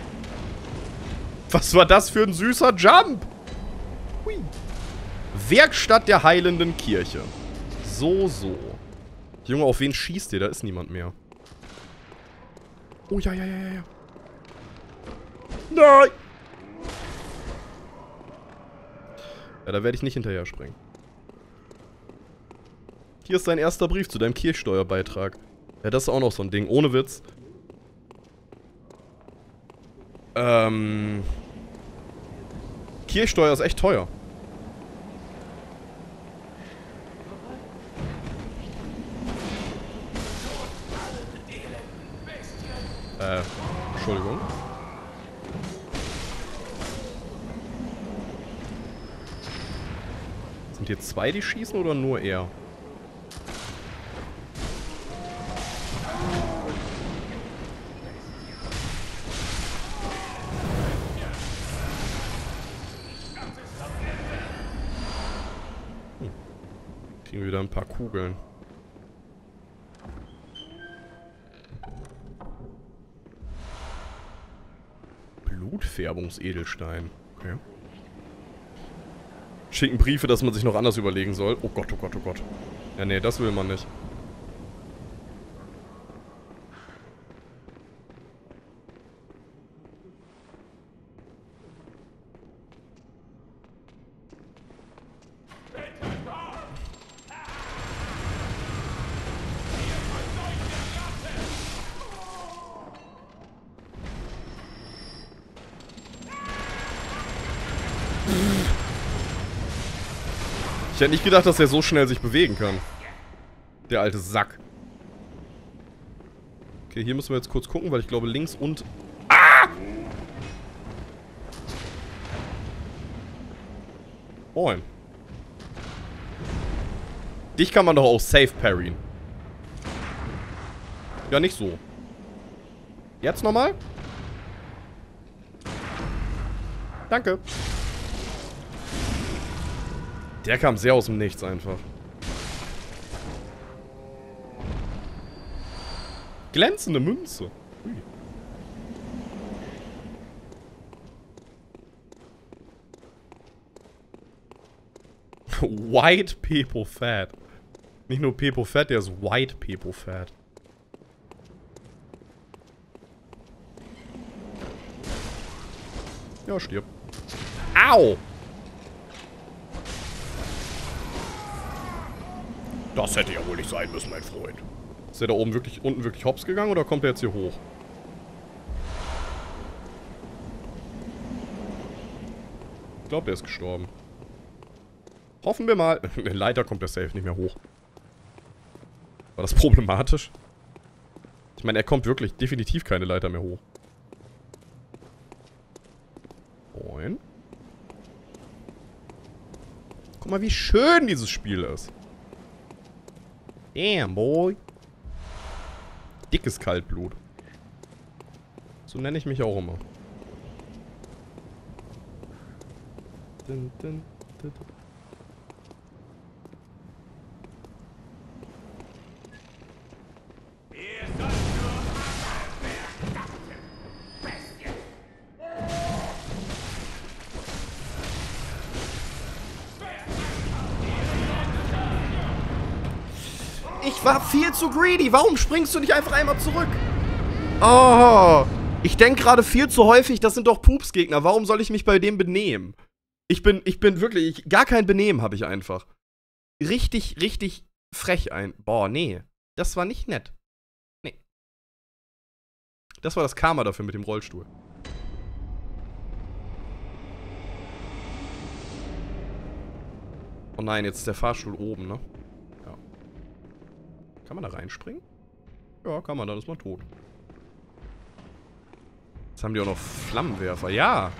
Was war das für ein süßer Jump? Hui. Werkstatt der heilenden Kirche. So, so. Junge, auf wen schießt ihr? Da ist niemand mehr. Oh, ja, ja, ja, ja, ja. Nein! Ja, da werde ich nicht hinterher springen. Hier ist dein erster Brief zu deinem Kirchsteuerbeitrag. Ja, das ist auch noch so ein Ding. Ohne Witz. Ähm... Kirchsteuer ist echt teuer. Äh, Entschuldigung. Sind hier zwei, die schießen oder nur er? Hm. Kriegen wir wieder ein paar Kugeln. Blutfärbungsedelstein. Okay. Schicken Briefe, dass man sich noch anders überlegen soll. Oh Gott, oh Gott, oh Gott. Ja, nee, das will man nicht. Ich hätte nicht gedacht, dass er so schnell sich bewegen kann. Der alte Sack. Okay, hier müssen wir jetzt kurz gucken, weil ich glaube links und... Ah! Moin. Dich kann man doch auch safe parryen. Ja, nicht so. Jetzt nochmal? Danke. Der kam sehr aus dem Nichts einfach. Glänzende Münze. Ui. White Pepo Fat. Nicht nur Pepo Fat, der ist White Pepo Fat. Ja, stirb. Au! Das hätte ja wohl nicht sein müssen, mein Freund. Ist der da oben wirklich, unten wirklich hops gegangen oder kommt der jetzt hier hoch? Ich glaube, der ist gestorben. Hoffen wir mal. Der Leiter kommt der safe nicht mehr hoch. War das problematisch? Ich meine, er kommt wirklich definitiv keine Leiter mehr hoch. Moin. Guck mal, wie schön dieses Spiel ist. Damn, boy. Dickes Kaltblut. So nenne ich mich auch immer. Dun, dun, dun, dun. Ich war viel zu greedy. Warum springst du nicht einfach einmal zurück? Oh, ich denke gerade viel zu häufig, das sind doch Pupsgegner. Warum soll ich mich bei dem benehmen? Ich bin, ich bin wirklich, ich, gar kein Benehmen habe ich einfach. Richtig, richtig frech ein. Boah, nee. Das war nicht nett. Nee. Das war das Karma dafür mit dem Rollstuhl. Oh nein, jetzt ist der Fahrstuhl oben, ne? Ja. Kann man da reinspringen? Ja, kann man, dann ist man tot. Jetzt haben die auch noch Flammenwerfer. Ja!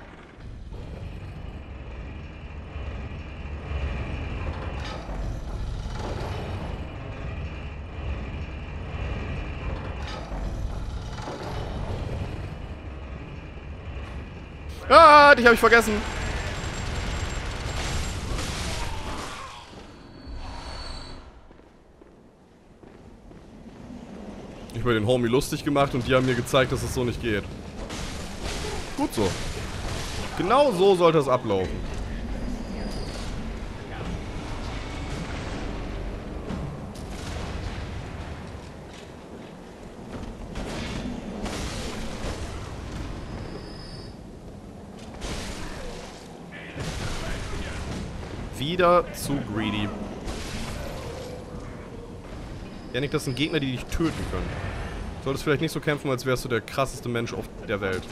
Ah, dich habe ich vergessen. Ich habe mir den Homie lustig gemacht und die haben mir gezeigt, dass es so nicht geht. Gut so. Genau so sollte es ablaufen. Wieder zu greedy. Janik, das sind Gegner, die dich töten können. Du solltest vielleicht nicht so kämpfen, als wärst du der krasseste Mensch auf der Welt.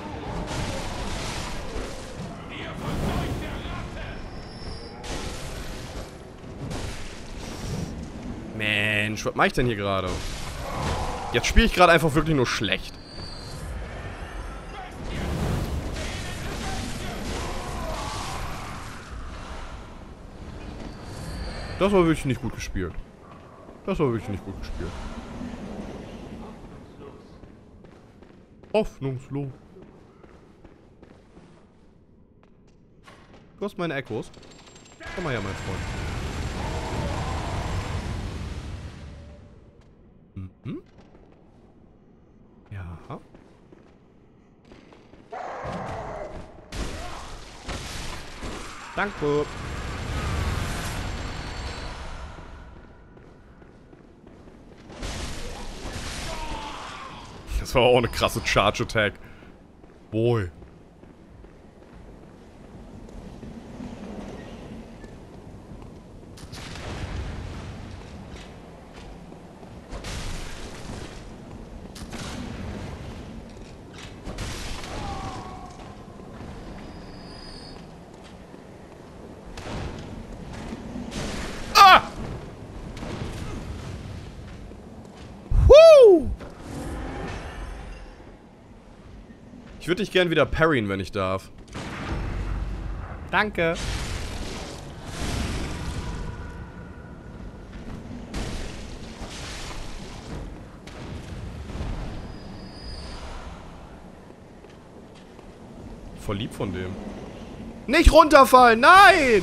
Mensch, was mache ich denn hier gerade? Jetzt spiele ich gerade einfach wirklich nur schlecht. Das war wirklich nicht gut gespielt. Das war wirklich nicht gut gespielt. Hoffnungslos. Du hast meine Echos. Komm mal her, mein Freund. Mhm. Ja. Danke. Das war auch eine krasse Charge-Attack. Boy. Ah! Woo! Ich würde dich gern wieder parryen, wenn ich darf. Danke. voll lieb von dem. Nicht runterfallen, nein!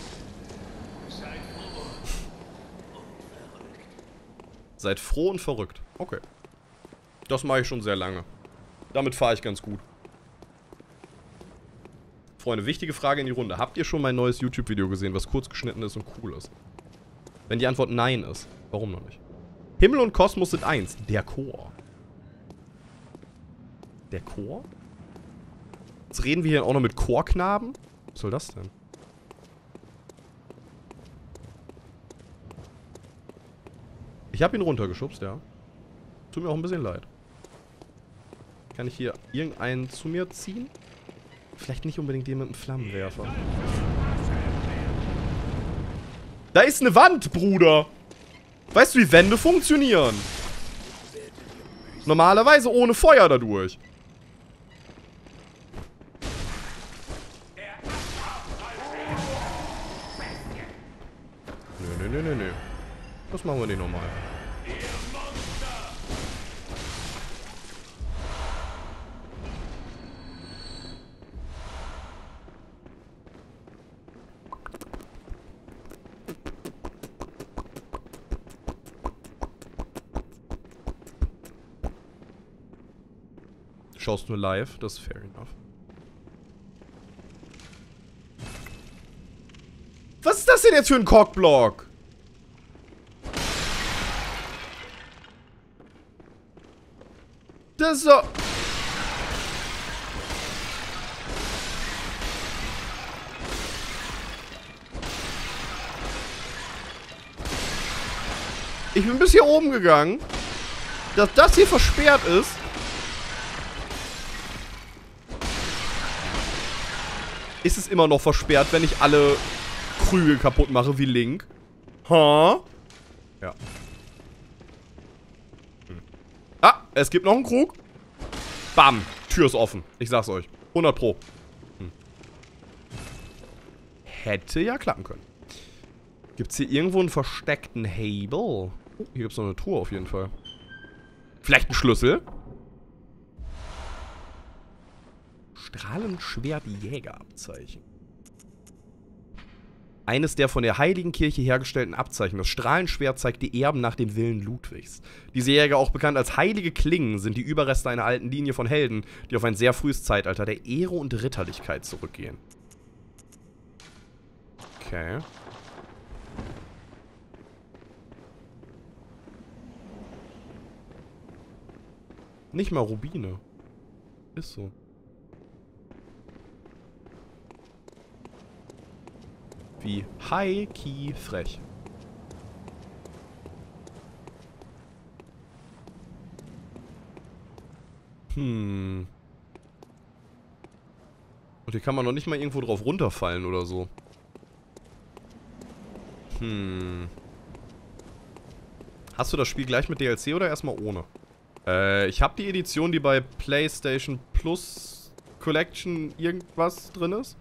Seid froh und verrückt. Okay. Das mache ich schon sehr lange. Damit fahre ich ganz gut. Freunde, wichtige Frage in die Runde. Habt ihr schon mein neues YouTube-Video gesehen, was kurz geschnitten ist und cool ist? Wenn die Antwort nein ist, warum noch nicht? Himmel und Kosmos sind eins. Der Chor. Der Chor? Jetzt reden wir hier auch noch mit Chorknaben? Was soll das denn? Ich habe ihn runtergeschubst, ja. Tut mir auch ein bisschen leid. Kann ich hier irgendeinen zu mir ziehen? Vielleicht nicht unbedingt den mit dem Flammenwerfer. Da ist eine Wand, Bruder! Weißt du, wie Wände funktionieren? Normalerweise ohne Feuer dadurch. Nö, nö, nö, nö, nö. Das machen wir nicht normal. Du schaust nur live, das ist fair enough. Was ist das denn jetzt für ein Cockblock? Das ist so... Ich bin bis hier oben gegangen. Dass das hier versperrt ist. Ist es immer noch versperrt, wenn ich alle Krüge kaputt mache wie Link? Ha? Ja. Hm. Ah, es gibt noch einen Krug. Bam. Tür ist offen. Ich sag's euch. hundert Pro. Hm. Hätte ja klappen können. Gibt's hier irgendwo einen versteckten Hebel? Oh, hier gibt's noch eine Truhe auf jeden Fall. Vielleicht ein Schlüssel? Strahlenschwert-Jägerabzeichen. Eines der von der Heiligen Kirche hergestellten Abzeichen. Das Strahlenschwert zeigt die Erben nach dem Willen Ludwigs. Diese Jäger, auch bekannt als heilige Klingen, sind die Überreste einer alten Linie von Helden, die auf ein sehr frühes Zeitalter der Ehre und Ritterlichkeit zurückgehen. Okay. Nicht mal Rubine. Ist so. Wie high-key frech. Hm. Und hier kann man noch nicht mal irgendwo drauf runterfallen oder so. Hm. Hast du das Spiel gleich mit D L C oder erstmal ohne? Äh, ich habe die Edition, die bei PlayStation Plus Collection irgendwas drin ist.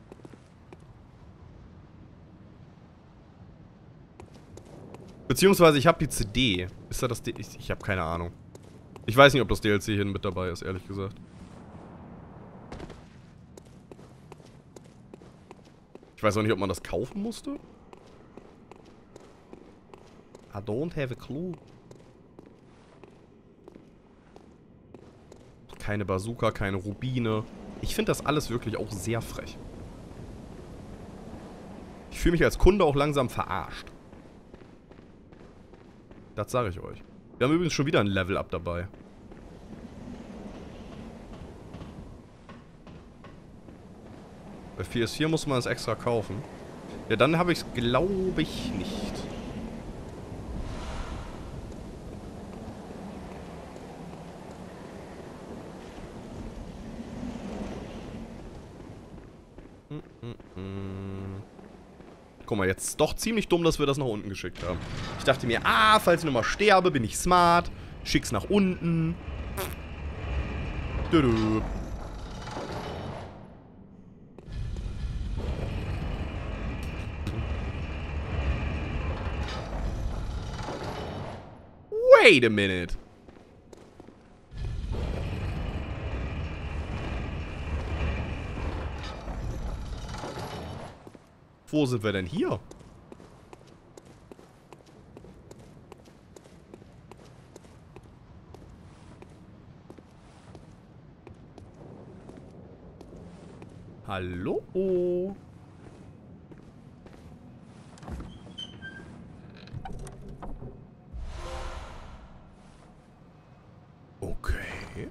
Beziehungsweise ich habe die C D. Ist da das D... Ich, ich habe keine Ahnung. Ich weiß nicht, ob das D L C hier mit dabei ist, ehrlich gesagt. Ich weiß auch nicht, ob man das kaufen musste. I don't have a clue. Keine Bazooka, keine Rubine. Ich finde das alles wirklich auch sehr frech. Ich fühle mich als Kunde auch langsam verarscht. Das sage ich euch. Wir haben übrigens schon wieder ein Level-Up dabei. Bei P S vier muss man es extra kaufen. Ja, dann habe ich es, glaube ich, nicht. Mm -mm -mm. Guck mal, jetzt ist doch ziemlich dumm, dass wir das nach unten geschickt haben. Ich dachte mir, ah, falls ich nochmal sterbe, bin ich smart. Schick's nach unten. Du -du. Wait a minute. Wo sind wir denn hier? Hallo? Okay.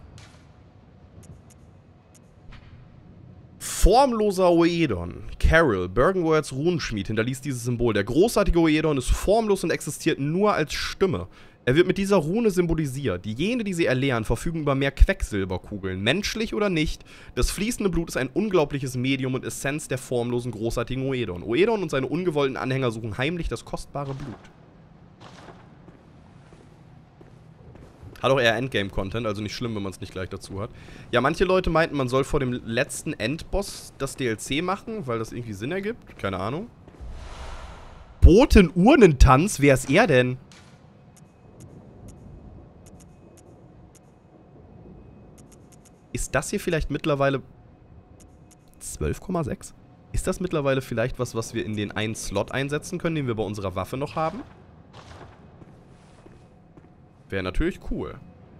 Formloser Oedon. Carol, Bergenworths Runenschmied, hinterließ dieses Symbol. Der großartige Oedon ist formlos und existiert nur als Stimme. Er wird mit dieser Rune symbolisiert. Jene, die sie erlernen, verfügen über mehr Quecksilberkugeln. Menschlich oder nicht, das fließende Blut ist ein unglaubliches Medium und Essenz der formlosen, großartigen Oedon. Oedon und seine ungewollten Anhänger suchen heimlich das kostbare Blut. Hat auch eher Endgame-Content, also nicht schlimm, wenn man es nicht gleich dazu hat. Ja, manche Leute meinten, man soll vor dem letzten Endboss das D L C machen, weil das irgendwie Sinn ergibt. Keine Ahnung. Boten-Urnentanz? Wer ist er denn? Ist das hier vielleicht mittlerweile zwölf Komma sechs? Ist das mittlerweile vielleicht was, was wir in den einen Slot einsetzen können, den wir bei unserer Waffe noch haben? Wäre natürlich cool.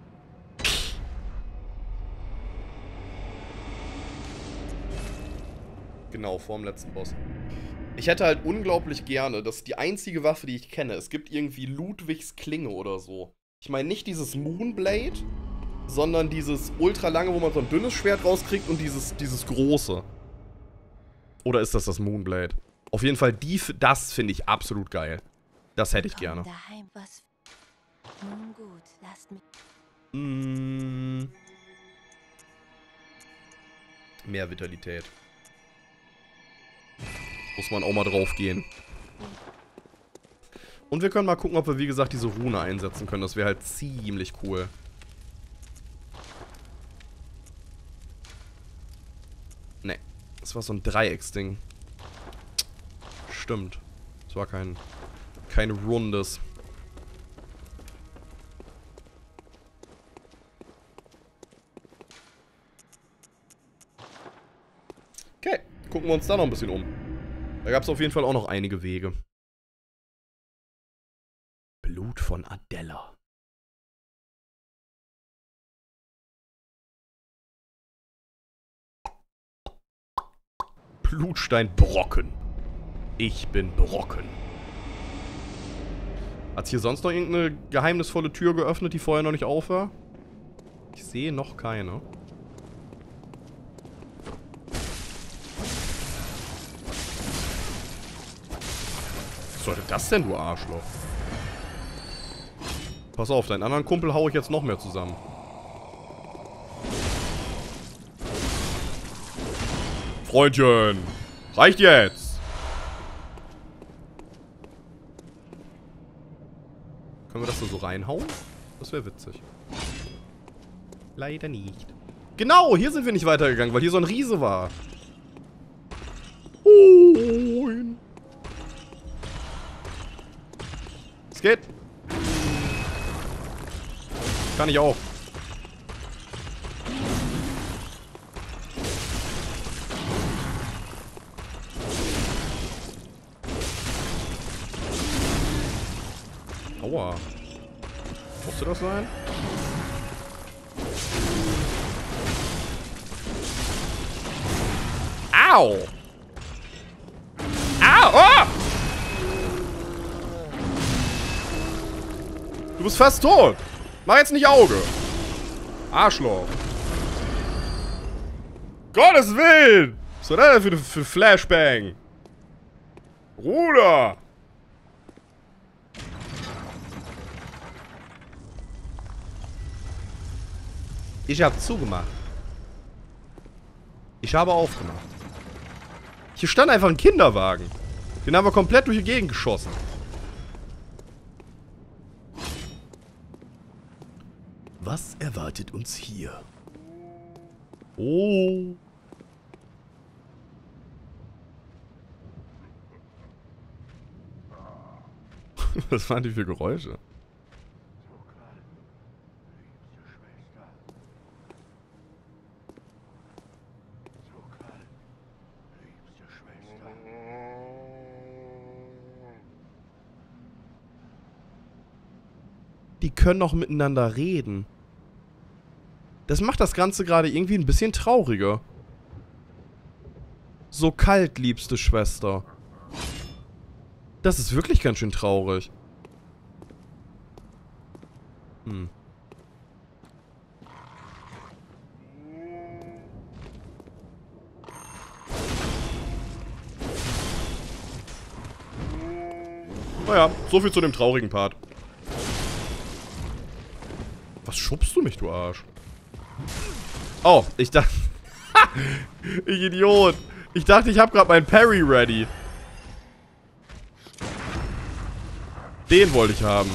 Genau, vor dem letzten Boss. Ich hätte halt unglaublich gerne, das ist die einzige Waffe, die ich kenne. Es gibt irgendwie Ludwigs Klinge oder so. Ich meine nicht dieses Moonblade, sondern dieses ultra lange, wo man so ein dünnes Schwert rauskriegt und dieses, dieses große. Oder ist das das Moonblade? Auf jeden Fall, die, das finde ich absolut geil. Das hätte ich gerne. Daheim, was? Nun gut, lasst mich. Mm. Mehr Vitalität. Muss man auch mal drauf gehen. Und wir können mal gucken, ob wir, wie gesagt, diese Rune einsetzen können. Das wäre halt ziemlich cool. Ne, das war so ein Dreiecksding. Stimmt. Das war kein, kein rundes. Okay, gucken wir uns da noch ein bisschen um. Da gab es auf jeden Fall auch noch einige Wege. Blut von Adella. Blutsteinbrocken. Ich bin Brocken. Hat hier sonst noch irgendeine geheimnisvolle Tür geöffnet, die vorher noch nicht auf war? Ich sehe noch keine. Was sollte das denn, du Arschloch? Pass auf, deinen anderen Kumpel hau ich jetzt noch mehr zusammen. Freundchen, reicht jetzt. Können wir das da so reinhauen? Das wäre witzig. Leider nicht. Genau, hier sind wir nicht weitergegangen, weil hier so ein Riese war. Moin. Es geht. Kann ich auch. Aua. Musste das sein? Au! Au! Oh! Du bist fast tot. Mach jetzt nicht Auge. Arschloch. Gottes Willen! Was war das denn für, für Flashbang? Bruder! Ich habe zugemacht. Ich habe aufgemacht. Hier stand einfach ein Kinderwagen. Den haben wir komplett durch die Gegend geschossen. Was erwartet uns hier? Oh. Was waren die für Geräusche? Die können noch miteinander reden. Das macht das Ganze gerade irgendwie ein bisschen trauriger. So kalt, liebste Schwester. Das ist wirklich ganz schön traurig. Hm. Naja, so viel zu dem traurigen Part. Was schubst du mich, du Arsch? Oh, ich dachte... Ich Idiot. Ich dachte, ich habe gerade meinen Parry ready. Den wollte ich haben.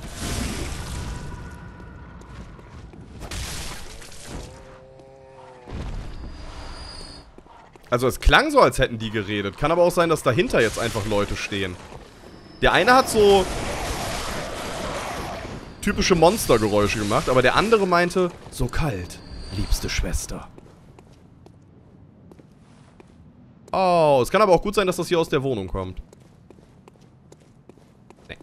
Also es klang so, als hätten die geredet. Kann aber auch sein, dass dahinter jetzt einfach Leute stehen. Der eine hat so typische Monstergeräusche gemacht, aber der andere meinte, so kalt, liebste Schwester. Oh, es kann aber auch gut sein, dass das hier aus der Wohnung kommt. Nee.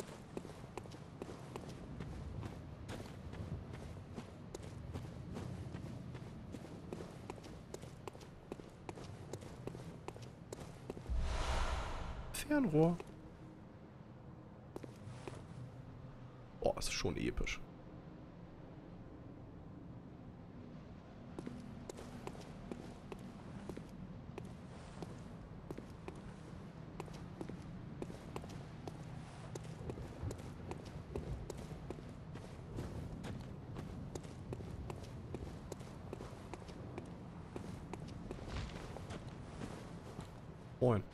Fernrohr. Boah, ist schon episch. Moin.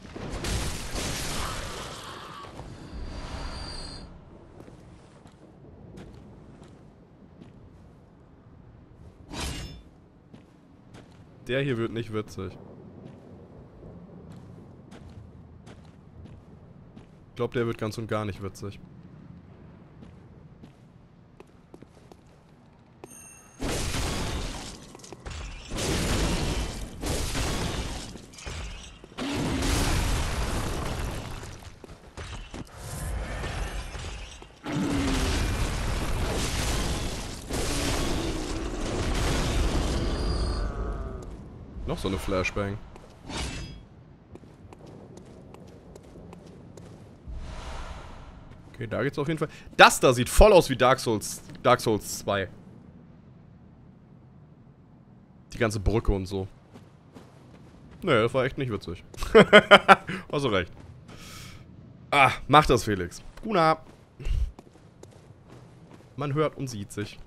Der hier wird nicht witzig. Ich glaube, der wird ganz und gar nicht witzig. Noch so eine Flashbang. Okay, da geht's auf jeden Fall. Das da sieht voll aus wie Dark Souls, Dark Souls zwei. Die ganze Brücke und so. Nee, das war echt nicht witzig. Hast du recht. Ah, mach das, Felix. Guna. Man hört und sieht sich.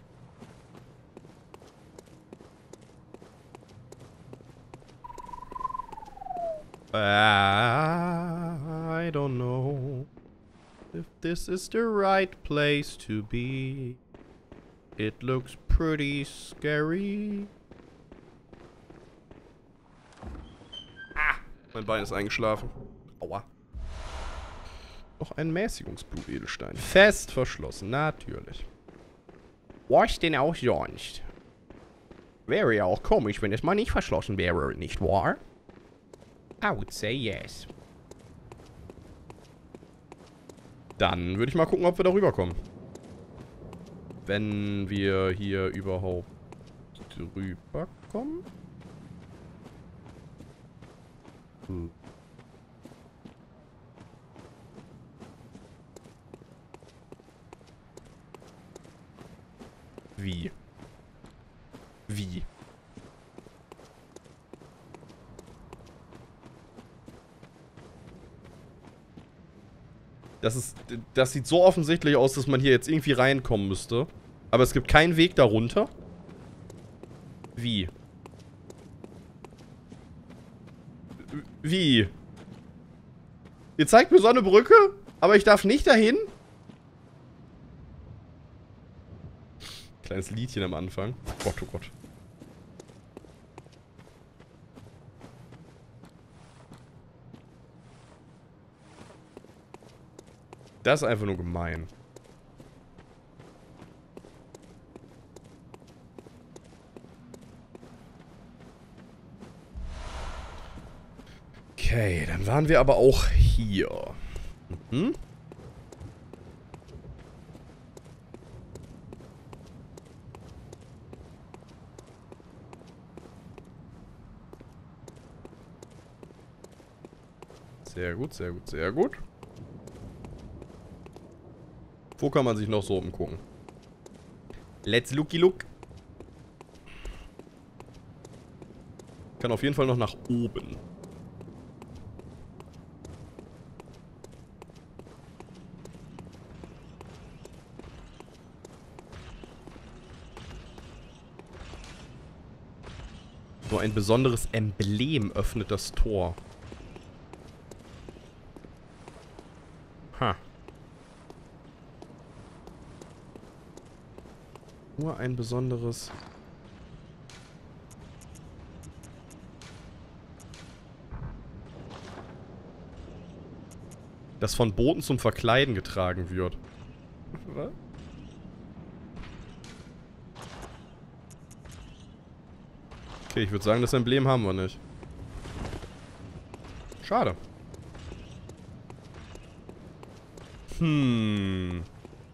I don't know if this is the right place to be. It looks pretty scary. Ah, mein Bein ist eingeschlafen. Aua. Noch ein Mäßigungsblutedelstein. Fest verschlossen, natürlich. Was denn auch sonst? Wäre ja auch komisch, wenn es mal nicht verschlossen wäre, nicht wahr? I would say yes. Dann würde ich mal gucken, ob wir darüber kommen. Wenn wir hier überhaupt drüber kommen. Hm. Wie? Wie? Das ist, das sieht so offensichtlich aus, dass man hier jetzt irgendwie reinkommen müsste. Aber es gibt keinen Weg darunter. Wie? Wie? Ihr zeigt mir so eine Brücke, aber ich darf nicht dahin? Kleines Liedchen am Anfang. Gott, oh Gott. Das ist einfach nur gemein. Okay, dann waren wir aber auch hier. Mhm. Sehr gut, sehr gut, sehr gut. Wo kann man sich noch so umgucken? Let's looky look. Kann auf jeden Fall noch nach oben. Nur ein besonderes Emblem öffnet das Tor. Ha. Nur ein besonderes... Das von Booten zum Verkleiden getragen wird. Was? Okay, ich würde sagen, das Emblem haben wir nicht. Schade. Hm.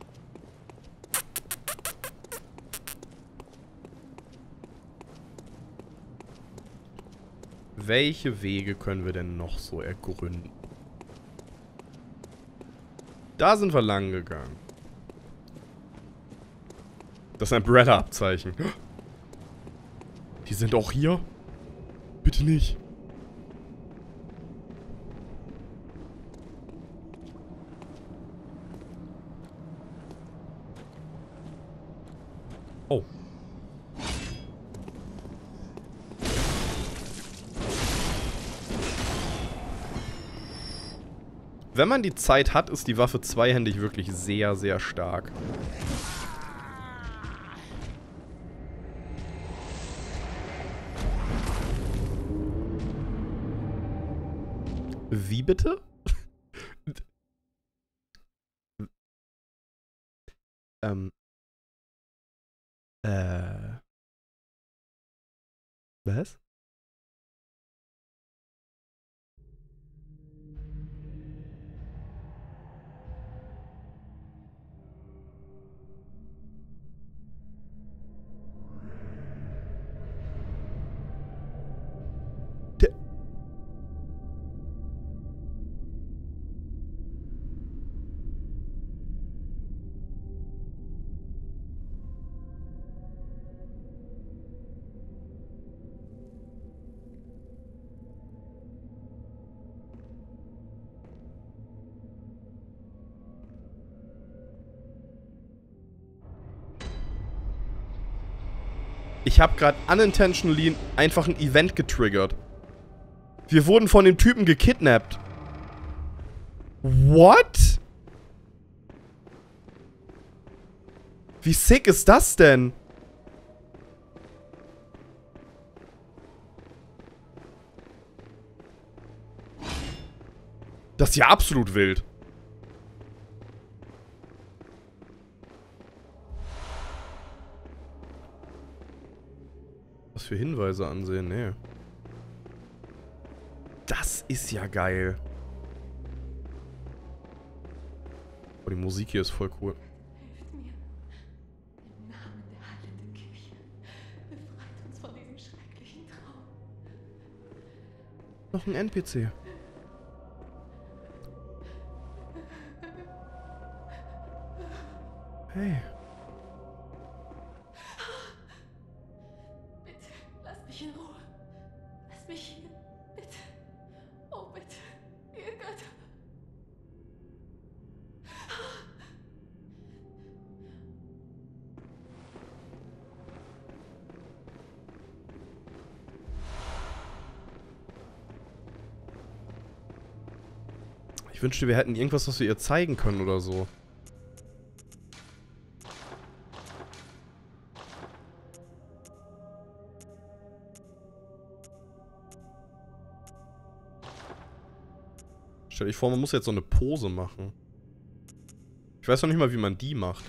Welche Wege können wir denn noch so ergründen? Da sind wir lang gegangen. Das Umbrella-Abzeichen. Die sind auch hier? Bitte nicht. Oh. Wenn man die Zeit hat, ist die Waffe zweihändig wirklich sehr, sehr stark. Wie bitte? ähm. Äh. Was? Der Ich habe gerade unintentionally einfach ein Event getriggert. Wir wurden von dem Typen gekidnappt. What? Wie sick ist das denn? Das ist ja absolut wild. Was für Hinweise ansehen, nee. Das ist ja geil. Oh, die Musik hier ist voll cool. Hilft mir. Im Namen der heilenden Kirche. Befreit uns von diesem schrecklichen Traum. Noch ein N P C. Hey. Bitte, lass mich in Ruhe. Lass mich hier. Bitte. Oh, bitte. Ihr Götter. Ich wünschte, wir hätten irgendwas, was wir ihr zeigen können oder so. Stell dich vor, man muss jetzt so eine Pose machen. Ich weiß noch nicht mal, wie man die macht.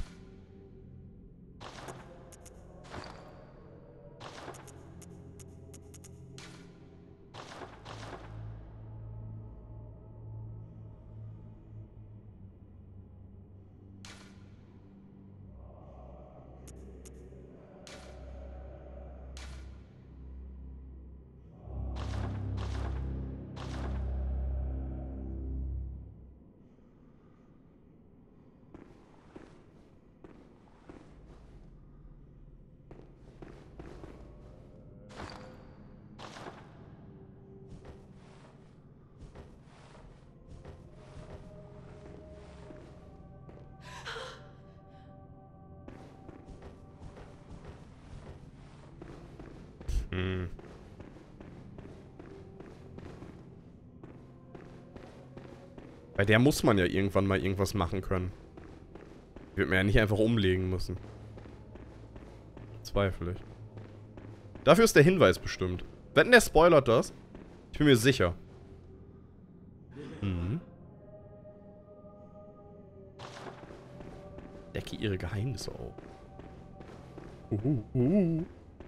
Hm. Bei der muss man ja irgendwann mal irgendwas machen können. Wird man ja nicht einfach umlegen müssen. Zweifle ich. Dafür ist der Hinweis bestimmt. Wetten, der spoilert das? Ich bin mir sicher. Mhm. Decke ihre Geheimnisse auf. Uhu, uhu.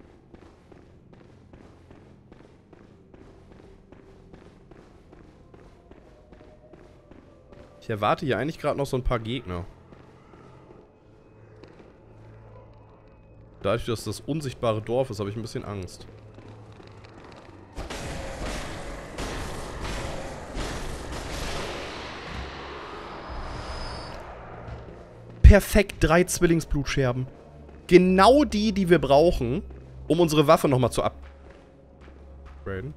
Ich erwarte hier eigentlich gerade noch so ein paar Gegner. Dadurch, dass das unsichtbare Dorf ist, habe ich ein bisschen Angst. Perfekt, drei Zwillingsblutscherben. Genau die, die wir brauchen, um unsere Waffe nochmal zu upgraden.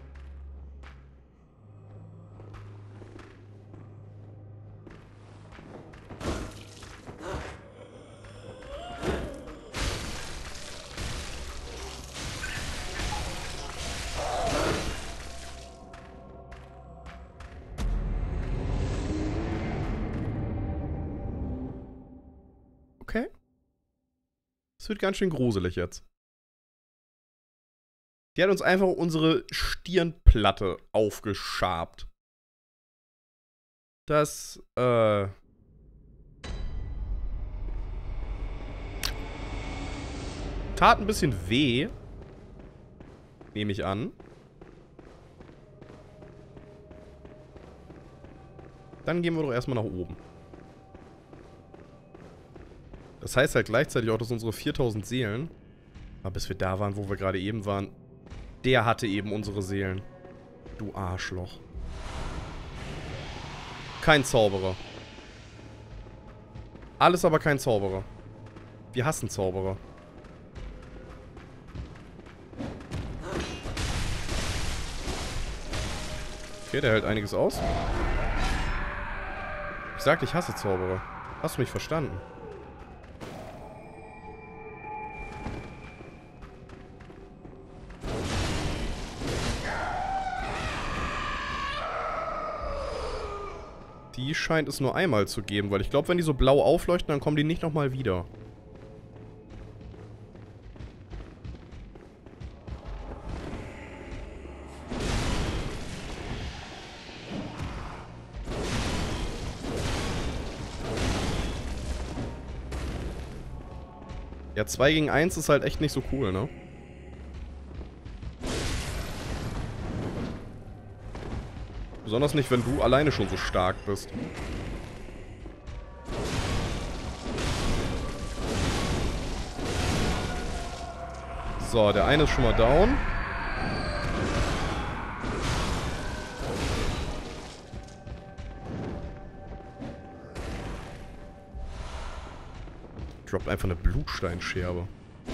Okay. Es wird ganz schön gruselig jetzt. Die hat uns einfach unsere Stirnplatte aufgeschabt. Das, äh... tat ein bisschen weh. Nehme ich an. Dann gehen wir doch erstmal nach oben. Das heißt halt gleichzeitig auch, dass unsere viertausend Seelen, aber bis wir da waren, wo wir gerade eben waren, der hatte eben unsere Seelen. Du Arschloch. Kein Zauberer. Alles aber kein Zauberer. Wir hassen Zauberer. Okay, der hält einiges aus. Ich sagte, ich hasse Zauberer. Hast du mich verstanden? Die scheint es nur einmal zu geben, weil ich glaube, wenn die so blau aufleuchten, dann kommen die nicht nochmal wieder. Ja, zwei gegen eins ist halt echt nicht so cool, ne? Besonders nicht, wenn du alleine schon so stark bist. So, der eine ist schon mal down. Droppt einfach eine Blutsteinscherbe.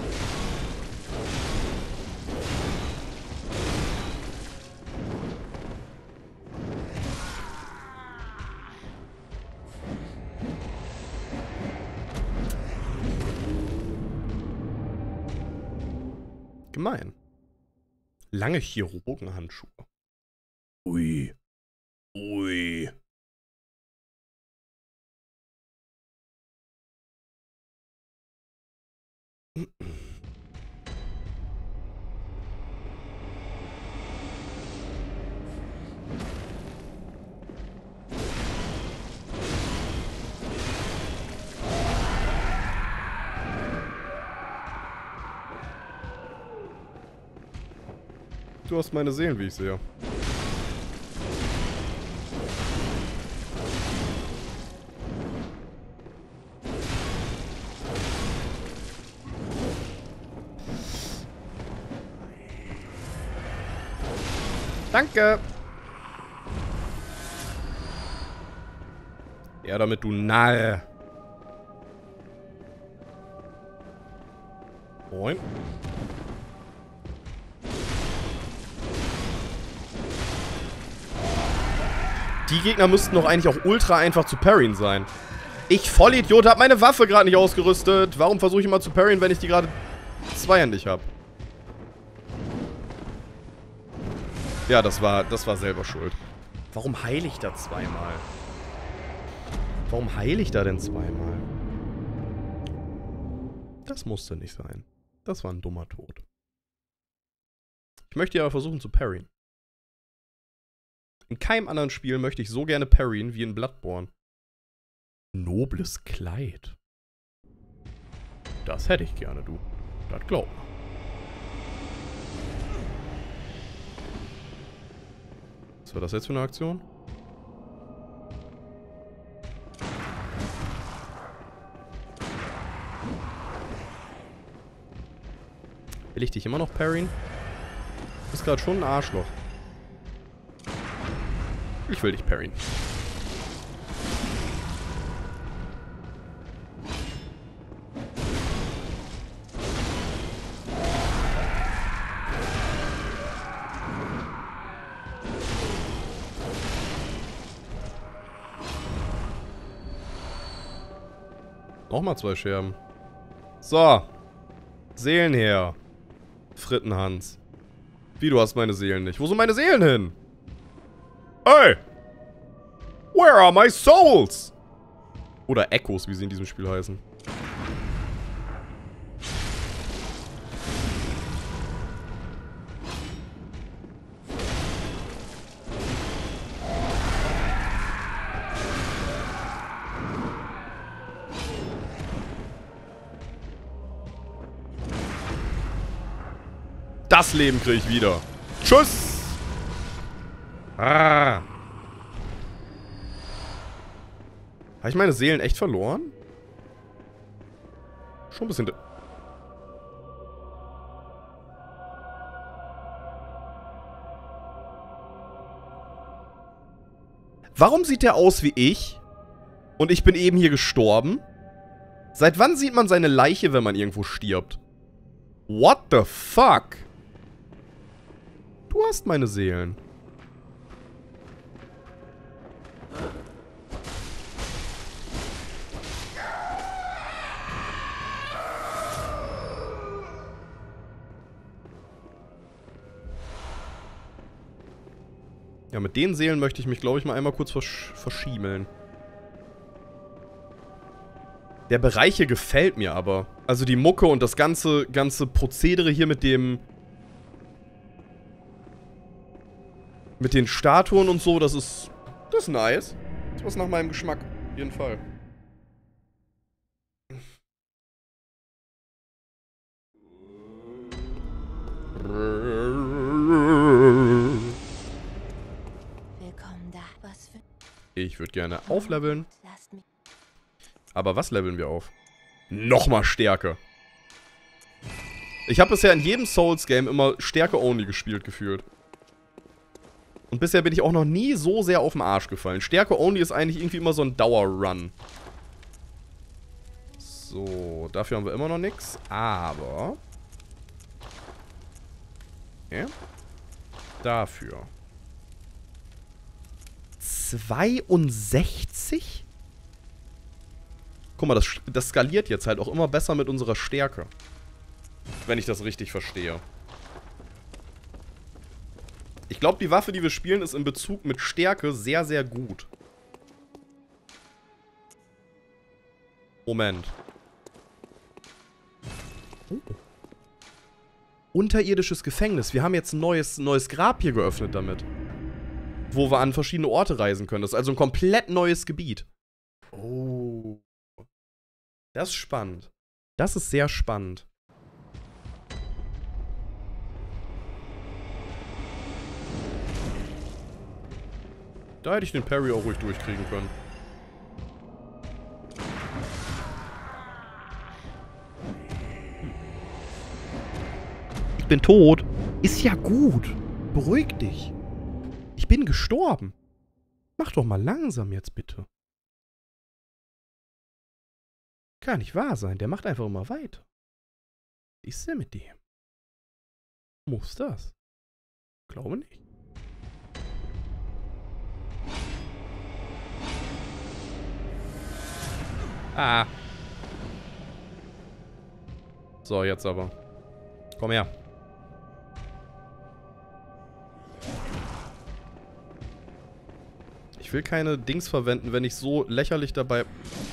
Gemein. Lange Chirurgenhandschuhe. Ui. Ui. Du hast meine Seelen, wie ich sehe. Danke. Ja, damit du Narr. Moin. Die Gegner müssten doch eigentlich auch ultra einfach zu parryen sein. Ich Vollidiot hab meine Waffe gerade nicht ausgerüstet. Warum versuche ich immer zu parryen, wenn ich die gerade zweihändig habe? Ja, das war, das war selber schuld. Warum heile ich da zweimal? Warum heile ich da denn zweimal? Das musste nicht sein. Das war ein dummer Tod. Ich möchte ja aber versuchen zu parryen. In keinem anderen Spiel möchte ich so gerne parryen wie in Bloodborne. Nobles Kleid. Das hätte ich gerne, du. Das glaub mir. Was war das jetzt für eine Aktion? Will ich dich immer noch parryen? Du bist gerade schon ein Arschloch. Ich will dich parryen. Nochmal zwei Scherben. So. Seelen her. Frittenhans. Wie, du hast meine Seelen nicht? Wo sind meine Seelen hin? Hey! Where are my souls? Oder Echos, wie sie in diesem Spiel heißen. Das Leben kriege ich wieder. Tschüss! Ah. Habe ich meine Seelen echt verloren? Schon ein bisschen... Warum sieht der aus wie ich? Und ich bin eben hier gestorben? Seit wann sieht man seine Leiche, wenn man irgendwo stirbt? What the fuck? Du hast meine Seelen. Ja, mit den Seelen möchte ich mich, glaube ich, mal einmal kurz versch verschiemeln. Der Bereich hier gefällt mir aber. Also die Mucke und das ganze, ganze Prozedere hier mit dem... Mit den Statuen und so, das ist... Das ist nice. Das ist was nach meinem Geschmack. Auf jeden Fall. Willkommen da. Was für... Ich würde gerne aufleveln. Aber was leveln wir auf? Nochmal Stärke. Ich habe bisher in jedem Souls-Game immer Stärke-only gespielt, gefühlt. Und bisher bin ich auch noch nie so sehr auf den Arsch gefallen. Stärke-only ist eigentlich irgendwie immer so ein Dauer-Run. So, dafür haben wir immer noch nichts. Aber... Okay. Dafür. zweiundsechzig? Guck mal, das, das skaliert jetzt halt auch immer besser mit unserer Stärke. Wenn ich das richtig verstehe. Ich glaube, die Waffe, die wir spielen, ist in Bezug mit Stärke sehr, sehr gut. Moment. Oh. Unterirdisches Gefängnis. Wir haben jetzt ein neues, neues Grab hier geöffnet damit. Wo wir an verschiedene Orte reisen können. Das ist also ein komplett neues Gebiet. Oh. Das ist spannend. Das ist sehr spannend. Da hätte ich den Parry auch ruhig durchkriegen können. Ich bin tot. Ist ja gut. Beruhig dich. Ich bin gestorben. Mach doch mal langsam jetzt bitte. Kann nicht wahr sein. Der macht einfach immer weiter. Was ist denn mit dem? Muss das? Glaube nicht. Ah. So, jetzt aber. Komm her. will keine Dings verwenden, wenn ich so lächerlich dabei...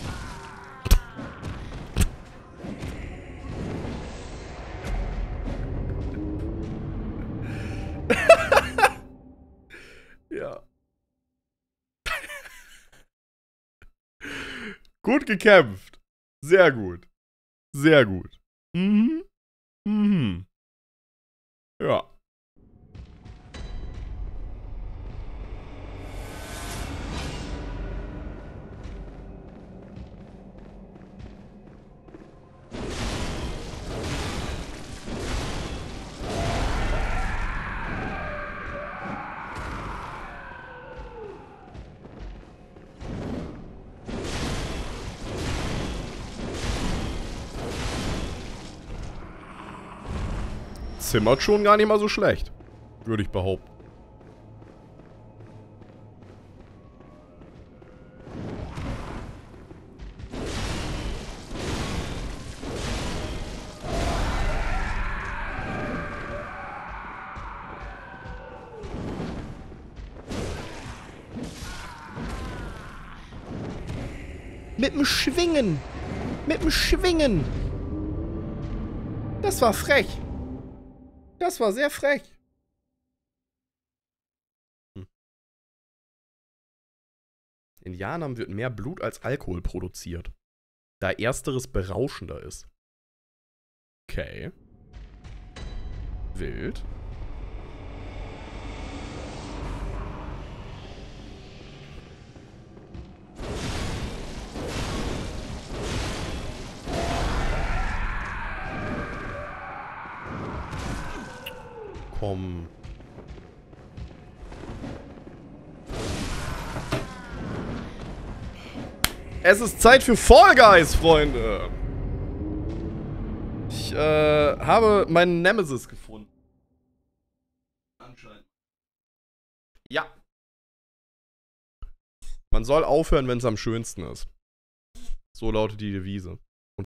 Ja. Gut gekämpft. Sehr gut. Sehr gut. Mhm. Mhm. Ja. Zimmert schon gar nicht mal so schlecht. Würde ich behaupten. Mit dem Schwingen. Mit dem Schwingen. Das war frech. Das war sehr frech. Hm. In Janam wird mehr Blut als Alkohol produziert, da ersteres berauschender ist. Okay. Wild. Komm. Es ist Zeit für Fall Guys, Freunde. Ich äh, habe meinen Nemesis gefunden. Anscheinend. Ja. Man soll aufhören, wenn es am schönsten ist. So lautet die Devise.